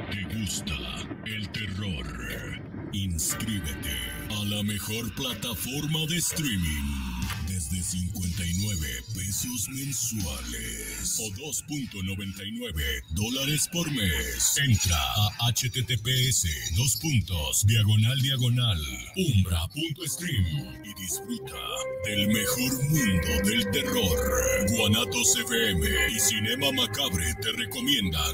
¿Te gusta el terror? Inscríbete a la mejor plataforma de streaming desde 59 pesos mensuales o $2.99 por mes. Entra a https://umbra.stream y disfruta del mejor mundo del terror. Guanatos FM y Cinema Macabre te recomiendan.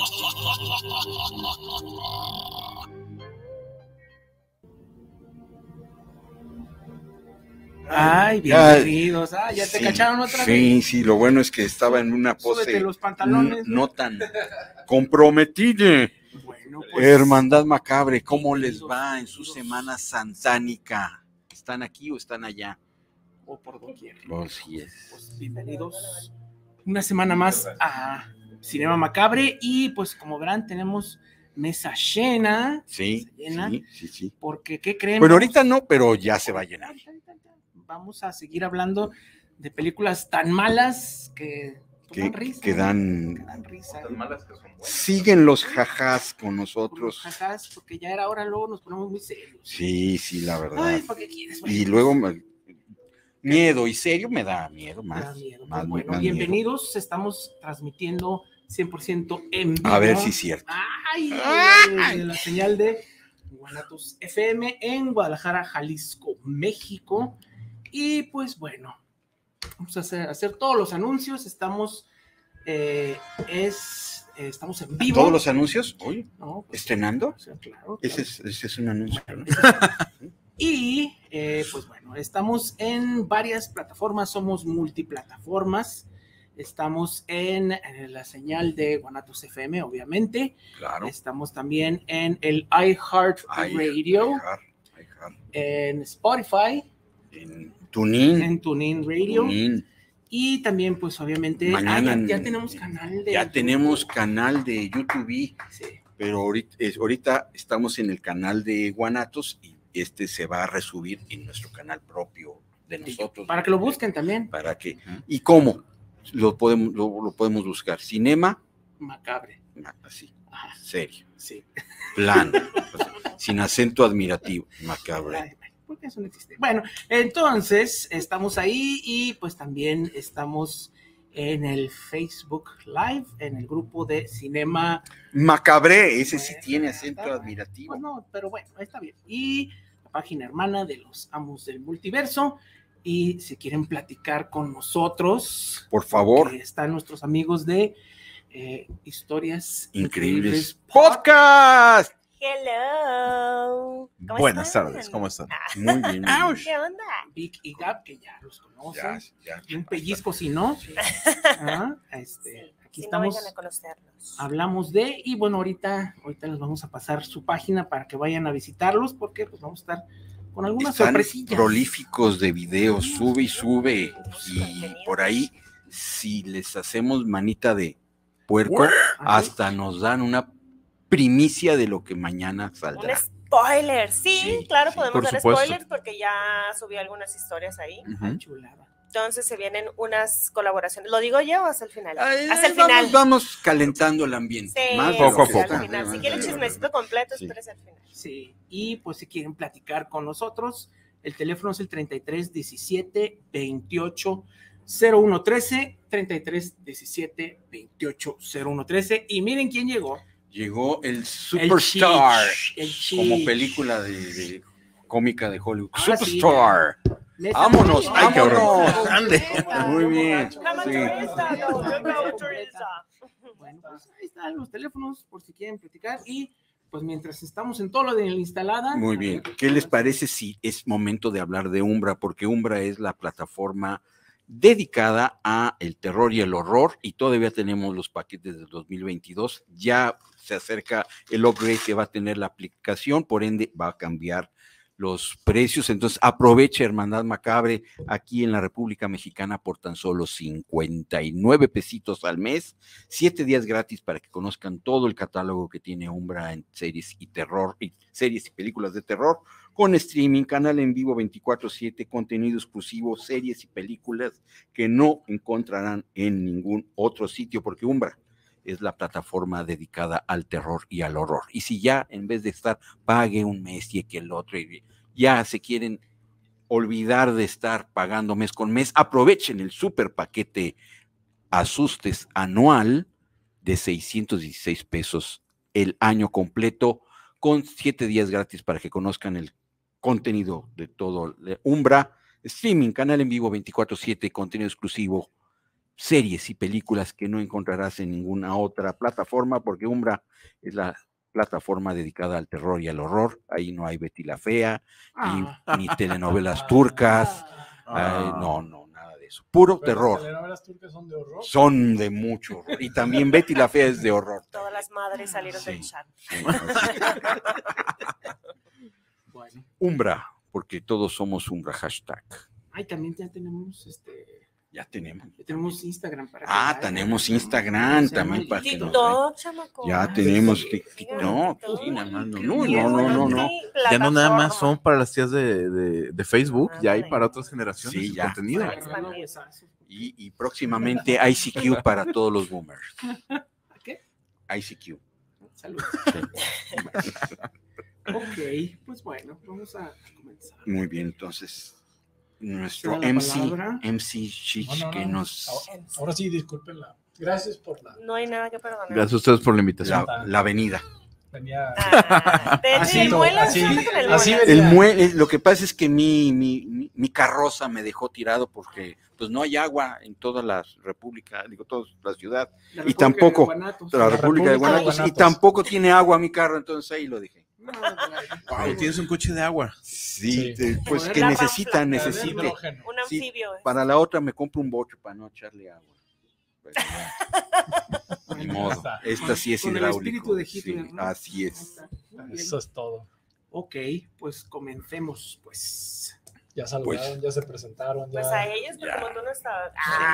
Ay, bienvenidos. Ya te cacharon otra vez. Sí, lo bueno es que estaba en una pose. Súbete los pantalones. No tan comprometida. Bueno, pues, Hermandad Macabre, ¿cómo les va en su semana santánica? ¿Están aquí o están allá? O por doquier. Así es. Pues bienvenidos una semana más a Cinema Macabre y pues como verán tenemos mesa llena. Sí, mesa llena, sí. Porque, ¿qué creen? Bueno, ahorita no, pero ya se va a llenar. Vamos a seguir hablando de películas tan malas que dan risa. Que dan risa. Tan malas que son buenas. Siguen los jajás con nosotros. Los jajás, porque ya era hora, luego nos ponemos muy serios. Sí, la verdad. Ay, ¿para qué quieres? Bueno, y luego miedo y serio me da miedo más. Bueno, bienvenidos, miedo. Estamos transmitiendo 100% en vivo. A ver si es cierto. De la señal de Guanatos FM en Guadalajara, Jalisco, México. Y pues bueno, vamos a hacer todos los anuncios. Estamos estamos en vivo. ¿Todos los anuncios? ¿Hoy? No, pues, ¿estrenando? Claro. Ese es un anuncio, ¿no? Y pues bueno, estamos en varias plataformas, somos multiplataformas. Estamos en la señal de Guanatos FM, obviamente. Claro. Estamos también en el iHeartRadio, en Spotify, en TuneIn Radio. TuneIn. Y también, pues obviamente, mañana ya tenemos canal de YouTube. Tenemos canal de YouTube, sí. Pero ahorita estamos en el canal de Guanatos y se va a resubir en nuestro canal propio de nosotros. Para que lo busquen también. Para que, ¿y cómo? Lo podemos buscar. Cinema Macabre. Así, serio. Sí. Plano. Sin acento admirativo. Macabre. Porque eso no existe. Bueno, entonces estamos ahí y pues también estamos en el Facebook Live, en el grupo de Cinema Macabre, ese sí tiene acento admirativo. Pues no, pero bueno, está bien. Y la página hermana de los Amos del Multiverso. Y si quieren platicar con nosotros, por favor, están nuestros amigos de Historias Increíbles Podcast. Hello. Buenas tardes, ¿cómo están? Muy bien. ¿Qué onda? Vic y Gab, que ya los conocen. Ya, y un pellizco, si no. Sí. Aquí si estamos. No vayan a conocerlos. Hablamos y bueno, ahorita les vamos a pasar su página para que vayan a visitarlos, porque pues vamos a estar con algunas sorpresillas. Prolíficos de videos, sube y sube. Y por ahí, si les hacemos manita de puerco, hasta nos dan una primicia de lo que mañana saldrá. Un spoiler, sí, claro, podemos dar supuesto. spoilers porque ya subí algunas historias ahí. Chulada. Entonces se vienen unas colaboraciones. ¿Lo digo yo o hasta el final? Hasta el final. Vamos calentando el ambiente. Sí, más poco a poco. Al final. Si quieren chismecito completo, espérense al final. Sí, y pues si quieren platicar con nosotros, el teléfono es el 33 17 28 01 13, 33 17 28 01 13. Y miren quién llegó. Llegó el Superstar, el como película de cómica de Hollywood. Superstar. Sí. Vámonos, Ay, qué horror. Muy bien. Bueno, pues ahí están los teléfonos por si quieren platicar y pues mientras estamos en todo lo de la instalada. Muy bien. ¿Qué les parece si es momento de hablar de Umbra? Porque Umbra es la plataforma dedicada a el terror y el horror y todavía tenemos los paquetes del 2022. Ya se acerca el upgrade que va a tener la aplicación, por ende va a cambiar los precios. Entonces aproveche Hermandad Macabre aquí en la República Mexicana por tan solo 59 pesitos al mes, 7 días gratis para que conozcan todo el catálogo que tiene Umbra en series y terror, y series y películas de terror, con streaming, canal en vivo 24/7, contenido exclusivo, series y películas que no encontrarán en ningún otro sitio, porque Umbra es la plataforma dedicada al terror y al horror. Y si ya en vez de estar, pague un mes y que el otro, y ya se quieren olvidar de estar pagando mes con mes, aprovechen el super paquete Asustes anual de 616 pesos el año completo, con 7 días gratis para que conozcan el contenido de todo Umbra, streaming, canal en vivo 24/7, contenido exclusivo, series y películas que no encontrarás en ninguna otra plataforma, porque Umbra es la plataforma dedicada al terror y al horror. Ahí no hay Betty la Fea, ni telenovelas turcas, no, nada de eso. Puro terror. Las telenovelas turcas son de horror. Son de mucho horror. Y también Betty la Fea es de horror. Todas las madres salieron del chat. Bueno. Umbra, porque todos somos Umbra, hashtag. Ay, también ya tenemos Ya tenemos. tenemos Instagram para Tenemos Instagram también para que nos TikTok, chamaco. ya tenemos TikTok. Sí, nada más, no. Ya no nada más son para las tías de Facebook, ya hay para otras generaciones Sí, su ya. contenido. Y próximamente ICQ para todos los boomers. ¿Qué? ICQ. Saludos. Ok, pues bueno, vamos a comenzar. Muy bien, entonces nuestro ¿Te da la palabra? MC Chich No. que nos Ahora sí, discúlpenla. Gracias por la. No hay nada que perdonar. Gracias a ustedes por la invitación. la avenida. Venía. De hecho, Así, el muela, así, siempre con el así muela. venía. Lo que pasa es que mi carroza me dejó tirado porque pues no hay agua en toda la república, toda la ciudad, La y República tampoco de Guanatos. la República de República de Guanatos, y Guanatos. tampoco tiene agua mi carro, entonces ahí lo dejé. No, Pablo, tienes un coche de agua. Sí, Sí. pues Poder que la necesite. Hidrógeno. Un Sí, anfibio. Para la otra me compro un bocho para no echarle agua. Pero ya, ni modo. está. Esta sí es Con el hidráulico. espíritu de Hitler, Sí, ¿no? así Ahí es. está. Muy bien. Eso es todo. Ok, pues comencemos, pues. Ya saludaron, ya se presentaron. Ya... Pues a ellos, pero Ya. como tú no estabas.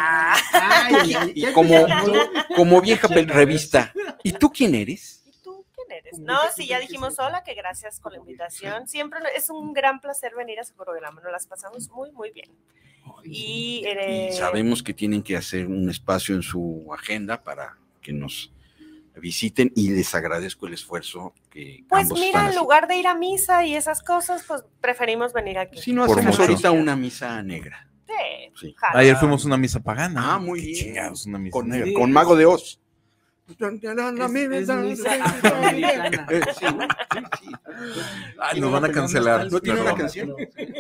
Y como vieja revista, ¿y tú quién eres? ¿Y tú quién eres? Como No, que- sí, ya dijimos hola, que gracias por la invitación. Siempre es un gran placer venir a su programa, nos las pasamos muy, muy bien. Y Sabemos que tienen que hacer un espacio en su agenda para que nos visiten, y les agradezco el esfuerzo que pues ambos mira, están en haciendo. lugar de ir a misa y esas cosas, pues preferimos venir aquí. Si no Por hacemos mucho. ahorita una misa negra. Sí, Sí. jalo. Ayer fuimos a una misa pagana. Muy Qué bien. chingados, una misa Con, negra. con Mago de Oz. Es misa afroamericana. Sí, ¿no? Sí. Ay, nos van a cancelar. ¿No tiene una Perdón. canción?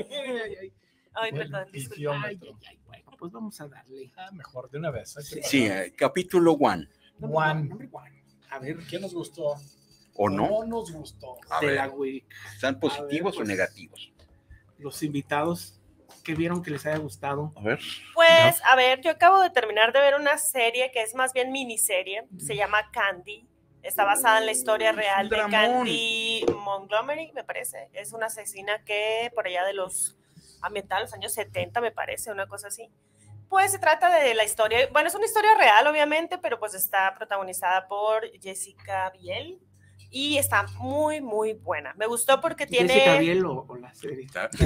Ay, Bueno, perdón, y disculpa. Fiómetro. Bueno, pues vamos a darle. Mejor de una vez. Sí, capítulo 1. Number one. A ver, ¿Qué nos gustó? ¿O no? No nos gustó. A de ver, la week. ¿están positivos pues. o negativos? Los invitados que vieron que les haya gustado. A ver. Pues, a ver, yo acabo de terminar de ver una serie que es más bien miniserie, se llama Candy. Está basada en la historia real de dramón. Candy Montgomery, me parece. Es una asesina que por allá de los ambiental, los años 70, me parece, una cosa así. Pues se trata de la historia, bueno, es una historia real, obviamente, pero pues está protagonizada por Jessica Biel y está muy, muy buena. Me gustó porque tiene... Jessica Biel o la serie.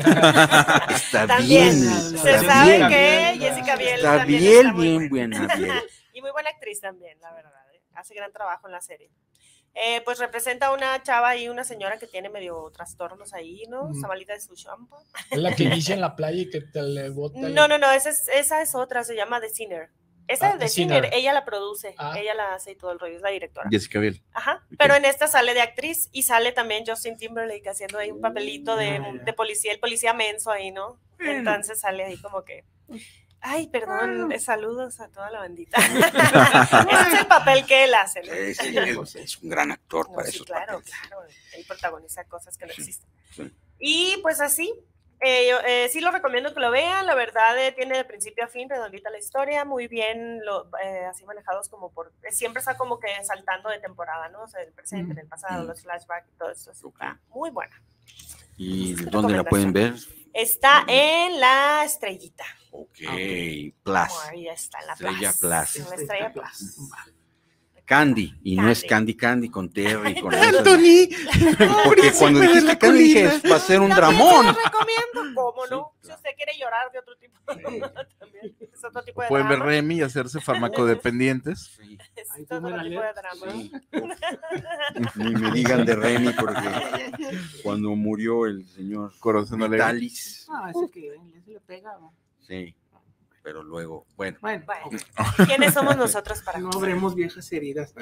Está También, bien. se está sabe bien. que Jessica Biel Está también bien, está muy bien, buena. buena, bien. Y muy buena actriz también, la verdad. Hace gran trabajo en la serie. Pues representa a una chava y una señora que tiene medio trastornos ahí, ¿no? Mm. Esa malita de su champa. Es la que inicia en la playa y que te le bota. No, esa es otra, se llama The Sinner. Esa es The The Sinner, Sinner. ella la produce, Ah. ella la hace y todo el rollo, es la directora. Jessica Biel. Ajá, Ok. pero en esta sale de actriz y sale también Justin Timberlake haciendo ahí un papelito de policía, el policía menso ahí, ¿no? Entonces sale ahí como que... Ay, perdón, saludos a toda la bandita. Ese es el papel que él hace, ¿no? Es un gran actor No, para sí, esos claro, papeles. claro. Él protagoniza cosas que no Sí, existen. sí. Y pues así, yo, sí lo recomiendo que lo vean. La verdad, tiene de principio a fin redondita la historia, muy bien, así manejados como por. Siempre está como que saltando de temporada, ¿no? O sea, del presente, del pasado, los flashbacks y todo eso. Está muy buena. ¿Y Es dónde la pueden ver? Está en la Estrellita. Ok, Como Plus. ahí está, en la Estrella Plus. Plus. En la Estrella Plus. Candy, y no es Candy. Candy con Terry, con eso. Anthony. Porque cuando dijiste Candy dije, va a ser un También dramón. se lo recomiendo, ¿cómo no? Sí, Si claro. usted quiere llorar de otro tipo, también es otro tipo de Pueden ver drama. Remy y hacerse farmacodependientes. Sí, Es Ahí otro ponme la tipo de letra. drama. sí. Ni me digan de Remy porque cuando murió el señor Corazón alegre. Vitalis, Ah, ese que ese le pega. ¿no? sí, pero luego, bueno, Bueno, Bueno, ¿quiénes somos nosotros para no juzgar? habremos viejas heridas.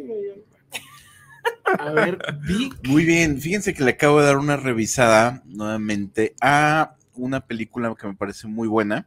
A ver, Vic. Muy bien, fíjense que le acabo de dar una revisada nuevamente a una película que me parece muy buena.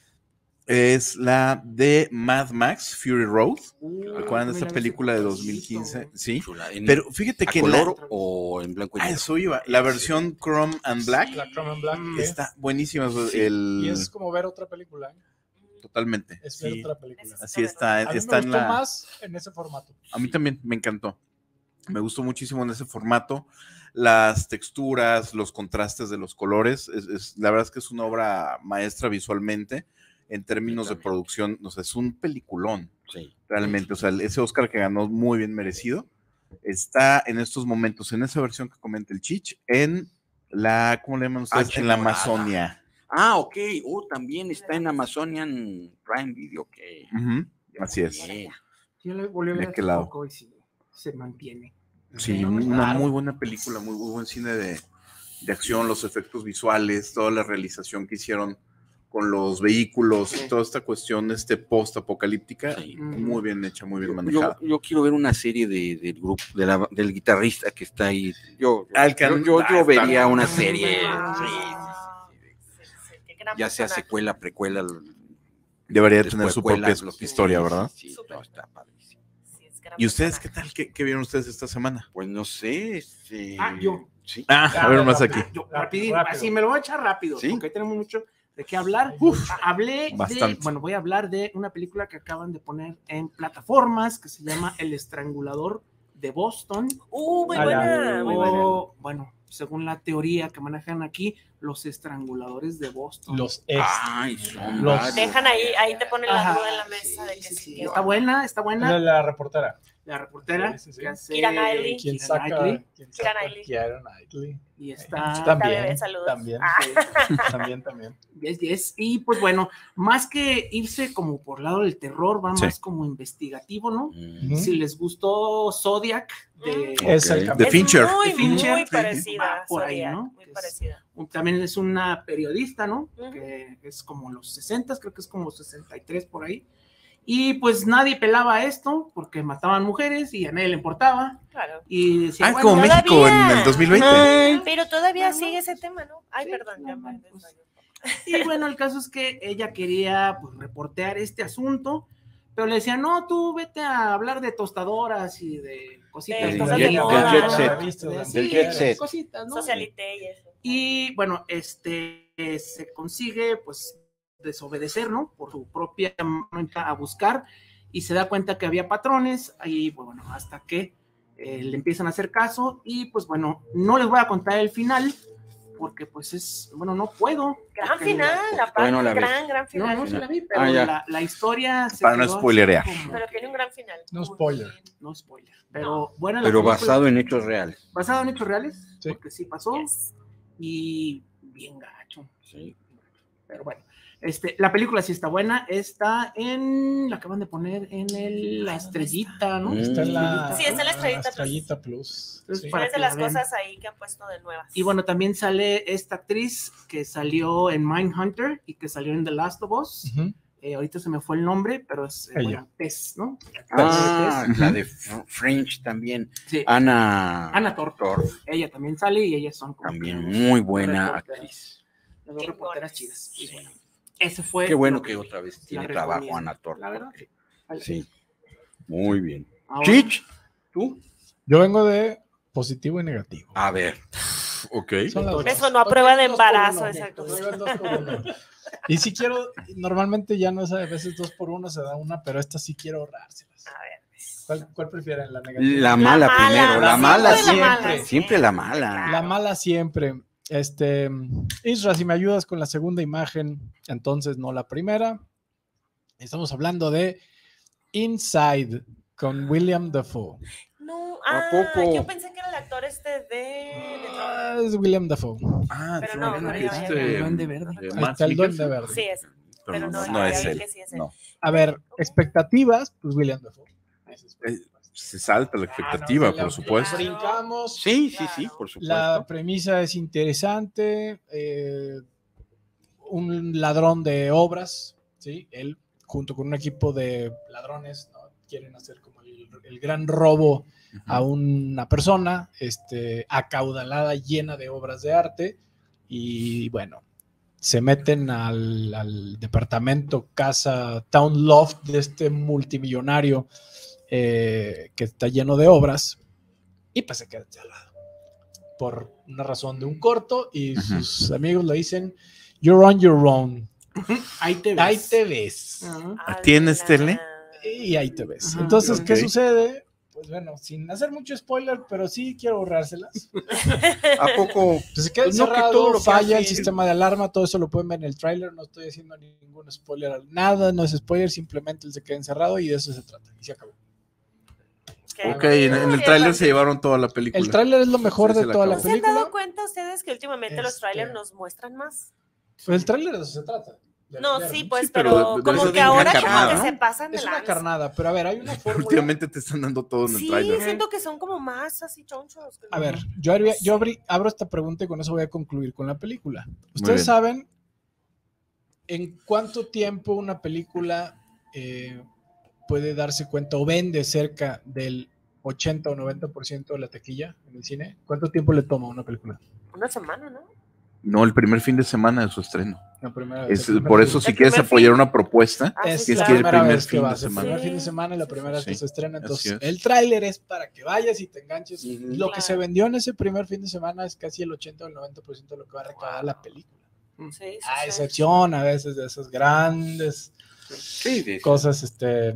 Es la de Mad Max, Fury Road. ¿Recuerdan esta película de 2015? Sí. chula. Pero fíjate ¿A que color o en blanco y Ah, negro? eso iba. La versión Chrome and Black La Chrome and Black. ¿qué? está buenísima. Sí, El... Y es como ver otra película. Totalmente. Es ver Sí, otra película. así está. A mí Está me en gustó la... más en ese formato. A mí también me encantó. Me gustó muchísimo en ese formato. Las texturas, los contrastes de los colores. La verdad es que es una obra maestra visualmente en términos de producción. O sea, es un peliculón, Sí. realmente. O sea, ese Oscar que ganó muy bien merecido está en estos momentos, en esa versión que comenta el Chich, en la, ¿cómo le llaman ustedes? H En la morada. Amazonia. Ah, ok. También está en Amazonian Prime Video. Ok. Ujú, así es. Bien. Yo le volví a ¿De ver qué hace lado? poco y sí, se mantiene. Sí, una muy buena película, muy buen cine de acción, los efectos visuales, toda la realización que hicieron con los vehículos, Sí. toda esta cuestión post-apocalíptica, Sí. muy bien hecha, muy bien manejada. Yo quiero ver una serie del grupo, del guitarrista que está ahí. Yo Está- vería una serie. Ah, sí, qué gran Ya sea personaje. secuela, precuela. Debería tener su después propia lo que historia, sí, ¿verdad? Sí, Súper. no, está padrísimo. Sí, es gran ¿Y ustedes qué personaje. tal? ¿Qué vieron ustedes esta semana? Pues no sé. Yo. Sí. A ver más aquí. Yo, rapidín, Rápido. así me lo voy a echar rápido, ¿Sí? porque ahí tenemos mucho de qué hablar. Hablé bastante. voy a hablar de una película que acaban de poner en plataformas que se llama El Estrangulador de Boston. Muy A la- buena, muy buena. O, bueno, según la teoría que manejan aquí, los estranguladores de Boston. Los Ay, son Los- varios. Dejan ahí te ponen la Ajá, duda en la mesa de que sí, sí, sí, que está va. buena. La reportera. La reportera Sí, sí, sí. que hace Keira Knightley. ¿Quién Keira saca? Knightley, Keira Knightley. Keira Knightley. y está También. bebé, saludos. También. Ah. Sí, también. Yes. Y pues bueno, más que irse como por el lado del terror, va Sí. más como investigativo, ¿no? Mm. Si les gustó Zodiac de Exactamente. De Fincher. Muy, De Fincher, muy sí, parecida. va por ahí, Zodiac, ¿no? Muy Que es- parecida. también es una periodista, ¿no? Ujú. Que es como los 60, creo que es como 63 por ahí. Y pues nadie pelaba esto porque mataban mujeres y a nadie le importaba. Claro. Y decía, Ah, bueno, como todavía. México en el 2020. Ay, Pero todavía Bueno, sigue ese tema, ¿no? Ay, sí, perdón, ya no, me pues, desmayó. Y bueno, el caso es que ella quería pues, reportear este asunto, pero le decía, no, tú vete a hablar de tostadoras y de cositas. De de cosas de jet- moda, jet ¿no? set. Sí, Del jet set. cositas, ¿no? Socialité y eso. Y bueno, se consigue pues desobedecer, ¿no? Por su propia mano entra a buscar y se da cuenta que había patrones y bueno, hasta que le empiezan a hacer caso y pues bueno, no les voy a contar el final porque pues es, bueno, no puedo. Gran porque final, la parte, Todavía no la vi. gran No, final. no se la vi, pero Ah, ya. la historia se Para no quedó así spoilerear. como Pero que- tiene un gran final. No spoiler. no spoiler, pero bueno, Pero basado en hechos reales. basado en hechos reales, Sí. porque sí pasó Yes. y bien gacho. Sí. Pero bueno, la película sí está buena, está la acaban de poner en la estrellita, ¿no? Mm. Está en la, Sí, está en la Estrellita Estrellita Plus. Entonces, Sí. para Es de que las la vean. cosas ahí que han puesto de nuevas. Y bueno, también sale esta actriz que salió en Mindhunter y que salió en The Last of Us. Ujú. Ahorita se me fue el nombre, pero es Ella. bueno, Tess, ¿no? Ah, Tess. la de French también. Sí, Ana Thorpe. Thorpe, Ella también sale y ellas son como también que muy buena reporteras. actriz. las dos reporteras chidas. Y Sí. bueno, ese fue. Qué bueno lo que otra vez tiene la trabajo recomiendo. Ana Thorpe. La verdad. porque- Sí, muy bien. Ahora, Chich, ¿tú? Yo vengo de positivo y negativo. A ver. Ok. Son las dos. Eso no a prueba de Dos por embarazo, uno. exacto. Nos llevan 2 por 1. Y si quiero, normalmente ya no es a veces 2 por 1 se da una, pero esta sí quiero ahorrárselas. A ver. ¿Cuál prefieren? La negativa. La mala mala, primero, la mala siempre la siempre. mala. Siempre la mala. La mala siempre. Isra, si me ayudas con la segunda imagen, entonces no la primera. Estamos hablando de Inside con William Dafoe. No, ¿A poco? yo pensé que era el actor de Tron. Es William Dafoe. Pero no, Tron, no, El Duende Verde. Ahí Mads está el Duende Mikkelsen. Verde. Sí, es. Pero no, no ya es vi él. que sí es él. No. A ver, expectativas, pues William Dafoe. Se salta la expectativa, por supuesto. Brincamos. Sí, por supuesto. La premisa es interesante. Un ladrón de obras, ¿sí? Él, junto con un equipo de ladrones, ¿no? Quieren hacer como el gran robo a una persona acaudalada, llena de obras de arte. Y bueno, se meten al departamento, casa, town loft de este multimillonario que está lleno de obras, y pues se queda encerrado por una razón de un corto, y sus amigos le dicen, you're on your own. Ahí te ves. Ahí te ves. ¿Tienes tele? Y ahí te ves. Ajá. Entonces, ¿qué Ok. sucede? Pues bueno, sin hacer mucho spoiler, pero sí quiero ahorrárselas. ¿A poco? Pues se queda Pues no, que encerrado, todo lo que falla el hace- sistema de alarma, todo eso lo pueden ver en el tráiler, no estoy haciendo ningún spoiler, nada, no es spoiler, simplemente él se queda encerrado y de eso se trata, y se acabó. Ok, en el tráiler se llevaron toda la película. El tráiler es lo mejor Sí, de se la toda la acabó. ¿Se han dado película. cuenta ustedes que últimamente los trailers nos muestran más? Pues el tráiler de eso se trata. de No, ver, sí, ¿no? pues, Sí, pero pero de como eso que de una ahora carnada, como que ¿no? se pasan de Es una lanza. carnada, pero a ver, hay una fórmula. Últimamente te están dando todo en el Sí, tráiler. siento que son como más así chonchos. A ver, abro esta pregunta y con eso voy a concluir con la película. ¿Ustedes bien. saben en cuánto tiempo una película puede darse cuenta o vende cerca del 80 o 90% de la taquilla en el cine? ¿Cuánto tiempo le toma a una película? Una semana, ¿no? No, el primer fin de semana de su estreno. La primera Por eso, si El quieres primer apoyar fin. una propuesta, es sí, la que ir el primera primer vez que fin de vas, el semana. primer Sí. fin de semana y la primera vez que Sí, se estrena. Entonces, así es. el tráiler es para que vayas y te enganches. Ujú. Lo que Claro. se vendió en ese primer fin de semana es casi el 80 o el 90% de lo que va a recaudar la película. Sí, sí, A sí. excepción a veces de esas grandes Sí. cosas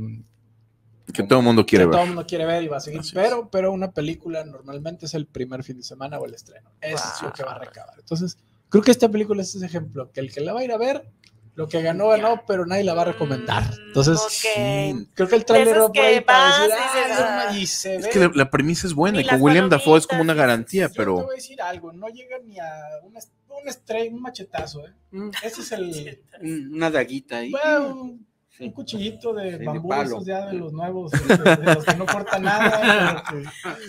Que todo el mundo quiere que todo ver. el mundo quiere ver y va a seguir, Así es. pero una película normalmente es el primer fin de semana o el estreno. Eso es Wow. lo que va a recabar. Entonces, creo que esta película es ese ejemplo, que el que la va a ir a ver, lo que ganó, pero nadie la va a recomendar. Entonces, Ok. creo que el trailer Esos va por ahí que para vas decir, y dices, "Ah, y se Es ve". que la premisa es buena Y y con las William Dafoe es como una palomitas, garantía, Yo te pero voy a decir algo, no llega ni a un machetazo, ¿eh? Ese es Una daguita ahí. bueno, Sí. un cuchillito de Sí, de bambú, palo. esos ya de los nuevos, de los que no cortan nada. pero que-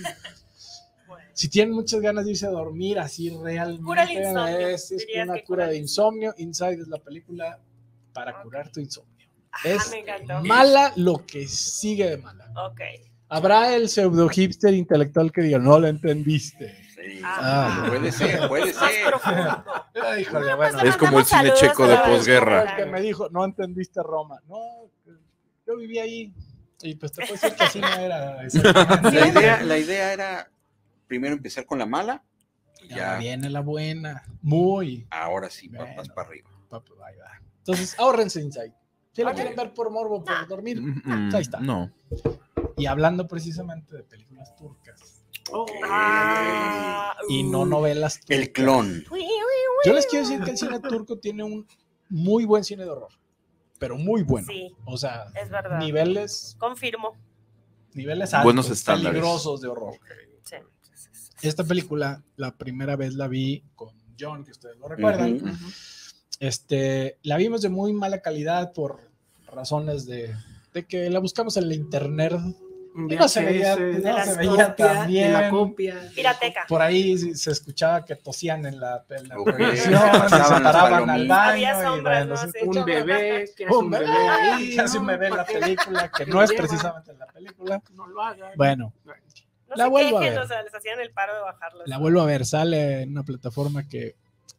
si tienen muchas ganas de irse a dormir, así realmente Cura el insomnio, es dirías una que cura cura de el insomnio. Inside es la película para curar tu insomnio. Es me encantó. mala lo que sigue de mala. Ok. Habrá el pseudo hipster intelectual que diga, no lo entendiste. Sí. Ah. Puede ser, puede Más ser. profundo. Ay, híjole, bueno. pues, es como el cine Saludos checo a de la- posguerra. El que me dijo, no entendiste Roma. No, yo viví ahí. Y pues te puedo decir que así no era. exactamente. La idea era primero empezar con la mala. Y Ya ya, viene la buena. Muy. ahora sí, Bueno. vas para arriba. Ahí va. Entonces, ahórrense Inside. Si la Ok. quieren ver por morbo, por dormir, ahí está. No. Y hablando precisamente de películas turcas Ah, y no novelas turcas. El clon. Uy, uy, Yo les quiero decir que el cine turco tiene un muy buen cine de horror. Pero muy bueno. Sí, O sea, es verdad. niveles Confirmo. altos, Buenos estándares. peligrosos de horror. Sí. Esta película, la primera vez la vi con John, que ustedes lo recuerdan. Ujú. La vimos de muy mala calidad por razones de que la buscamos en la internet. Y no se veía, VHS, no las se veía copia, tan de la bien. copia. Pirateca. Por ahí se escuchaba que tosían en la Ok. proyección, Pasaban se las paraban al palomitas. baño. Había y sombras, bueno, ¿no? se Así. escuchaba Un bebé, que hace un un bebé bebé ahí. que hace un ¿no? bebé en la ¿Para qué? película, que Que no lo es lleva. precisamente en la película. No lo hagan. Bueno, No La se vuelvo a quejen, ver. o sea, les hacían el paro de bajarlo. la vuelvo a ver, sale en una plataforma que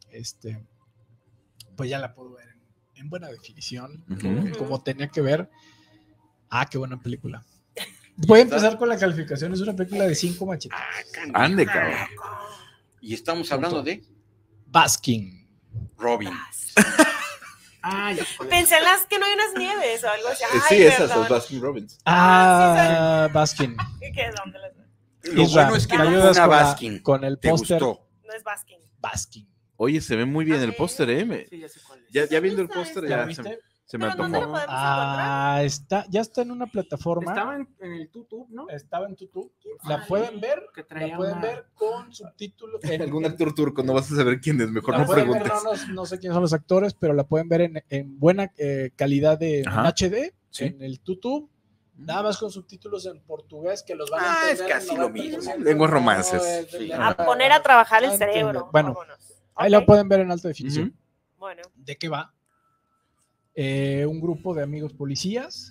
pues ya la puedo ver en buena definición, Ujú. como tenía que ver. Ah, qué buena película. Voy a empezar con la calificación. Es una película de 5 machetas. Ande, cabrón. Y estamos hablando de Basking. Robin. Ay, Pensé en las que no hay unas nieves o algo así. Ay, Sí, esas, perdón. las Baskin Robbins. Baskin. ¿Qué es? ¿Dónde las Lo Isra, bueno es que ¿me no ayudas fue una con, Baskin. con el ¿Te póster? gustó? No es Baskin. Basking. Oye, se ve muy bien el póster, ¿eh? sí, ya sé cuál es. Ya viendo el póster, ¿Ya ya. viste? Se me ¿Pero dónde antojó. lo podemos encontrar? Ya está en una plataforma. Estaba en el YouTube, ¿no? Estaba en YouTube. La pueden ver. Que traía La pueden una- ver con subtítulos. Algún actor turco, no vas a saber quién es, mejor La no pueden ver, preguntes. no sé quiénes son los actores, pero la pueden ver en buena calidad en Ajá. HD, Sí. en el YouTube. Nada más con subtítulos en portugués que los van a Ah, es entender. casi lo mismo. Lenguas romances. Sí. A poner a trabajar el Ah, entiendo. cerebro. Bueno, Vámonos. Ahí Ok. la pueden ver en alta definición. Ujú. Bueno, ¿De qué va? Un grupo de amigos policías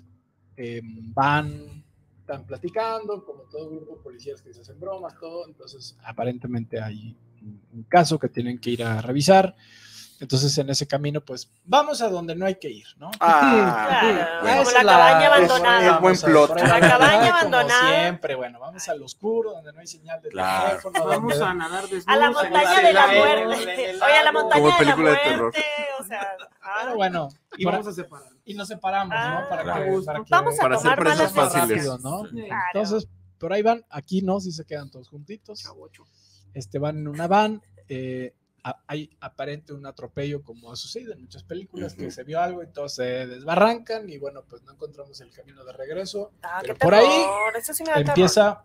están platicando, como todo grupo de policías que se hacen bromas, todo. Entonces, aparentemente hay un caso que tienen que ir a revisar. Entonces, en ese camino, pues, vamos a donde no hay que ir, ¿no? claro, bueno, como la cabaña abandonada. es buen plot. La cabaña Como abandonada. siempre, bueno, vamos al oscuro, donde no hay señal de Claro. teléfono. Vamos donde- a nadar desnudos. A la en montaña el de la lago. muerte. Oye, a la montaña Como de la película de muerte. terror. O sea, Pero bueno, Y por- vamos a separar. y nos separamos, ¿no? Para Claro. que, para que Vamos a Para hacer tomar presas malas fáciles. decisiones. ¿no? Sí. Claro. Entonces, por ahí van, aquí no, si se quedan todos juntitos. Chavocho. Van en una van, hay aparente un atropello como ha sucedido en muchas películas, Ujú. que se vio algo y todos se desbarrancan y bueno, pues no encontramos el camino de regreso. Ah, qué Pero por ahí terror. Eso sí me da terror. empieza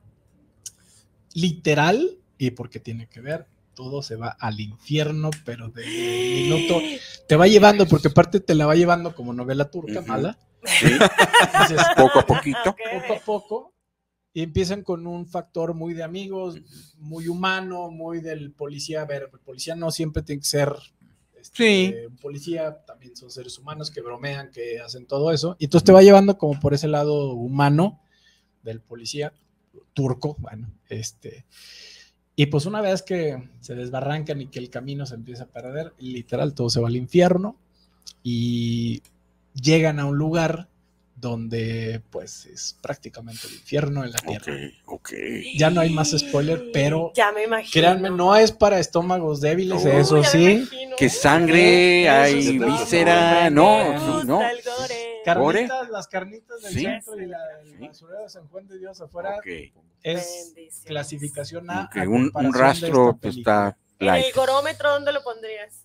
literal, y porque tiene que ver, todo se va al infierno, pero de minuto te va llevando, porque aparte te la va llevando como novela turca, Ujú. mala. Sí, Entonces, poco a poquito. Ok. poco a poco, y empiezan con un factor muy de amigos, muy humano, muy del policía. A ver, el policía no siempre tiene que ser Sí. un policía, también son seres humanos que bromean, que hacen todo eso, y entonces te va llevando como por ese lado humano del policía turco, bueno, y pues una vez que se desbarrancan y que el camino se empieza a perder, literal, todo se va al infierno, y llegan a un lugar donde pues es prácticamente el infierno en la Ok, tierra. ok. Ya no hay más spoiler, pero Ya me imagino. créanme, no es para estómagos débiles, Uy, eso Ya me sí. imagino. Que sangre, Eso hay sí, víscera, Me no, gusta sí, no. el gore. Carnitas, las carnitas del Sí. centro y el Sí. basurero de San Juan de Dios afuera Ok, es Bendiciones. clasificación A. ok, a un comparación de rastro esta pues película. está ¿En light. el gorómetro dónde lo pondrías?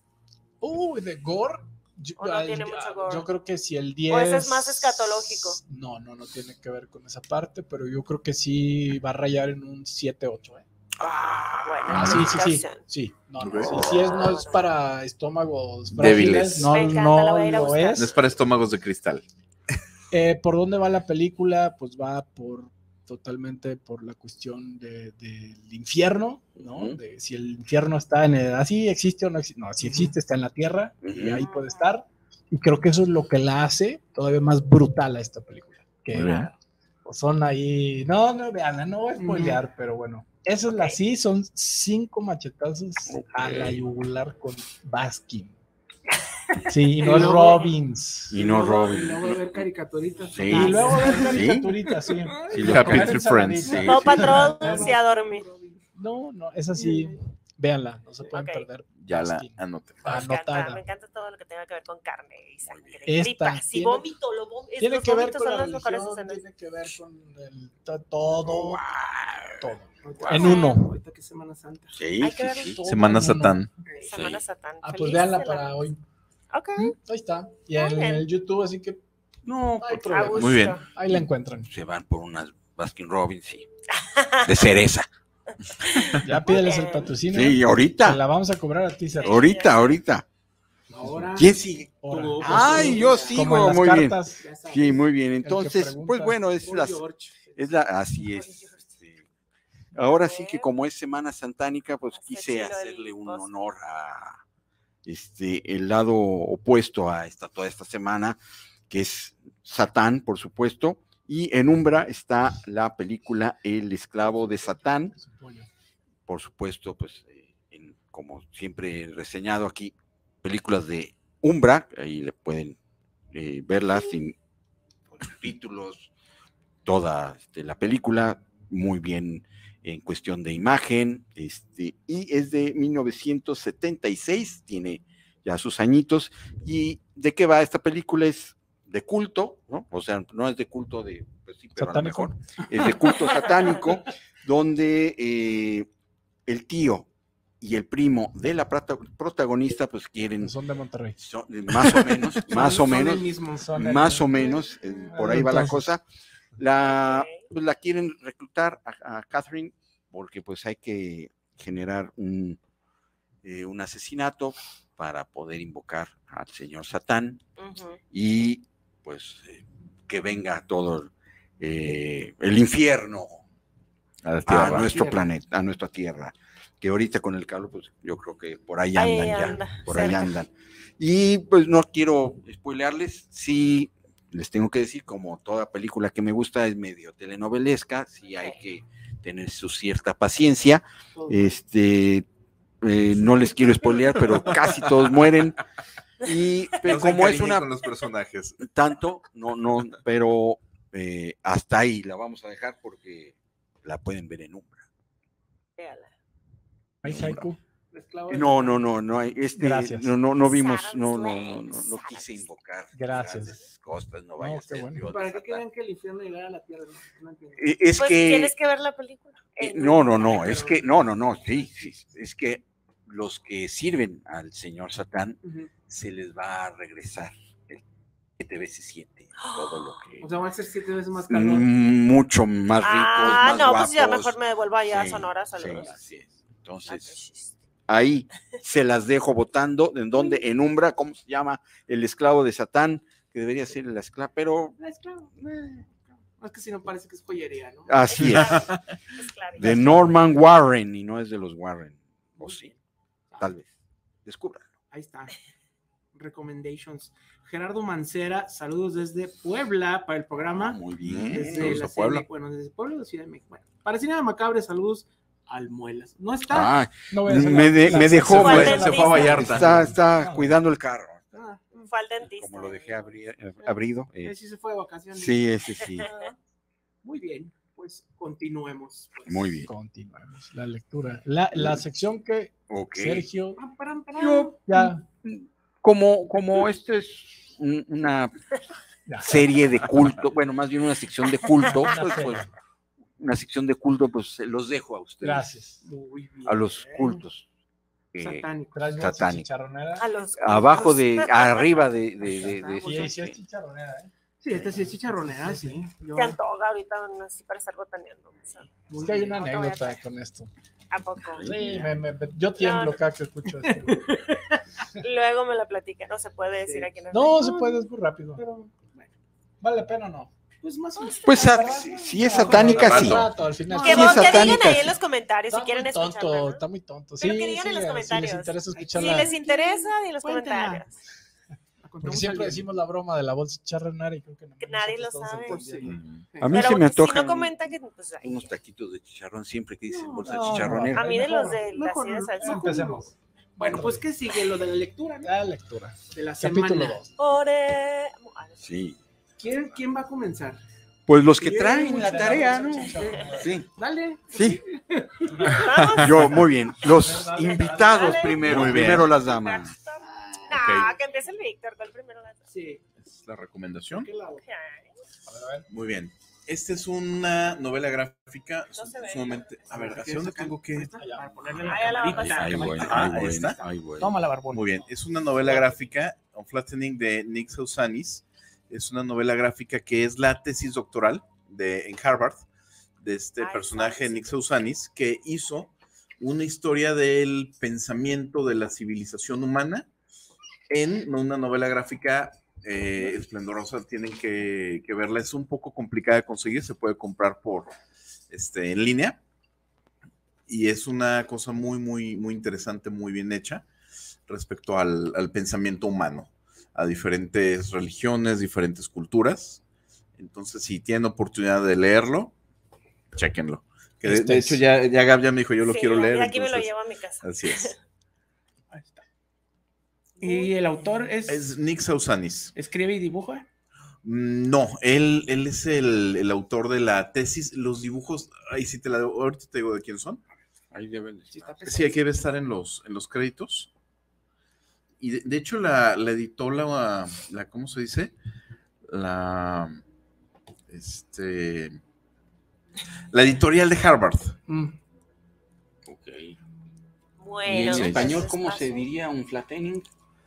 De gore. ¿O no tiene mucho gore? Yo creo que si el 10. ¿O ese es más escatológico? No tiene que ver con esa parte, pero yo creo que sí va a rayar en un 7-8. Bueno, Ah, sí. calificación. Sí, no, Ok. no es para estómagos Débiles. frágiles, no, Me encanta, no la voy a ir a lo buscar. es. No es para estómagos de cristal. ¿Por dónde va la película? Pues va totalmente por la cuestión del infierno, ¿no? Ujú. De si el infierno está así existe o no existe. No, si existe, está en la tierra y Ujú. ahí puede estar. Y creo que eso es lo que la hace todavía más brutal a esta película. Que Muy bien. pues, son ahí. No, veanla, no voy a spoilear, pero bueno. Esa es la sí, son 5 machetazos a la yugular con Baskin. Sí, y no Y es luego- Robbins. Y no Y Robin. luego ver caricaturitas. Sí. Y luego ver Sí. caricaturitas, sí. Sí, Happy lo- Comer Tree ensaladita. Friends. Sí. Paw Patrol y a dormir. No, es así. Véanla, no se pueden Ok. perder. Ya la Baskin. anoté. Me Anotada. encanta todo lo que tenga que ver con carne y sangre. Esta Tripas y tiene- vómito. Tiene Los que ver vómitos con son la las mejores religión, escenas. tiene que ver con todo. Ahorita- En uno. Ahorita que es Semana Santa. Sí, Hay que sí, verlo sí. todo Semana en uno. Satán. Semana Satán. Ah, pues Feliz véanla de la para vida. hoy. Ok. Ahí está. Y Muy en bien. el YouTube, así que No, no hay A problema. gusto. Muy bien. Ahí la encuentran. se van por unas Baskin Robbins, sí. De cereza. Ya pídeles el bien. patrocinio. Sí, Te ahorita. la vamos a cobrar a ti, Sergio. Ahorita. Ahora. ¿Quién sigue? Ahora. Tú. Ay, yo Como en sigo, las muy bien. cartas. Ya sabes. Sí, muy bien. que Entonces, pregunta. pues bueno, Por George. así es. Ahora sí que como es Semana Santánica, pues Hacia quise Chino el hacerle un postre. honor a el lado opuesto a toda esta semana, que es Satán, por supuesto, y en Umbra está la película El esclavo de Satán, por supuesto, pues como siempre he reseñado aquí, películas de Umbra, ahí le pueden verlas con subtítulos, toda la película, muy bien en cuestión de imagen, y es de 1976, tiene ya sus añitos. ¿Y de qué va esta película? Es de culto, ¿no? O sea, no es de culto pues sí, pero Satánico. a lo mejor es de culto satánico, donde el tío y el primo de la protagonista, pues quieren, Son de Monterrey. más o menos, más o Son el menos, mismo. más o menos, por ahí va la Entonces. cosa. Pues la quieren reclutar a Catherine porque pues hay que generar un asesinato para poder invocar al señor Satán y pues que venga todo el infierno a nuestro planeta, a nuestra tierra, que ahorita con el calor, pues yo creo que por ahí andan por ahí andan. Y pues no quiero spoilearles, sí les tengo que decir, como toda película que me gusta es medio telenovelesca, sí hay que tener su cierta paciencia, no les quiero spoilear, pero casi todos mueren. Y No como es una con los personajes. tanto, no, pero hasta ahí la vamos a dejar porque la pueden ver en Umbra. ¿Hay haiku? No hay, Gracias. no vimos, no quise invocar. Gracias. Grandes costas, no vaya a qué ser bueno. Dios de ¿Para qué Satán. creen que el infierno llegara a la tierra? No entiendo. Es Pues que tienes que ver la película. no, es que no, sí, es que los que sirven al señor Satán se les va a regresar 7 veces 7 todo lo que O sea, van a ser 7 veces más calor. mucho más ricos, más no, guapos. pues ya mejor me devuelvo allá a Sí, Sonora, sí, saludos. así es. Entonces, ahí se las dejo votando. ¿En dónde? En Umbra. ¿Cómo se llama? El esclavo de Satán, que debería ser el esclavo, pero Es claro. Es que si no parece que es joyería, ¿no? así es. Es claro. De Norman Warren, y no es de los Warren. O sí, tal vez. Descúbranlo. Ahí está. Recommendations. Gerardo Mancera, saludos desde Puebla para el programa. Muy bien. Desde Saludos la a Puebla. Ciudad, bueno, desde Puebla de Ciudad de México. Bueno, para Cinema Macabre, saludos al Muelas. No está. Ah, No voy a hacer me dejó, Fue al pues, dentista. Se fue a Vallarta. está cuidando el carro. Fue al dentista. Como lo dejé abrido. Sí se fue de vacaciones. Sí, ese sí. Muy bien, pues continuemos. Pues. Muy bien. Continuamos. La lectura. La sección que Ok. Sergio Pam, param, param. Yo, ya. como esto es una Ya. serie de culto, bueno, más bien una sección de culto, Una pues, serie. una sección de culto, pues se los dejo a ustedes, Gracias. Muy bien. a los cultos. Satánico. ¿Traes bolsa Satánico. chicharronera? A los Abajo arriba de Sí, sí es chicharronera, ¿eh? Sí, esta sí es chicharronera, sí. Yo, Se antoja ahorita así para estar botaneando. O sea, muy Es que hay bien. una No te voy a anécdota traer. con esto. ¿a poco? Sí, yo tiemblo cada que escucho esto. Luego me la platica. No se puede decir Sí. aquí en el No, se puede, es muy rápido. Pero, bueno, ¿Vale la pena o no? pues más o menos. Pues si es satánica, sí. Al final. Que, Sí, es que digan satánica, ahí en sí. los comentarios si Está quieren muy tonto, escucharla, ¿no? está muy tonto. Pero Sí, que digan en los si comentarios. les interesa Si escucharla. les interesa, en los Cuéntenla. comentarios. Porque siempre decimos la broma de la bolsa chicharronera y creo que, Que nadie nosotros lo todos sabe. entendemos. A mí Pero se me si antojan no comentan, que pues ahí. unos taquitos de chicharrón siempre que dicen No, bolsa no, chicharronera. A mí de los Mejor, de la mejor así de no. salsa. Empecemos. Bueno, pues ¿qué sigue? Lo de la lectura, ¿no? La lectura. De la Capítulo semana. 2. Ore. Sí. ¿Quién va a comenzar? Pues los que Bien, traen la muchas tarea, ¿no? gracias. Sí. Dale. Sí. Vamos. Yo, muy bien. Los invitados Dale. primero, Muy bien. primero las damas. No, que empiece el Víctor, con el primero. Sí. Es la recomendación. ¿Qué lado? A ver. Muy bien. Esta es una novela gráfica No se ve. sumamente. A ver, ¿hacia dónde tengo que...? Para ponerle Ahí la la va a camarita. pasar. Ay, bueno, Ah, ay, ahí bueno, está. ay, bueno. Tómala, barbón. Muy bien. Es una novela gráfica, On Flattening, de Nick Sousanis. Es una novela gráfica que es la tesis doctoral en Harvard de este Ay, personaje, sabes. Nick Sousanis, que hizo una historia del pensamiento de la civilización humana en una novela gráfica esplendorosa. Tienen que verla. Es un poco complicada de conseguir, se puede comprar en línea y es una cosa muy, muy, muy interesante, muy bien hecha respecto al pensamiento humano, a diferentes religiones, diferentes culturas. Entonces, si tienen oportunidad de leerlo, chéquenlo. Que de hecho ya Gab ya me dijo, yo lo Sí, quiero leer. Y aquí me lo entonces, llevo a mi casa. así es. Ahí está. ¿Y el autor Es Nick Sousanis. escribe y dibuja? No, él es el autor de la tesis. Los dibujos, ahí sí ahorita te digo de quién son. Ahí deben de Sí, estar. está pesado. Sí, aquí debe estar en los créditos. Y de hecho la editó la, ¿cómo se dice? La editorial de Harvard. Mm. Ok. Bueno, ¿Y en Sí. español entonces cómo paso. se diría un flattening?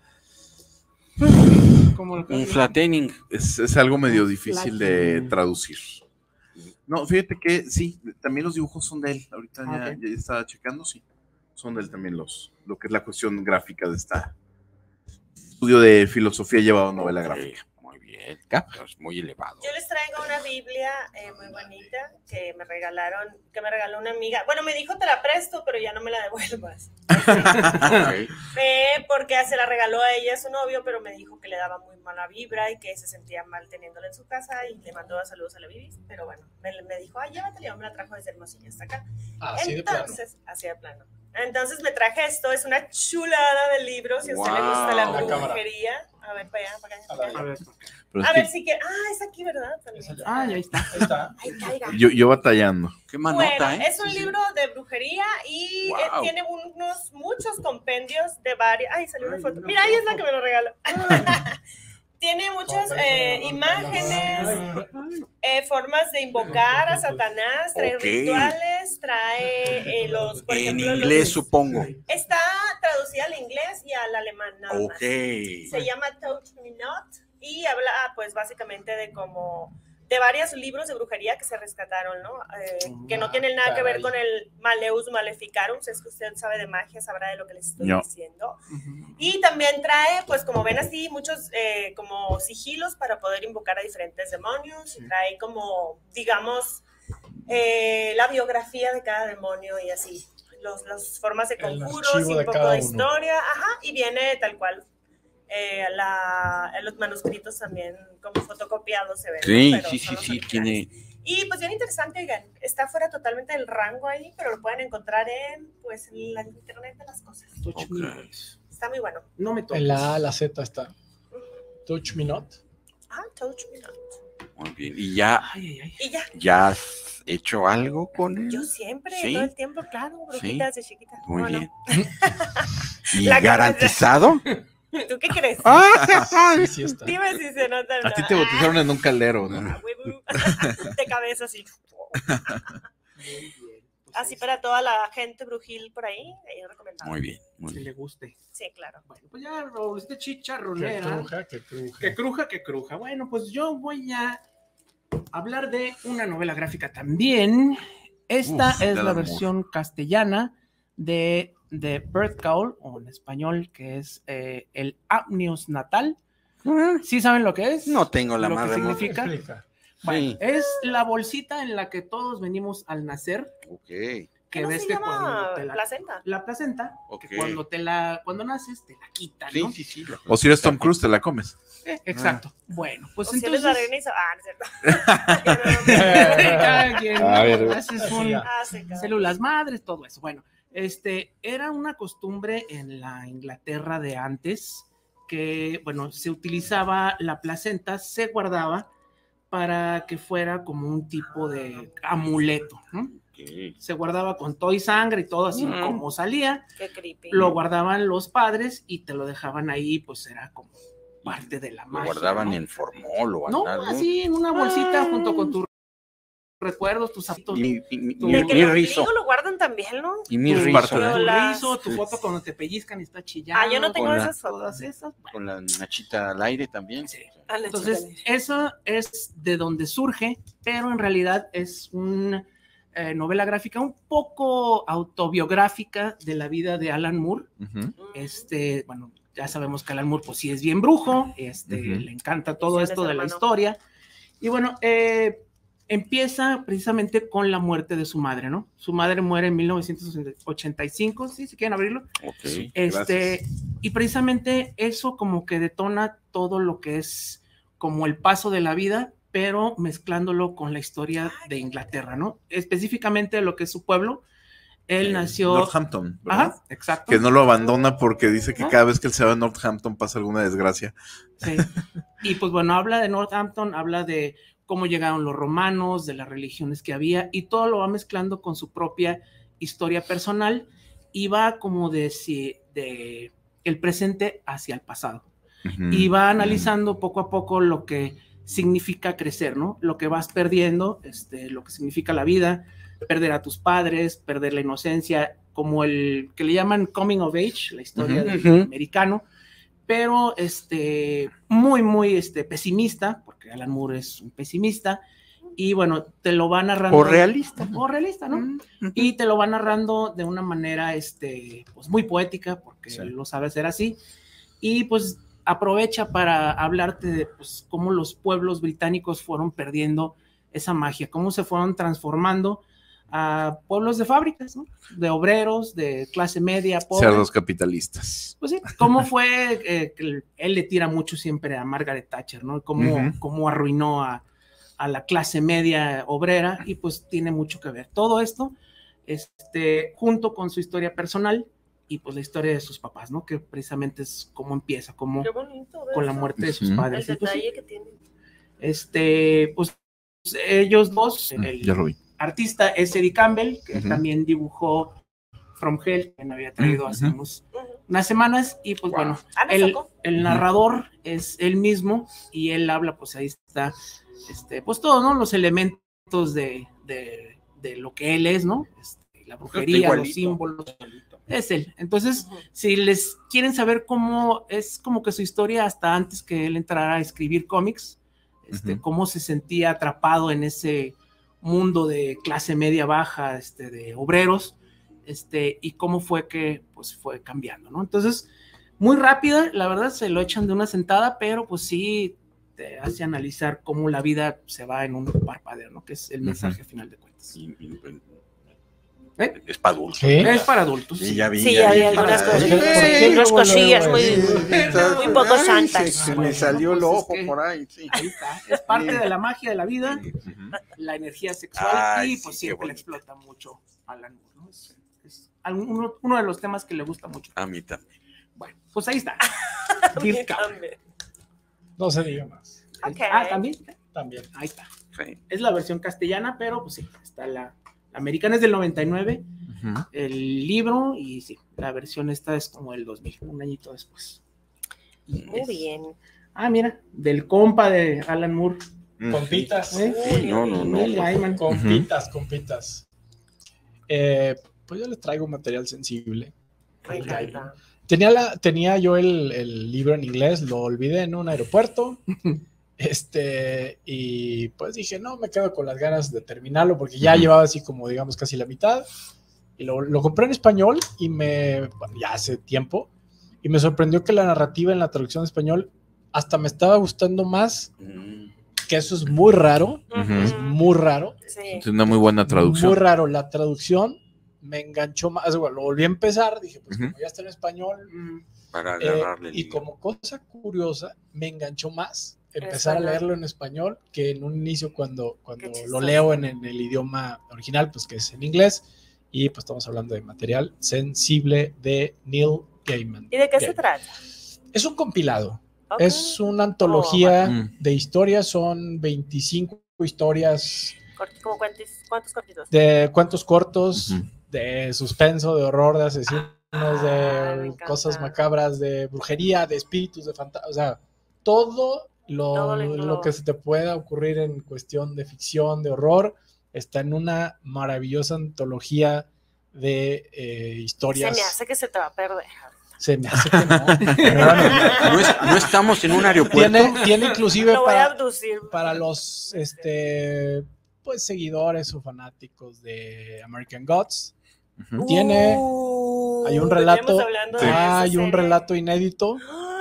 Como lo que- Un flattening. Es algo medio Un difícil de flattening. traducir. No, fíjate que sí, también los dibujos son de él. Ahorita Ah, ok. ya estaba checando, sí. Son de él también lo que es la cuestión gráfica de esta estudio de filosofía llevado a novela Ok, gráfica. muy bien. Es muy elevado. Yo les traigo una Biblia muy bonita que me regaló una amiga. Bueno, me dijo te la presto, pero ya no me la devuelvas. Ok. Porque se la regaló a ella su novio, pero me dijo que le daba muy mala vibra y que se sentía mal teniéndola en su casa y le mandó saludos a la Bibis. Pero bueno, me dijo, ay, llévatela, me la trajo desde Hermosillo hasta acá. Así de plano. Así de plano. Entonces me traje esto, es una chulada de libro, si a usted le gusta la Wow. brujería. A ver, para allá, para acá. A la- A ver. Pero es A que ver si que. Ah, es aquí, ¿verdad? También. Esa ya. Ah, ya está. Ahí está. Ay, caiga. yo batallando. Qué manota, Bueno, ¿eh? es un Sí, sí. libro de brujería y Wow. tiene muchos compendios de varias. Ay, salió una Ay, foto. no. Mira, ahí es la que me lo regaló. Tiene muchas Ay. imágenes, formas de invocar a Satanás, trae Ok. rituales, trae por En ejemplo, inglés, supongo. Está traducida al inglés y al alemán nada más. Ok. Se llama Touch Me Not y habla pues básicamente de varios libros de brujería que se rescataron, ¿no? Que no tienen nada que ver Caray. con el Maleus Maleficarum, si es que usted sabe de magia, sabrá de lo que les estoy No. diciendo. Y también trae, pues como ven así, muchos como sigilos para poder invocar a diferentes demonios, y trae como, digamos, la biografía de cada demonio y así, las formas de El conjuros archivo y de un poco cada de uno. historia, ajá, y viene tal cual. Los manuscritos también como fotocopiados se ven. Sí, ¿no? Pero sí, son sí, los sí, originales. tiene. Y pues bien interesante, oigan, está fuera totalmente del rango ahí, pero lo pueden encontrar en pues en la internet de las cosas. Touch me not. Está muy bueno. No me toques. En la A, a la Z está. Touch Me Not. Ah, Touch Me Not. Muy bien. ¿Y ya, Ay, ay, ay. Y ya, ya has hecho algo con él? yo siempre, Sí. todo el tiempo, claro, brujitas de chiquita. Muy ¿Cómo no? bien. ¿Y La cabeza. garantizado? ¿Tú qué crees? Sí, sí está. Dime si se nota. A ti te bautizaron en un caldero, ¿no? Ah, huevo. De cabeza así. Muy bien. Pues Así es- para toda la gente brujil por ahí, recomendado. Muy bien, muy Si bien. le guste. Sí, claro. Bueno, pues ya, Raúl, este Que chicharronera. cruja, que cruja. Que cruja, que cruja. Bueno, pues yo voy a hablar de una novela gráfica también. Esta Uf, es de la Alan versión castellana de Birth Call, o en español, que es el Apneus Natal. ¿Sí saben lo que es? No tengo la Lo más que remota. significa. Explica. Bueno, Sí. es la bolsita en la que todos venimos al nacer, Ok. que ¿Qué no ves se que llama cuando te placenta? la placenta, Ok. que cuando naces te la quitan, Sí, ¿no? sí, sí. O si eres Tom Cruise, te la comes. Exacto. Bueno, pues O si eres entonces la reina Isabel. Ah, no es cierto. cada quien, A ver. ¿no? Haces un- Ya. Ah, sí, cabrón. células madres, todo eso. Bueno, era una costumbre en la Inglaterra de antes que, bueno, se utilizaba la placenta, se guardaba para que fuera como un tipo de amuleto, ¿no? Ok. Se guardaba con todo y sangre y todo así Mm. como salía, Qué creepy. lo guardaban los padres y te lo dejaban ahí, pues era como parte de la Lo magia. guardaban ¿no? en formol o No, algo. así en una bolsita junto con tus recuerdos, tus zapatos, Y mi De que mi los rizo. gringos lo guardan también, ¿no? Y mi tu, rizo. parte de- tu Las- rizo, tu foto cuando te pellizcan y está chillando. Ah, yo no tengo Hola. esas fotos. Todas esas. Bueno, Con la nachita al aire también. sí. Ah, la Entonces, chica. eso es de donde surge, pero en realidad es una novela gráfica un poco autobiográfica de la vida de Alan Moore. Ujú. Bueno, ya sabemos que Alan Moore, pues sí es bien brujo, Ujú. le encanta todo Bendiciones, esto de la hermano. historia. Y bueno, empieza precisamente con la muerte de su madre, ¿no? Su madre muere en 1985, ¿sí? Si quieren abrirlo. Ok. Gracias. Y precisamente eso como que detona todo lo que es como el paso de la vida, pero mezclándolo con la historia de Inglaterra, ¿no? Específicamente lo que es su pueblo. Él nació... Northampton, ¿verdad? Ajá, exacto. Que no lo abandona porque dice que ¿No? cada vez que él se va a Northampton pasa alguna desgracia. Sí. Y pues bueno, habla de Northampton, habla de cómo llegaron los romanos, de las religiones que había, y todo lo va mezclando con su propia historia personal y va como de el presente hacia el pasado. Ujú. Y va analizando poco a poco lo que significa crecer, ¿no? Lo que vas perdiendo, lo que significa la vida, perder a tus padres, perder la inocencia, como el que le llaman coming of age, la historia del Ujú. americano, pero muy, muy pesimista, porque Alan Moore es un pesimista, y bueno, te lo va narrando. O realista. O realista, ¿no? Ujú. Y te lo va narrando de una manera pues muy poética, porque Sí. él lo sabe hacer así, y pues aprovecha para hablarte de pues, cómo los pueblos británicos fueron perdiendo esa magia, cómo se fueron transformando a pueblos de fábricas, ¿no? De obreros, de clase media, pobre. Cerdos capitalistas. Pues sí, cómo fue que él le tira mucho siempre a Margaret Thatcher, ¿no? Cómo arruinó a la clase media obrera, y pues tiene mucho que ver. Todo esto, junto con su historia personal y pues la historia de sus papás, ¿no? Que precisamente es cómo empieza, cómo Qué bonito. con la eso. muerte de sus Ujú. padres. El Y, pues, sí, detalle que tiene. pues ellos dos, el Ya lo vi. artista es Eddie Campbell, que Ujú. también dibujó From Hell, que me había traído hace Ujú. unas semanas, y pues Wow. bueno, ¿nos tocó? el narrador es él mismo, y él habla, pues ahí está, pues todos, ¿no? Los elementos de lo que él es, ¿no? La brujería, Igualito. los símbolos, es él. Entonces, si les quieren saber cómo es como que su historia hasta antes que él entrara a escribir cómics, Ujú. cómo se sentía atrapado en ese mundo de clase media baja, de obreros, y cómo fue que pues fue cambiando, ¿no? Entonces, muy rápida, la verdad, se lo echan de una sentada, pero pues sí te hace analizar cómo la vida se va en un parpadeo, ¿no? Que es el mensaje final de cuentas. ¿Eh? Es para adultos. Sí. Es para adultos. Sí, ya vi. Sí, ya hay vi. algunas Ay, cosas. ¿Por qué Unas luego, cosillas luego, muy poco Ay, santas. Se me Bueno, salió el pues es ojo que- por ahí. Sí. Ahí está. Es parte Sí. de la magia de la vida, Ujú. la energía sexual, Ay, y sí, pues qué siempre le bonito. explota mucho a Alan Moore, ¿no? Es uno de los temas que le gusta mucho. A mí también. Bueno, pues ahí está. A mí Dirk Kaplan. también. No se diga más. Ok. También. También. Ahí está. Sí. Es la versión castellana, pero pues sí, está la americana, es del 99, Ujú. el libro, y sí, la versión esta es como del 2000, un añito después. Y Muy es- bien. Ah, mira, del compa de Alan Moore. Compitas. ¿Eh? Sí, no. Neil Gaiman. Compitas. Pues yo les traigo material sensible. Me encanta. Tenía yo el libro en inglés, lo olvidé en un aeropuerto. Y pues dije, no, me quedo con las ganas de terminarlo porque ya llevaba así como, digamos, casi la mitad. Y lo compré en español ya hace tiempo, y me sorprendió que la narrativa en la traducción en español hasta me estaba gustando más, que eso es muy raro, Ujú. es muy raro. Sí. Es una muy buena traducción. Muy raro, la traducción me enganchó más, bueno, lo volví a empezar, dije, pues Ujú. como ya está en español, Para agarrarle el y hilo. como cosa curiosa, me enganchó más empezar a Español. leerlo en español que en un inicio cuando Qué lo chistoso. leo en el idioma original, pues que es en inglés, y pues estamos hablando de material sensible de Neil Gaiman. ¿Y de qué se Gaiman. trata? Es un compilado, Ok. es una antología vale. de historias, son 25 historias ¿Cómo cuántos cortitos? de cuentos cortos, Ujú. de suspenso, de horror, de asesinos, me de encanta. cosas macabras, de brujería, de espíritus, de fantasmas, o sea, todo Todo lo engloba. lo que se te pueda ocurrir en cuestión de ficción, de horror, está en una maravillosa antología de historias. Se me hace que se te va a perder. Se me hace que no. Pero bueno, No estamos en un aeropuerto. tiene inclusive Lo voy a para, abducir. para los pues seguidores o fanáticos de American Gods. Ujú. Tiene- hay un relato, veníamos hablando de esa hay un serie. relato inédito,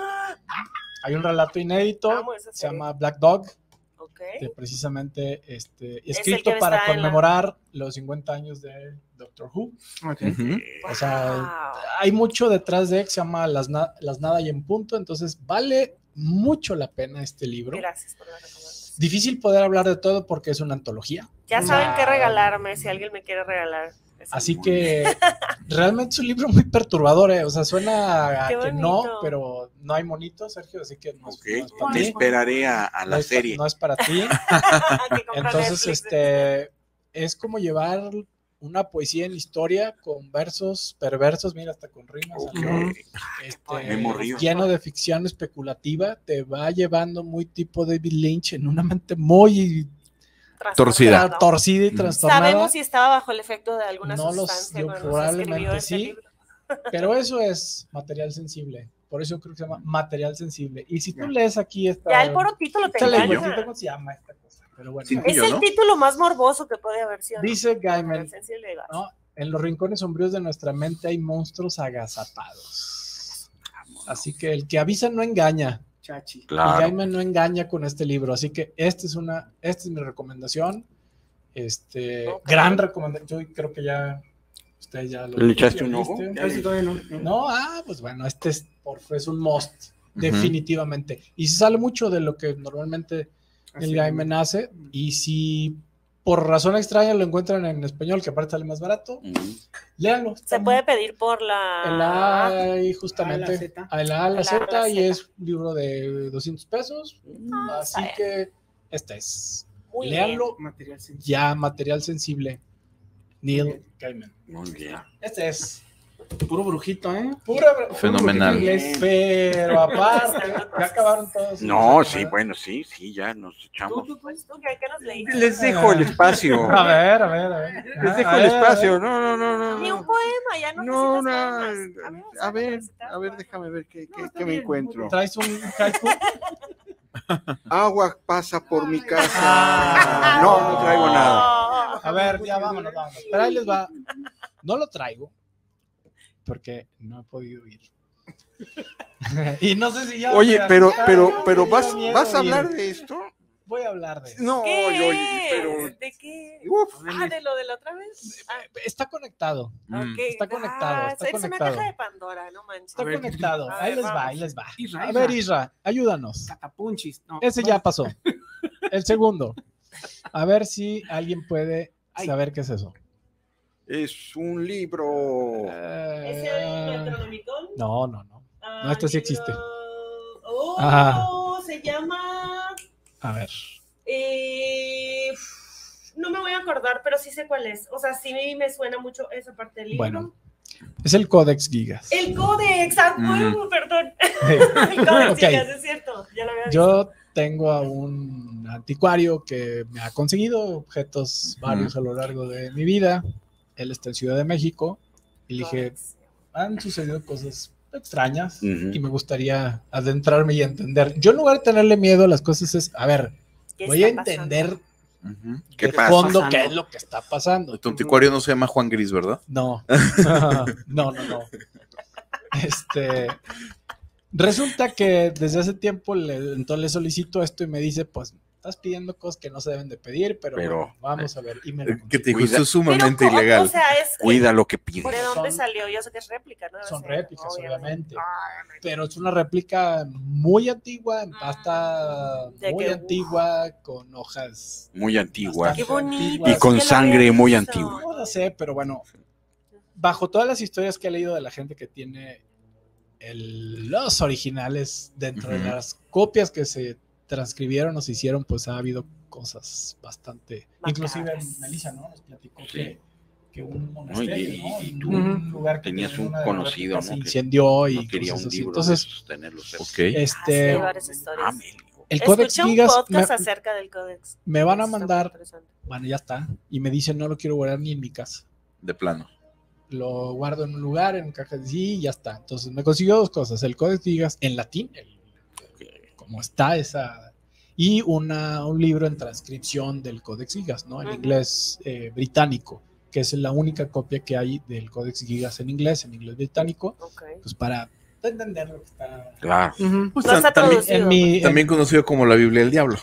hay un relato inédito, Amo esa se serie. llama Black Dog, Ok. que precisamente el escrito que para está en la- conmemorar los 50 años de Doctor Who. Ok. Ujú. O sea, Wow. hay mucho detrás de que se llama Las Nada y en Punto, entonces vale mucho la pena este libro. Gracias por la recomendación. Difícil poder hablar de todo porque es una antología. Ya O saben sea, qué regalarme si alguien me quiere regalar. ese Así libro. que realmente es un libro muy perturbador, ¿eh? O sea, suena a Qué que no, bonito. pero no hay monito, Sergio, así que no, Ok, no es para me ti. esperaré a No la es pa- serie. no es para ti. Que compra Entonces, Netflix. es como llevar una poesía en la historia con versos perversos, mira, hasta con rimas, Ok. ¿no? Memo Ríos. Lleno de ficción especulativa, te va llevando muy tipo David Lynch en una mente muy Torcida. torcida y trastornada. ¿Sabemos si estaba bajo el efecto de alguna No lo sustancia sé, cuando se probablemente escribió este sí. libro? Pero eso es material sensible. Por eso creo que se llama material sensible. Y si tú lees aquí esta. Ya el puro título te esta engaña. lengüetita, ¿cómo se llama esta cosa? Pero bueno, Sí. Es Yo, el ¿no? título más morboso que puede haber sido. dice Gaiman, Sensible, vas. ¿no? En los rincones sombríos de nuestra mente hay monstruos agazapados. Así que el que avisa no engaña. Chachi. Y Claro. Gaiman no engaña con este libro. Así que esta es mi recomendación. Ok. Gran recomendación. Yo creo que ya usted ya lo ¿Le echaste ya un ojo? viste. A ver si todavía no. No, pues bueno, este es un must, definitivamente. Y se sale mucho de lo que normalmente el Así, Gaiman hace. Y si por razón extraña lo encuentran en español, que aparte sale más barato, léanlo. Se puede pedir por la... En la A y justamente A, la a la Z. Z y es un libro de 200 pesos. Así está que este es. Muy Léanlo Material sensible. ya, material sensible. Neil Gaiman. Muy bien. Este es. Puro brujito, ¿eh? Pura Fenomenal. puro inglés, pero aparte, ya acabaron todos. No, sí, bueno, sí, ya nos echamos. Pues, ¿tú qué nos leíste? Les dejo el espacio. A ver. Les dejo A el ver, espacio. No. Ni un poema, ya no No, necesitas poemas. a ver, necesitas déjame ver qué está me bien, encuentro. ¿Traes un haiku? Agua pasa por mi casa. No traigo nada. A ver, ya vámonos. Pero ahí les va. No lo traigo porque no he podido ir. Y no sé si ya. Oye, pero me vas da miedo a ir. hablar de esto. Voy a hablar de eso. No, ¿Qué? oye, pero ¿De qué? uf, ¿de lo de la otra vez? Está conectado. Ok. Está conectado, está Es una conectado. caja de Pandora, no manches. Está A ver, conectado. a Ahí ver, les va, vamos. ahí les va. Isra, A Isra. ver, Isra, ayúdanos. Catapunchis. No, Ese ya pasó. El segundo. A ver si alguien puede Ay. saber qué es eso. es un libro. ¿Es el Necronomicon? No. No, este sí existe. Oh, Ajá. se llama... A ver. No me voy a acordar, pero sí sé cuál es. O sea, sí me suena mucho esa parte del libro. Bueno, es el Codex Gigas. El Codex, perdón. El Codex, Ok. Gigas, es cierto. Ya lo había visto. Yo tengo a un anticuario que me ha conseguido objetos varios a lo largo de mi vida. Él está en Ciudad de México. Y le dije, Codex. han sucedido cosas extrañas Ujú. y me gustaría adentrarme y entender. Yo en lugar de tenerle miedo a las cosas es, a ver, ¿Qué voy a está pasando? entender ¿Qué de pasa? fondo pasando? qué es lo que está pasando. Tu anticuario no se llama Juan Gris, ¿verdad? No, no. Resulta que desde hace tiempo entonces le solicito esto y me dice, pues, estás pidiendo cosas que no se deben de pedir, pero bueno, vamos a ver. Y me lo Que te dijo, Cuida- esto es sumamente Pero, ilegal. O sea, es... Cuida lo que pides. ¿De dónde Son- salió? Yo sé que es réplica, ¿no? Debe son ser, réplicas, obviamente. Pero es una réplica muy antigua, en pasta ¿De muy qué? antigua, con hojas. Muy antigua. Qué bonito. Y con sí, ya lo sangre había muy visto. antigua. No lo sé, pero bueno, bajo todas las historias que he leído de la gente que tiene los originales dentro de Ujú. las copias que se transcribieron o se hicieron, pues ha habido cosas bastante. Macabras. Inclusive Melissa, ¿no? Nos platicó Sí. que un monasterio, y- ¿no? y En tú un lugar que tenías tenía un una de las conocido, réplicas ¿no? se que incendió y No quería cosas un así. libro Entonces, de esos, tenerlo cerca. Ok. este, Hay varias historias. el Codex Escuché un Gigas podcast acerca del Codex. me van a Está muy mandar, interesante. bueno, ya está, y me dicen no lo quiero guardar ni en mi casa. De plano. Lo guardo en un lugar, en cajas de sí, y ya está. Entonces me consiguió dos cosas: el Codex Gigas en latín, como está esa, y un libro en transcripción del Codex Gigas, ¿no? En Ujú. inglés británico, que es la única copia que hay del Codex Gigas en inglés británico, Ok. pues para entender lo que está Claro. Ujú. Pues No está también, traducido. en mi. también conocido como la Biblia del Diablo.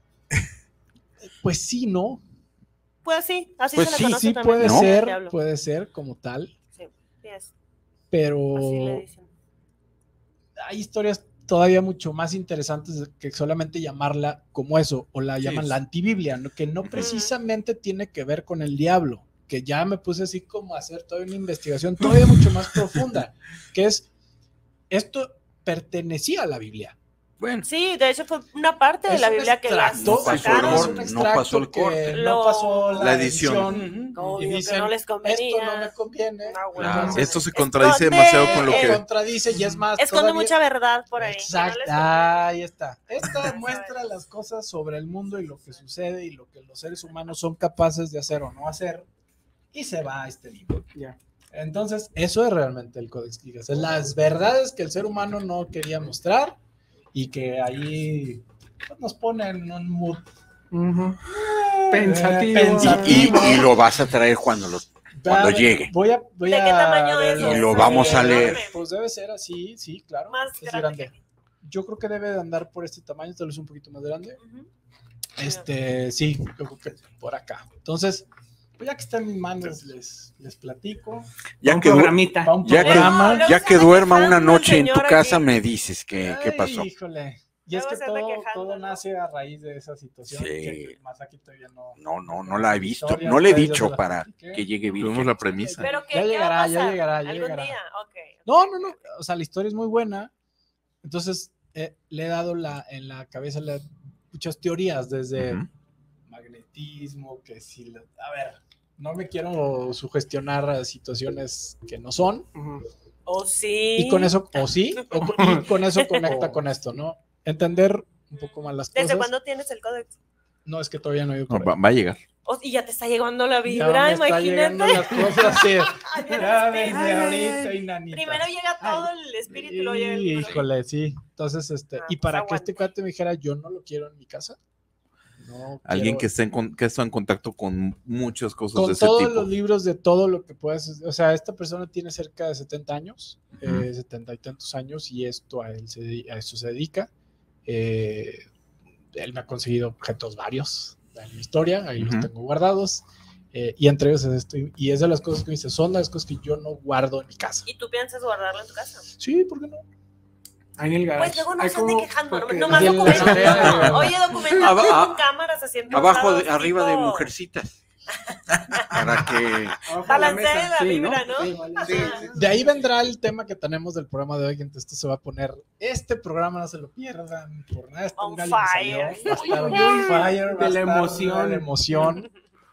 Pues sí, ¿no? Pues sí, así Pues se le sí, conoce Sí también. puede ¿no? ser, Diablo. puede ser como tal, Sí, sí es. pero Así le dicen. hay historias todavía mucho más interesantes que solamente llamarla como eso, o la Sí, llaman sí. la antibiblia, ¿no? Que no precisamente tiene que ver con el diablo, que ya me puse así como a hacer toda una investigación todavía mucho más profunda, que es, esto pertenecía a la Biblia, Bueno, Sí, de hecho fue una parte de Es la un Biblia que las extracto, pasó el sacaron. corte. un No extracto pasó el que corte. no pasó La edición. Obvio y que dicen, no les convenía. esto no me conviene. Ah, bueno, Claro. entonces, Esto se contradice demasiado con lo Se que... contradice y es más. esconde todavía- mucha verdad por ahí. que no Exacto, les conviene. ahí está. Esta muestra las cosas sobre el mundo y lo que sucede y lo que los seres humanos son capaces de hacer o no hacer. Y se va a este libro. Ya. Entonces, eso es realmente el Codex Gigas. Es las verdades que el ser humano no quería mostrar y que ahí pues, nos pone en un mood Ujú. Pensativo. pensativo. y lo vas a traer cuando llegue. Voy ¿De qué tamaño es? Y lo vamos a leer. Pues debe ser así, sí, claro. Más es grande. grande. Yo creo que debe de andar por este tamaño, tal vez un poquito más grande. Ujú. Sí, yo creo que por acá. Entonces, pues ya que está en mis manos, les platico. Ya Un que, programita. Va un ya que- programa. Luego ya se que anda duerma quejando una el noche en tu señor casa, aquí. me dices qué Ay, pasó. Híjole. Y es Luego que se anda todo, quejando, todo ¿no? nace a raíz de esa situación. Sí. Que Masaki todavía no. No la he visto. Historia, No le he ustedes ya dicho se la para platiqué. que llegue bien. Tuvimos la premisa. Pero que Ya llegará, ya llegará, ¿Algún llegará. día? Ok. No. O sea, la historia es muy buena. Entonces, le he dado en la cabeza muchas teorías, desde Ujú. magnetismo, que si... A ver, no me quiero sugestionar a situaciones que no son. Ujú. O sí. Y con eso, o sí, y con eso conecta con esto, ¿no? Entender un poco más las ¿Desde cosas. cuándo tienes el códex? No, es que todavía no he ido No, por ahí. va a llegar. Y ya te está llegando la Ya vibra, me está llegando imagínate. las cosas, sí. Ay, Ya Dios desde mío. ahorita, inanita. Primero llega todo el espíritu y luego llega el libro. Híjole, sí. Entonces, Ah, y pues para que aguante. este cuate me dijera, yo no lo quiero en mi casa. No Alguien que quiero- está en contacto con muchas cosas de con ese todos tipo. los libros de todo lo que puedes, o sea, esta persona tiene cerca de 70 años, Ujú. 70 y tantos años, y esto a eso se dedica. Él me ha conseguido objetos varios en mi historia, ahí los Ujú. tengo guardados, y entre ellos es esto, y es de las cosas que me dice, son las cosas que yo no guardo en mi casa. ¿Y tú piensas guardarlo en tu casa? Sí, ¿por qué no? Ahí en el garage. Pues luego no Hay se ande como- quejando, porque- nomás Así en la documentando. azotea. Oye, documentando Aba- con cámaras haciendo Abajo, lados, arriba de tipo, mujercitas. Para que. Abajo de Balancea mesa. la Sí, vibra, ¿no? Sí, Sí, sí. De ahí vendrá el tema que tenemos del programa de hoy, que entonces esto se va a poner, este programa no se lo pierdan, por nada, está On un gallo que fire. salió, va a estar on fire, va a De la estar emoción. de la emoción,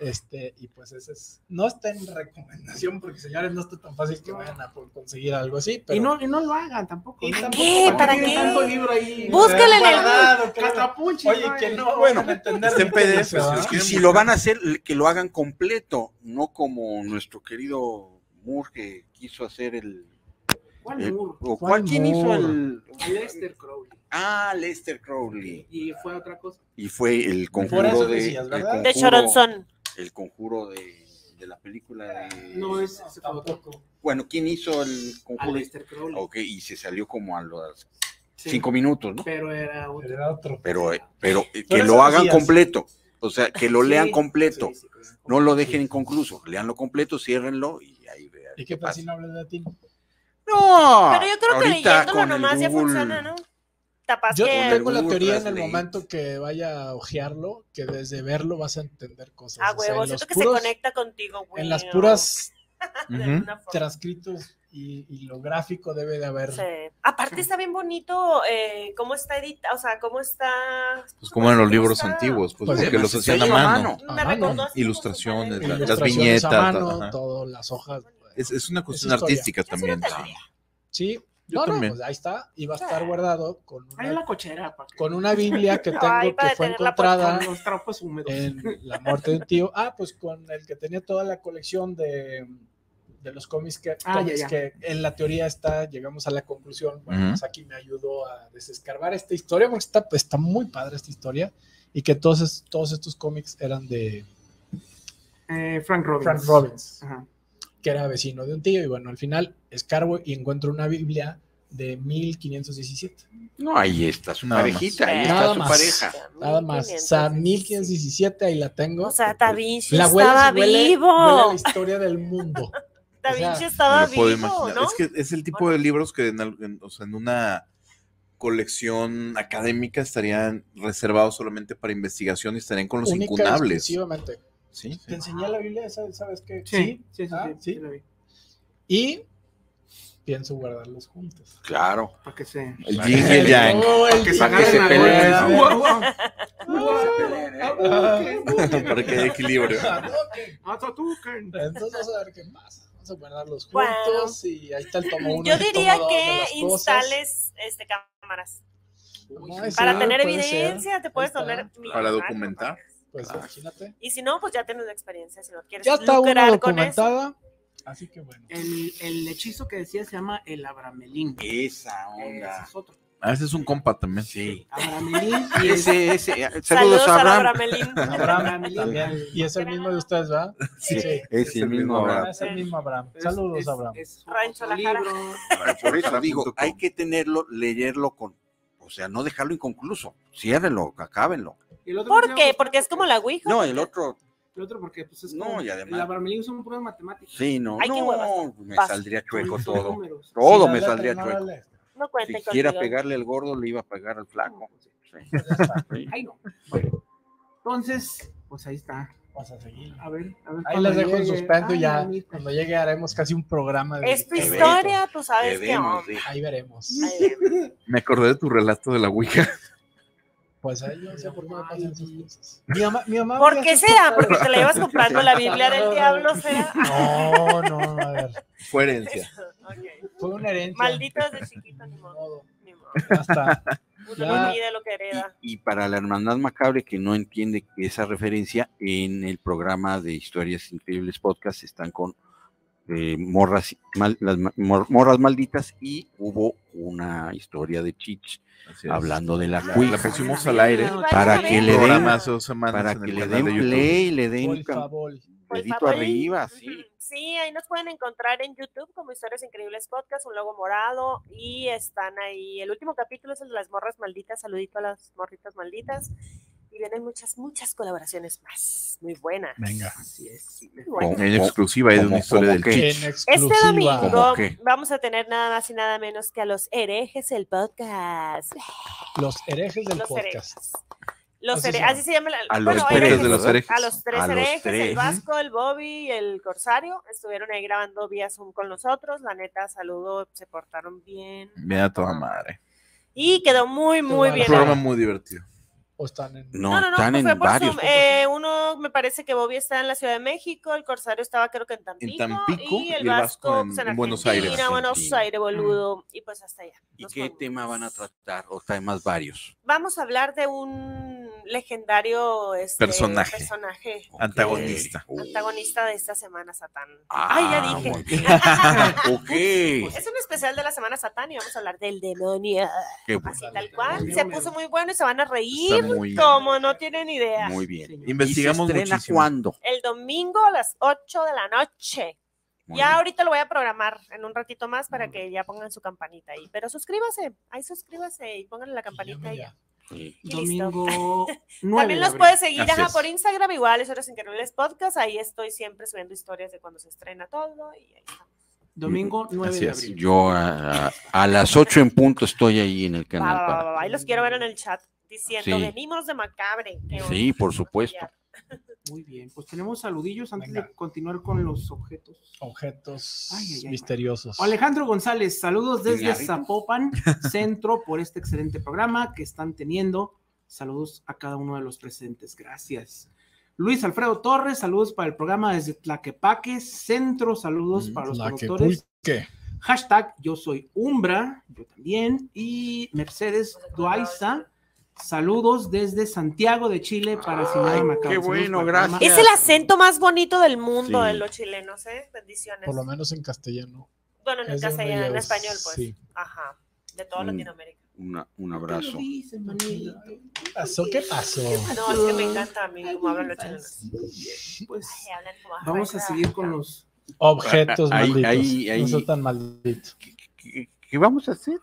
y pues ese es, no está en recomendación, porque señores, no está tan fácil que vayan a por conseguir algo así, pero... Y no lo hagan tampoco. ¿Y ¿no? tampoco? ¿Para tienen qué? tanto libro ahí? Búscale en el- guardado, que Catrapunchi, Oye, ¿no? que no Bueno, vayan a entender está en ni qué PDF, dice, ¿verdad? Y si lo van a hacer, que lo hagan completo, no como nuestro querido Moore que quiso hacer ¿Cuál Moore? ¿Quién hizo Moore? A Lester Crowley. Lester Crowley. Y fue otra cosa. Y fue el Por conjuro eso de. decías, ¿verdad? De Choronzón. El conjuro de la película de. No, ese fue otro. Tampoco. ¿Quién hizo el A conjuro? Lester Crowley. Ok, y se salió como a los Sí, 5 minutos, ¿no? Pero era otro. Era otro. Pero que Por eso lo hagan decías. completo. O sea, que lo Sí, lean completo. sí, sí. No lo dejen inconcluso. Leanlo completo, ciérrenlo y ahí vean. ¿Y qué tal si no hablas de ti? No, Pero yo creo que ahorita leyéndolo con el nomás ya Google- funciona, ¿no? Capaz Yo que... tengo la Google teoría en el Translate. momento que vaya a ojearlo, que desde verlo vas a entender cosas. A O sea, huevo, en los siento que puros- se conecta contigo, güey. En las puras De Ujú. alguna forma. transcritos y lo gráfico debe de haber. Sí. Aparte está bien bonito cómo está editado, o sea, cómo está... Pues como en los ¿cómo libros está? antiguos, pues Pues, que los está hacían a hecho mano. Me A recordó mano. así Ilustraciones, como su las padre. Ilustraciones viñetas, a mano, ajá. todas las hojas. Es una cuestión historia. artística Yo sí lo también. tendría. Sí, Yo no, también. pues ahí está. Y va a estar guardado Ahí en la cochera. para que- con una Biblia que tengo Ay, para que fue detener la encontrada Con los trapos húmedos. en la muerte de un tío. Pues con el que tenía toda la colección de los cómics ya. que en la teoría llegamos a la conclusión. Bueno, Ujú. pues aquí me ayudó a desescarbar esta historia porque está muy padre esta historia y que todos estos cómics eran de Frank Robbins. Frank Robbins, Ajá. que era vecino de un tío, y bueno, al final escarbo y encuentro una Biblia de 1517. No, ahí está su Nada parejita, más. ahí Nada está su más. pareja. Nada más. O sea, 1517, ahí la tengo. O sea, Da Vinci La estaba huele a vivo. la historia del mundo. Da o sea, Vinci Me estaba lo puedo vivo, imaginar. ¿no? Es que es el tipo de libros que o sea, en una colección académica estarían reservados solamente para investigación y estarían con los Única y incunables. exclusivamente. Sí, sí. Te enseñé la Biblia, ¿sabes qué? Sí, sí, Ah, sí, sí. lo vi. Y pienso guardarlos juntos. Claro. Para que se... El yin y el yang. Que se Para que se agarren peleen. Para que haya equilibrio. Entonces vamos a ver qué más. Vamos a guardarlos Bueno. juntos y ahí está el tomo 1. Yo diría que instales cámaras. Para tener evidencia, te puedes tomar. Para documentar. Pues imagínate. Y si no, pues ya tienes la experiencia. Si no quieres Ya está una lucrar con eso. documentada. Así que bueno. El hechizo que decía se llama el Abramelín. Esa Ese onda. es otro. Ese es un compa también. Sí. Abramelín Y y ese... saludos a Abraham. Abramelín. Abraham también. Y es el mismo de ustedes, ¿verdad? Sí, es el mismo Abraham. Es el mismo Abraham. Saludos, Abraham. Rancho La libro. Por eso digo, hay que tenerlo, leerlo o sea, no dejarlo inconcluso. Ciérrenlo, acábenlo. ¿Y el otro ¿Por que qué? se llama? Porque es como la Ouija. No, el otro, El otro porque pues es No, como- y además- el Abramelín son puras matemáticas. sí, no, Ay, qué huevas. me Paso. saldría chueco Son todo. números. Todo Sí, me las saldría letras no chueco. las lees. No cuenten Si quiera conmigo. pegarle al gordo, le iba a pegar al flaco. Sí. Sí. Ay, no. Bueno, entonces, pues ahí está. Vamos a seguir. A ver. Ahí cuando les dejo en llegue. suspenso y Ay, ya. mamita. Cuando llegue haremos casi un programa de. Es tu Debemos. historia, tú sabes qué Debemos, onda. sí. Ahí veremos. Ahí vemos. Me acordé de tu relato de la Ouija. Pues ahí yo no sé por qué me pasan esas cosas. Mi mamá ¿Por veía qué sus será? cosas. Porque te la llevas comprando la Biblia del diablo, ¿será? No, a ver. Fue herencia. Ok. Fue una herencia. Maldito desde chiquito, ni modo. Ni modo. Hasta. Uno Ya. no mide lo que hereda. Y para la hermandad macabre que no entiende esa referencia, en el programa de Historias Increíbles Podcast están con morras malditas y hubo una historia de Chich Así es. hablando de la La Ouija. pusimos al aire. Para que le den- Programa hace 2 semanas Para en que el le canal den de YouTube. play, le den Por favor. Por dedito favor. arriba, sí. Ujú. Sí, ahí nos pueden encontrar en YouTube como Historias Increíbles Podcast, un logo morado, y están ahí. El último capítulo es el de las morras malditas, saludito a las morritas malditas, y vienen muchas colaboraciones más, muy buenas. Venga. Así es. Muy buenas. En exclusiva hay de una ¿Cómo historia del qué? Chich. En Este exclusiva. domingo ¿Cómo qué? vamos a tener nada más y nada menos que a los herejes del podcast. Los herejes del Los podcast. herejes. Los Así se así se llama. A bueno, los tres herejes. de los herejes. A los tres A los herejes, tres. el Vasco, el Bobby y el Corsario, estuvieron ahí grabando vía Zoom con nosotros. La neta, saludo, se portaron bien. Mira toda madre. Y quedó muy Un Un bien. programa muy divertido. O están en. No, están pues fue en por varios. Zoom. Uno me parece que Bobby está en la Ciudad de México, el Corsario estaba creo que en Tampico, y el Vasco pues, en Buenos Aires. Buenos Argentina. Aires, boludo, y pues hasta allá. ¿Y Nos qué fuimos. tema van a tratar? O sea, además varios. Vamos a hablar de un legendario Personaje. Ok. Antagonista. Antagonista de esta semana, Satán. Ah, Ya dije. muy bien. Ok. Es un especial de la semana Satán y vamos a hablar del demonio. Qué bueno. Así tal cual. Se puso muy bueno y se van a reír Está muy, como no tienen idea. Muy bien. Señor. investigamos ¿Y se estrena muchísimo. cuándo? El domingo a las 8 de la noche. Muy Ya bien. ahorita lo voy a programar en un ratito más para que ya pongan su campanita ahí. Pero suscríbase y pónganle la campanita ahí. Ya. Sí. Y listo. Domingo 9 También de los abril. puedes seguir Así ajá, es. por Instagram, igual, Historias Increíbles Podcast. Ahí estoy siempre subiendo historias de cuando se estrena todo. Y ahí está. Domingo 9 Así de es. abril. Yo a las 8 en punto estoy ahí en el Va, canal. va, va, para- va, ahí los quiero ver en el chat diciendo, Sí. venimos de Macabre. ¿Qué onda? Sí, por supuesto. Muy bien, pues tenemos saludillos antes Venga. de continuar con los objetos. Objetos Ay, ay, ay. misteriosos. Alejandro González, saludos desde Iñárritu. Zapopan, Centro, por este excelente programa que están teniendo. Saludos a cada uno de los presentes, gracias. Luis Alfredo Torres, saludos para el programa desde Tlaquepaque, Centro, saludos para los La que productores. pulque. Hashtag yo soy Umbra, yo también. Y Mercedes Doaiza, saludos desde Santiago de Chile para Cinema Ay, Macabro. qué Saludos bueno, para el programa. Es el acento más bonito del mundo Sí. de los chilenos, ¿eh? Bendiciones. Por lo menos en castellano. Bueno, en el es donde castellano, en yo- español, pues. sí. Ajá. De toda Mm. Latinoamérica. Un abrazo. ¿Qué dices, manito? ¿Qué pasó? ¿Qué pasó? No, es que me encanta a mí cómo hablan los chilenos. Pues Ay, hablan como vamos a seguir con los... Objetos Ahí- malditos. ahí- No son tan malditos. ¿Qué vamos a hacer?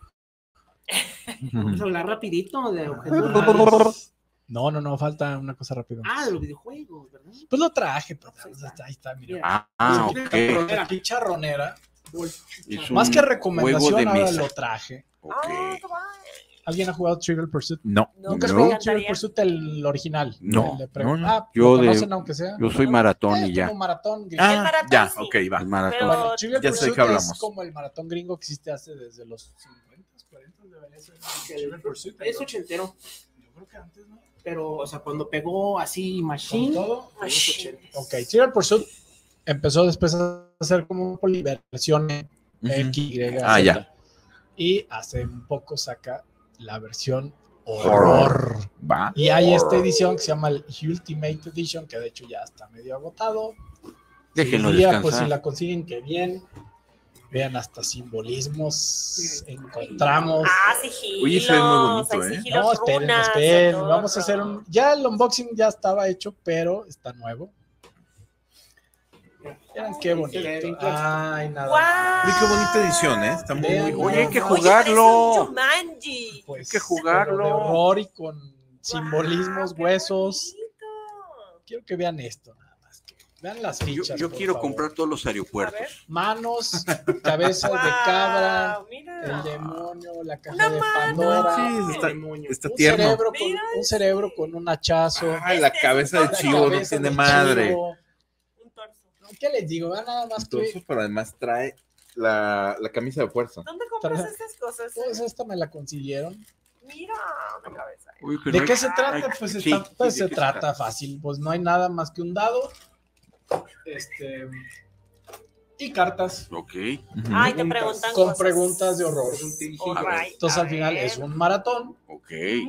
Vamos a hablar rapidito de objetos raros. No, falta una cosa rápida. Ah, de los videojuegos, ¿verdad? Pues lo traje, pero ahí está, mira. Ok. Aquí charronera. Es Más un que recomendación, juego de ahora mesa. lo traje. Ok. Ah, qué guay. ¿Alguien ha jugado Trivial Pursuit? No. ¿Nunca has No. jugado Trivial Pursuit el original? No, El de no, no. Ah, Yo ¿lo de- conocen aunque sea? Yo soy maratón y ya. Como maratón gringo. El maratón ya, sí. ok, va. El maratón. Pero- Bueno, Trivial Ya sé de Pursuit qué hablamos. es como el maratón gringo que existe hace desde los 50, 40, debería ser. Trivial Pursuit. Es ochentero, Yo creo que antes, ¿no? pero, o sea, cuando pegó así Con Machine, todo. fue en los 80. Ok, Trivial Pursuit empezó después a hacer como versión X, Y, Ah, Z. ya. Y hace un poco saca la versión horror. Va. Y hay esta edición que se llama el Ultimate Edition, que de hecho ya está medio agotado. Déjenlo Si un día, descansar. pues si la consiguen, que bien. Vean, hasta simbolismos encontramos. Ah, sigilos. Oye, se ve muy bonito, hay ¿eh? sigilos, No, esperen, runas, esperen. todo. Vamos a hacer un. Ya el unboxing ya estaba hecho, pero está nuevo. Miren qué bonito. Ay, nada. ¡Guau! Uy, qué bonita edición, ¿eh? Está muy, muy Vean, Oye, hay que no, Oye, jugarlo. parece un Jumanji. Pues, Hay que jugarlo. pero de horror y con simbolismos, ¡Guau, qué huesos. bonito! Quiero que vean esto, nada más. Vean las fichas. Yo por quiero favor. comprar todos los A aeropuertos. ver. Manos, cabeza de ¡Guau! cabra, Mira. el demonio, la caja Una de mano. Pandora. Sí, está, demonio. está Un tierno. cerebro, Mira un cerebro con un hachazo. Ay, la cabeza de la chivo no cabeza tiene de madre. chivo. Un torso. ¿Qué les digo? Vean nada más que. Entonces, pero además trae la camisa de fuerza. ¿Dónde compras Tra- estas cosas? Pues esta me la consiguieron. Mira, una cabeza. Uy, pero ¿De hay- qué se trata? hay- Pues, sí, pues sí, se ¿de qué trata fácil. Pues no hay nada más que un dado. Y cartas. Ok. Ay, te Preguntas. preguntan Con cosas. preguntas de horror. Alright, Entonces a al final ver. es un maratón. Ok.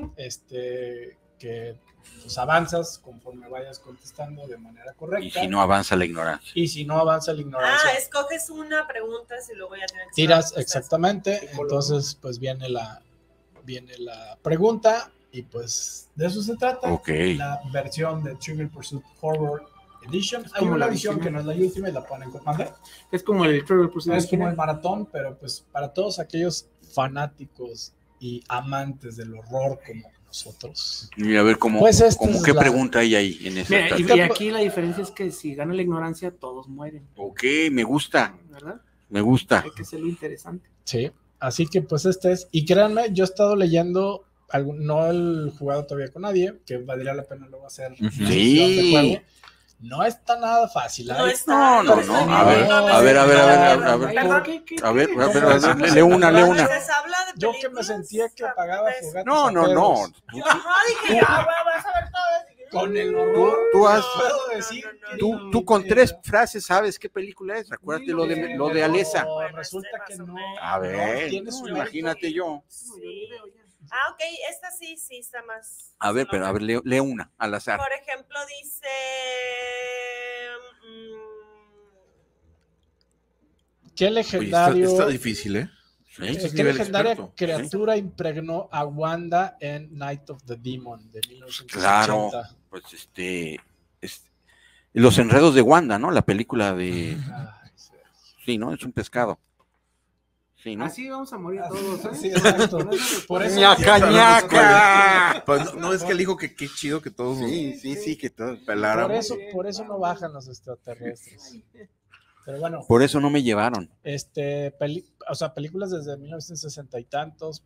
Que pues avanzas conforme vayas contestando de manera correcta. Y si no avanza la ignorancia. Y si no avanza la ignorancia. Ah, escoges una pregunta y luego ya tienes que Tiras hacer las exactamente. Entonces pues viene la pregunta y pues de eso se trata. Ok. La versión de Trivial Pursuit Horror Edition. Hay como una la edición que original. no es la última y la ponen con manda. Es como el Trivial Pursuit Es como el original. maratón, pero pues para todos aquellos fanáticos y amantes del horror como nosotros. Y a ver cómo, Pues esta cómo es qué la- pregunta hay ahí en esa. Mira, tarjeta. y aquí la diferencia es que si gana la ignorancia, todos mueren, Ok, me gusta, ¿verdad? me gusta. Hay que hacerlo interesante. Sí, así que pues este es, y créanme, yo he estado leyendo, no he jugado todavía con nadie, que valdría la pena luego hacer Ujú. una sesión Sí. de juego. No está nada fácil. No ¿eh? está. No, no, a ver, a ver, a ver, a ver. Perdón. A ver, ¿Cómo? lee una, lee una. Se habla de Yo que me películas, sentía que apagaba pues, fogatas No, a no, no. pedos. Ajá, dije, ya, vas a ver todas. Con el horror, Tú has- puedo decir que Tú con 3 frases sabes qué película es. Acuérdate lo de Alesa. No, resulta que no. A ver, no, tiene su imagínate yo. Sí. Ah, ok, esta sí está más. A ver, pero a ver, lee una al azar. Por ejemplo, dice. ¿Qué Oye, legendario, está difícil, ¿eh? Sí. Este es qué nivel legendaria experto. criatura impregnó a Wanda en Night of the Demon de 1980? Claro, pues Los enredos de Wanda, ¿no? La película de. Ay, sí. Sí, ¿no? Es un pescado. Sí, ¿no? Así vamos a morir todos, ¿eh? Sí, exacto. Por eso ¡Ñaca, ñaca! Pues no es que él dijo que qué chido que todos Sí, que todo. peláramos. por eso no bajan los extraterrestres. Pero bueno, Por eso no me llevaron. películas desde 1960 y tantos,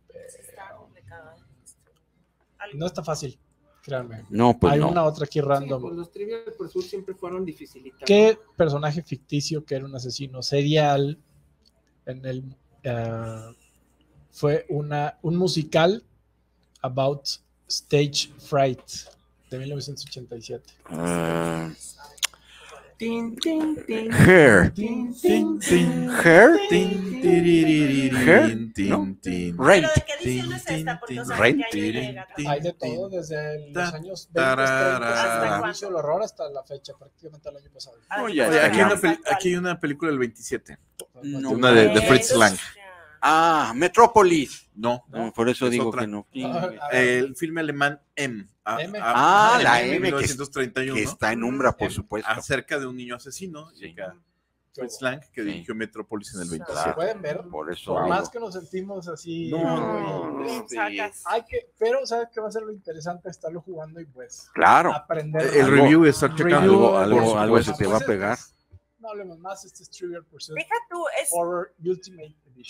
no está fácil, créanme. No, pues Hay no. una otra aquí Sí, random. pues los Trivial Pursuit siempre fueron dificilitas. ¿Qué personaje ficticio que era un asesino serial fue un musical about stage fright de 1987? Tin, tin, tin. Hair. Tin, Tin, tin, tin, Hair. tin, tiriririn, Her, tin, ¿no? tin. Rent. ¿Pero de qué edición es esta? Porque, o sea, Rent. ¿qué año llega? Hay de todo, desde los Ta- años 20, tarara. 30, ¿Hasta el inicio del horror hasta la fecha, prácticamente el año pasado. Oye, Oye, aquí hay una, Hasta aquí hay una película del 27. No. Una de Fritz Lang. Ah, Metrópolis. No, No, por eso es digo otra. que no. el filme alemán M. La M, que 1931, Que ¿no? está en Umbra, por supuesto. Acerca de un niño asesino, Sí. llega Fritz Lang, que Sí. dirigió Metrópolis en el Se 27. pueden ver, Por eso. por digo. más que nos sentimos así. No, sí. Sacas. Pero ¿sabes qué va a ser lo interesante? Estarlo jugando y pues Claro. aprender. El Algo- review está checando. Algo se te va a Pues, pegar. No hablemos más, este es Trivial Pursuit Deja tú, es Horror Ultimate Edition.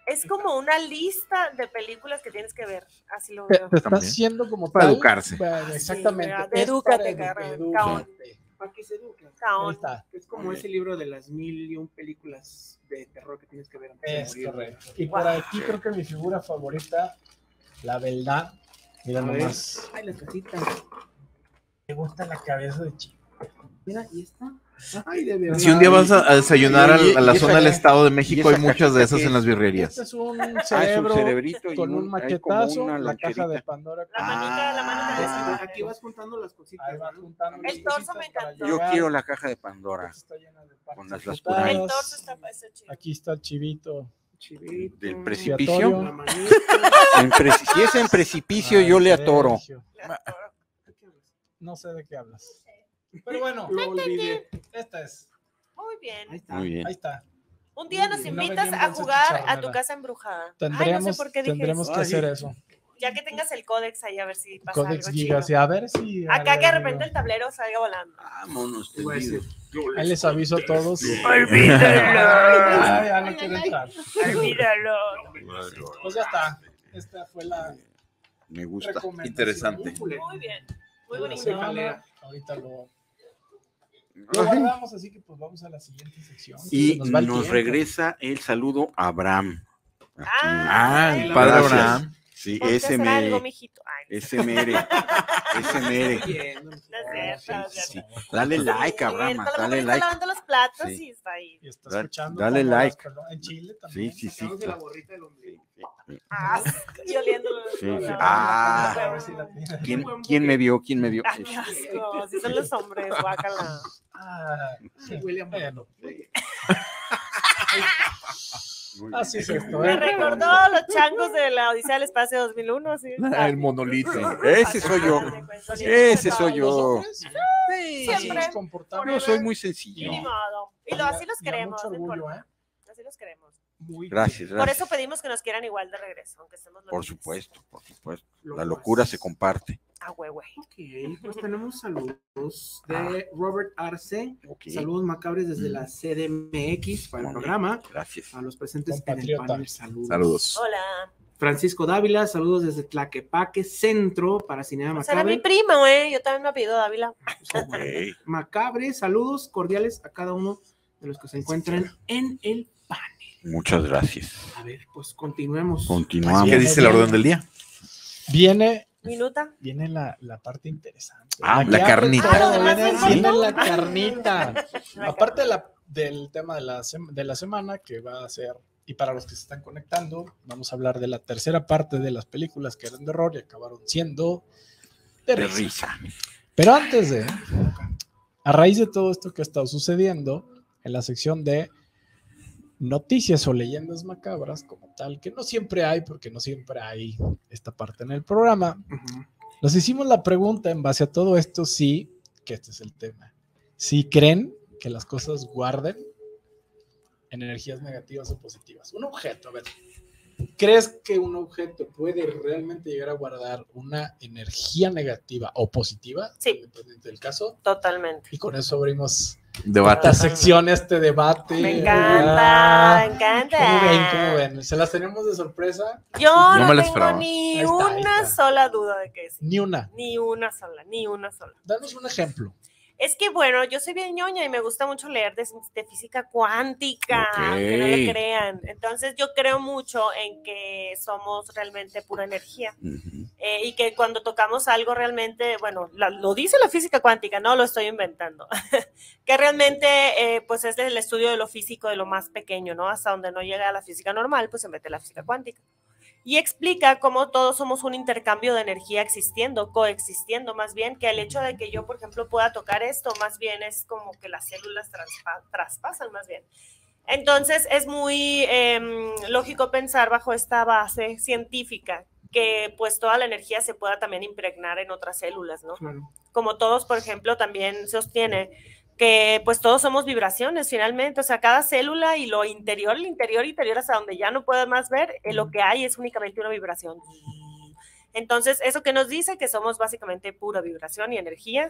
Es como una lista de películas que tienes que ver, así lo Te veo. está También. haciendo como Para tal. educarse. Exactamente. Sí, es edúcate, para cabrón. edúcate. Para que se eduquen. Ahí Caón. está. Es como ese libro de las 1001 películas de terror que tienes que ver antes de Es morir. correcto. Y por aquí creo que mi figura favorita, la verdad, mira A ver. nomás. Ay, las casitas. Me gusta la cabeza de chico. Mira, ¿y esta? Ay, de verdad. Si un día vas a desayunar Oye, a la y zona esa- del Estado de y México, esa hay muchas de cajita esas que en las Este birrerías. es un Ah, es un cerebro cerebrito y con un hay como machetazo, una la caja de loncherita. Pandora. La manita de Ah, esa. aquí vas juntando las cositas. Ahí vas ¿no? juntando las El torso cositas me para encantó. Yo llegar. quiero la caja de Pandora. Esta está llena de partes Con las amputadas. El torso está chido. Aquí está el chivito. Chivito. Del La precipicio. manita. Si es en precipicio, yo le atoro. Sergio. No sé de qué hablas. Pero bueno, Lo olvidé. esta es. Muy bien. Ahí está. Muy bien. Ahí está. Un día nos Muy bien. No invitas venía en a bolsa jugar a tu chicharronera. casa embrujada. Ay, no Tendremos, sé por qué dije tendremos eso. que Ay. hacer eso. Ya que tengas el códex ahí a ver si pasa Codex algo Gigas. Y chido. a ver si. Acá que de algo- repente el tablero salga volando. Vámonos, Te voy a decir. Ahí les aviso a todos. Olvídalo. Ay, ya no quiero entrar. Olvídalo. Pues ya está. Esta fue la Me gusta. recomendación. Interesante. Muy bien. Muy de la bonito. semana. Ahorita lo guardamos, así que pues vamos a la siguiente sección. Y Se nos va el nos tiempo. regresa el saludo a Abraham. Aquí. Ah, el Ay, padre Gracias. Abraham. Sí, ponte a ese hacer algo, mere. mijito. Ay, Ese mere. Ese mere. Bien. no es cierto, no es Sí, cierto. sí. Dale like, Abraham. A lo mejor Dale está like. lavando los platos Sí. y está ahí. Y está Dale- escuchando. dale como las like. personas- En Chile también. Sí, sí, sí. Sacándose la gorrita del ombligo. Asco, y oliéndolo. Sí, No, sí. no, Ah. A ver si la tiene. ¿Quién me vio? ¿Quién me vio? Ay, qué asco. Así son los hombres, guácala. Ah, Sí, huele a bueno, Muy bien. así es esto, Me ¿eh? recordó a los changos de la Odisea del Espacio 2001, ¿sí? Ah, el monolito. Ese soy yo. Ese soy ¿Los yo. hombres? Sí. Así Siempre. nos comportamos. Yo soy muy Y sencillo. ni modo. Y Y así los y queremos. mucho no orgullo, importa. ¿eh? Así los queremos. Muy Gracias, Por gracias. eso pedimos que nos quieran igual de regreso, aunque estemos Por locos. supuesto, por supuesto. Lo La más. locura se comparte. Ah, güey. Ok, pues tenemos saludos de Robert Arce. Ok. Saludos macabres desde la CDMX para el programa. Gracias. A los presentes en el Compatriota. panel, saludos. Saludos. Hola. Francisco Dávila, saludos desde Tlaquepaque Centro para Cinema Será mi Macabre. primo, ¿eh? Yo también me pido Dávila. Ok. Macabre, saludos cordiales a cada uno de los que se encuentran en el panel. Muchas gracias. A ver, pues continuemos. Continuamos. ¿Qué dice el orden del día? Viene Minuta. la parte interesante. Ah, que la abre carnita. todo, Ah, lo demás viene, no viene importa. la carnita. La Aparte del tema de la semana que va a ser, y para los que se están conectando, vamos a hablar de la tercera parte de las películas que eran de horror y acabaron siendo de De risa. risa. Pero antes a raíz de todo esto que ha estado sucediendo, en la sección de noticias o leyendas macabras como tal, que no siempre hay, porque no siempre hay esta parte en el programa, Ujú. nos hicimos la pregunta en base a todo esto, sí, que este es el tema, si creen que las cosas guarden en energías negativas o positivas. Un objeto, a ver, ¿crees que un objeto puede realmente llegar a guardar una energía negativa o positiva? Sí. Independiente del caso. Totalmente. Y con eso abrimos Debate. esta sección, este debate. Me encanta, Ah, me encanta. ¿Cómo ven? ¿Cómo ven? ¿Se las tenemos de sorpresa? Yo No no, me la tengo esperaba. ni Ahí está, ahí una está. sola duda de que sí. Ni una. Ni una sola, ni una sola. Danos un ejemplo. Es que bueno, yo soy bien ñoña y me gusta mucho leer de física cuántica, Ok. aunque no le crean. Entonces yo creo mucho en que somos realmente pura energía Ujú. y que cuando tocamos algo realmente, bueno, lo dice la física cuántica, no lo estoy inventando, que realmente pues es el estudio de lo físico, de lo más pequeño, ¿no? Hasta donde no llega la física normal, pues se mete la física cuántica. Y explica cómo todos somos un intercambio de energía existiendo, coexistiendo, más bien que el hecho de que yo, por ejemplo, pueda tocar esto, más bien es como que las células traspasan, más bien. Entonces, es muy lógico pensar bajo esta base científica que pues toda la energía se pueda también impregnar en otras células, ¿no? Claro. Como todos, por ejemplo, también sostiene que pues todos somos vibraciones finalmente, o sea, cada célula y lo interior, el interior hasta donde ya no puede más ver, lo que hay es únicamente una vibración. Entonces, eso que nos dice que somos básicamente pura vibración y energía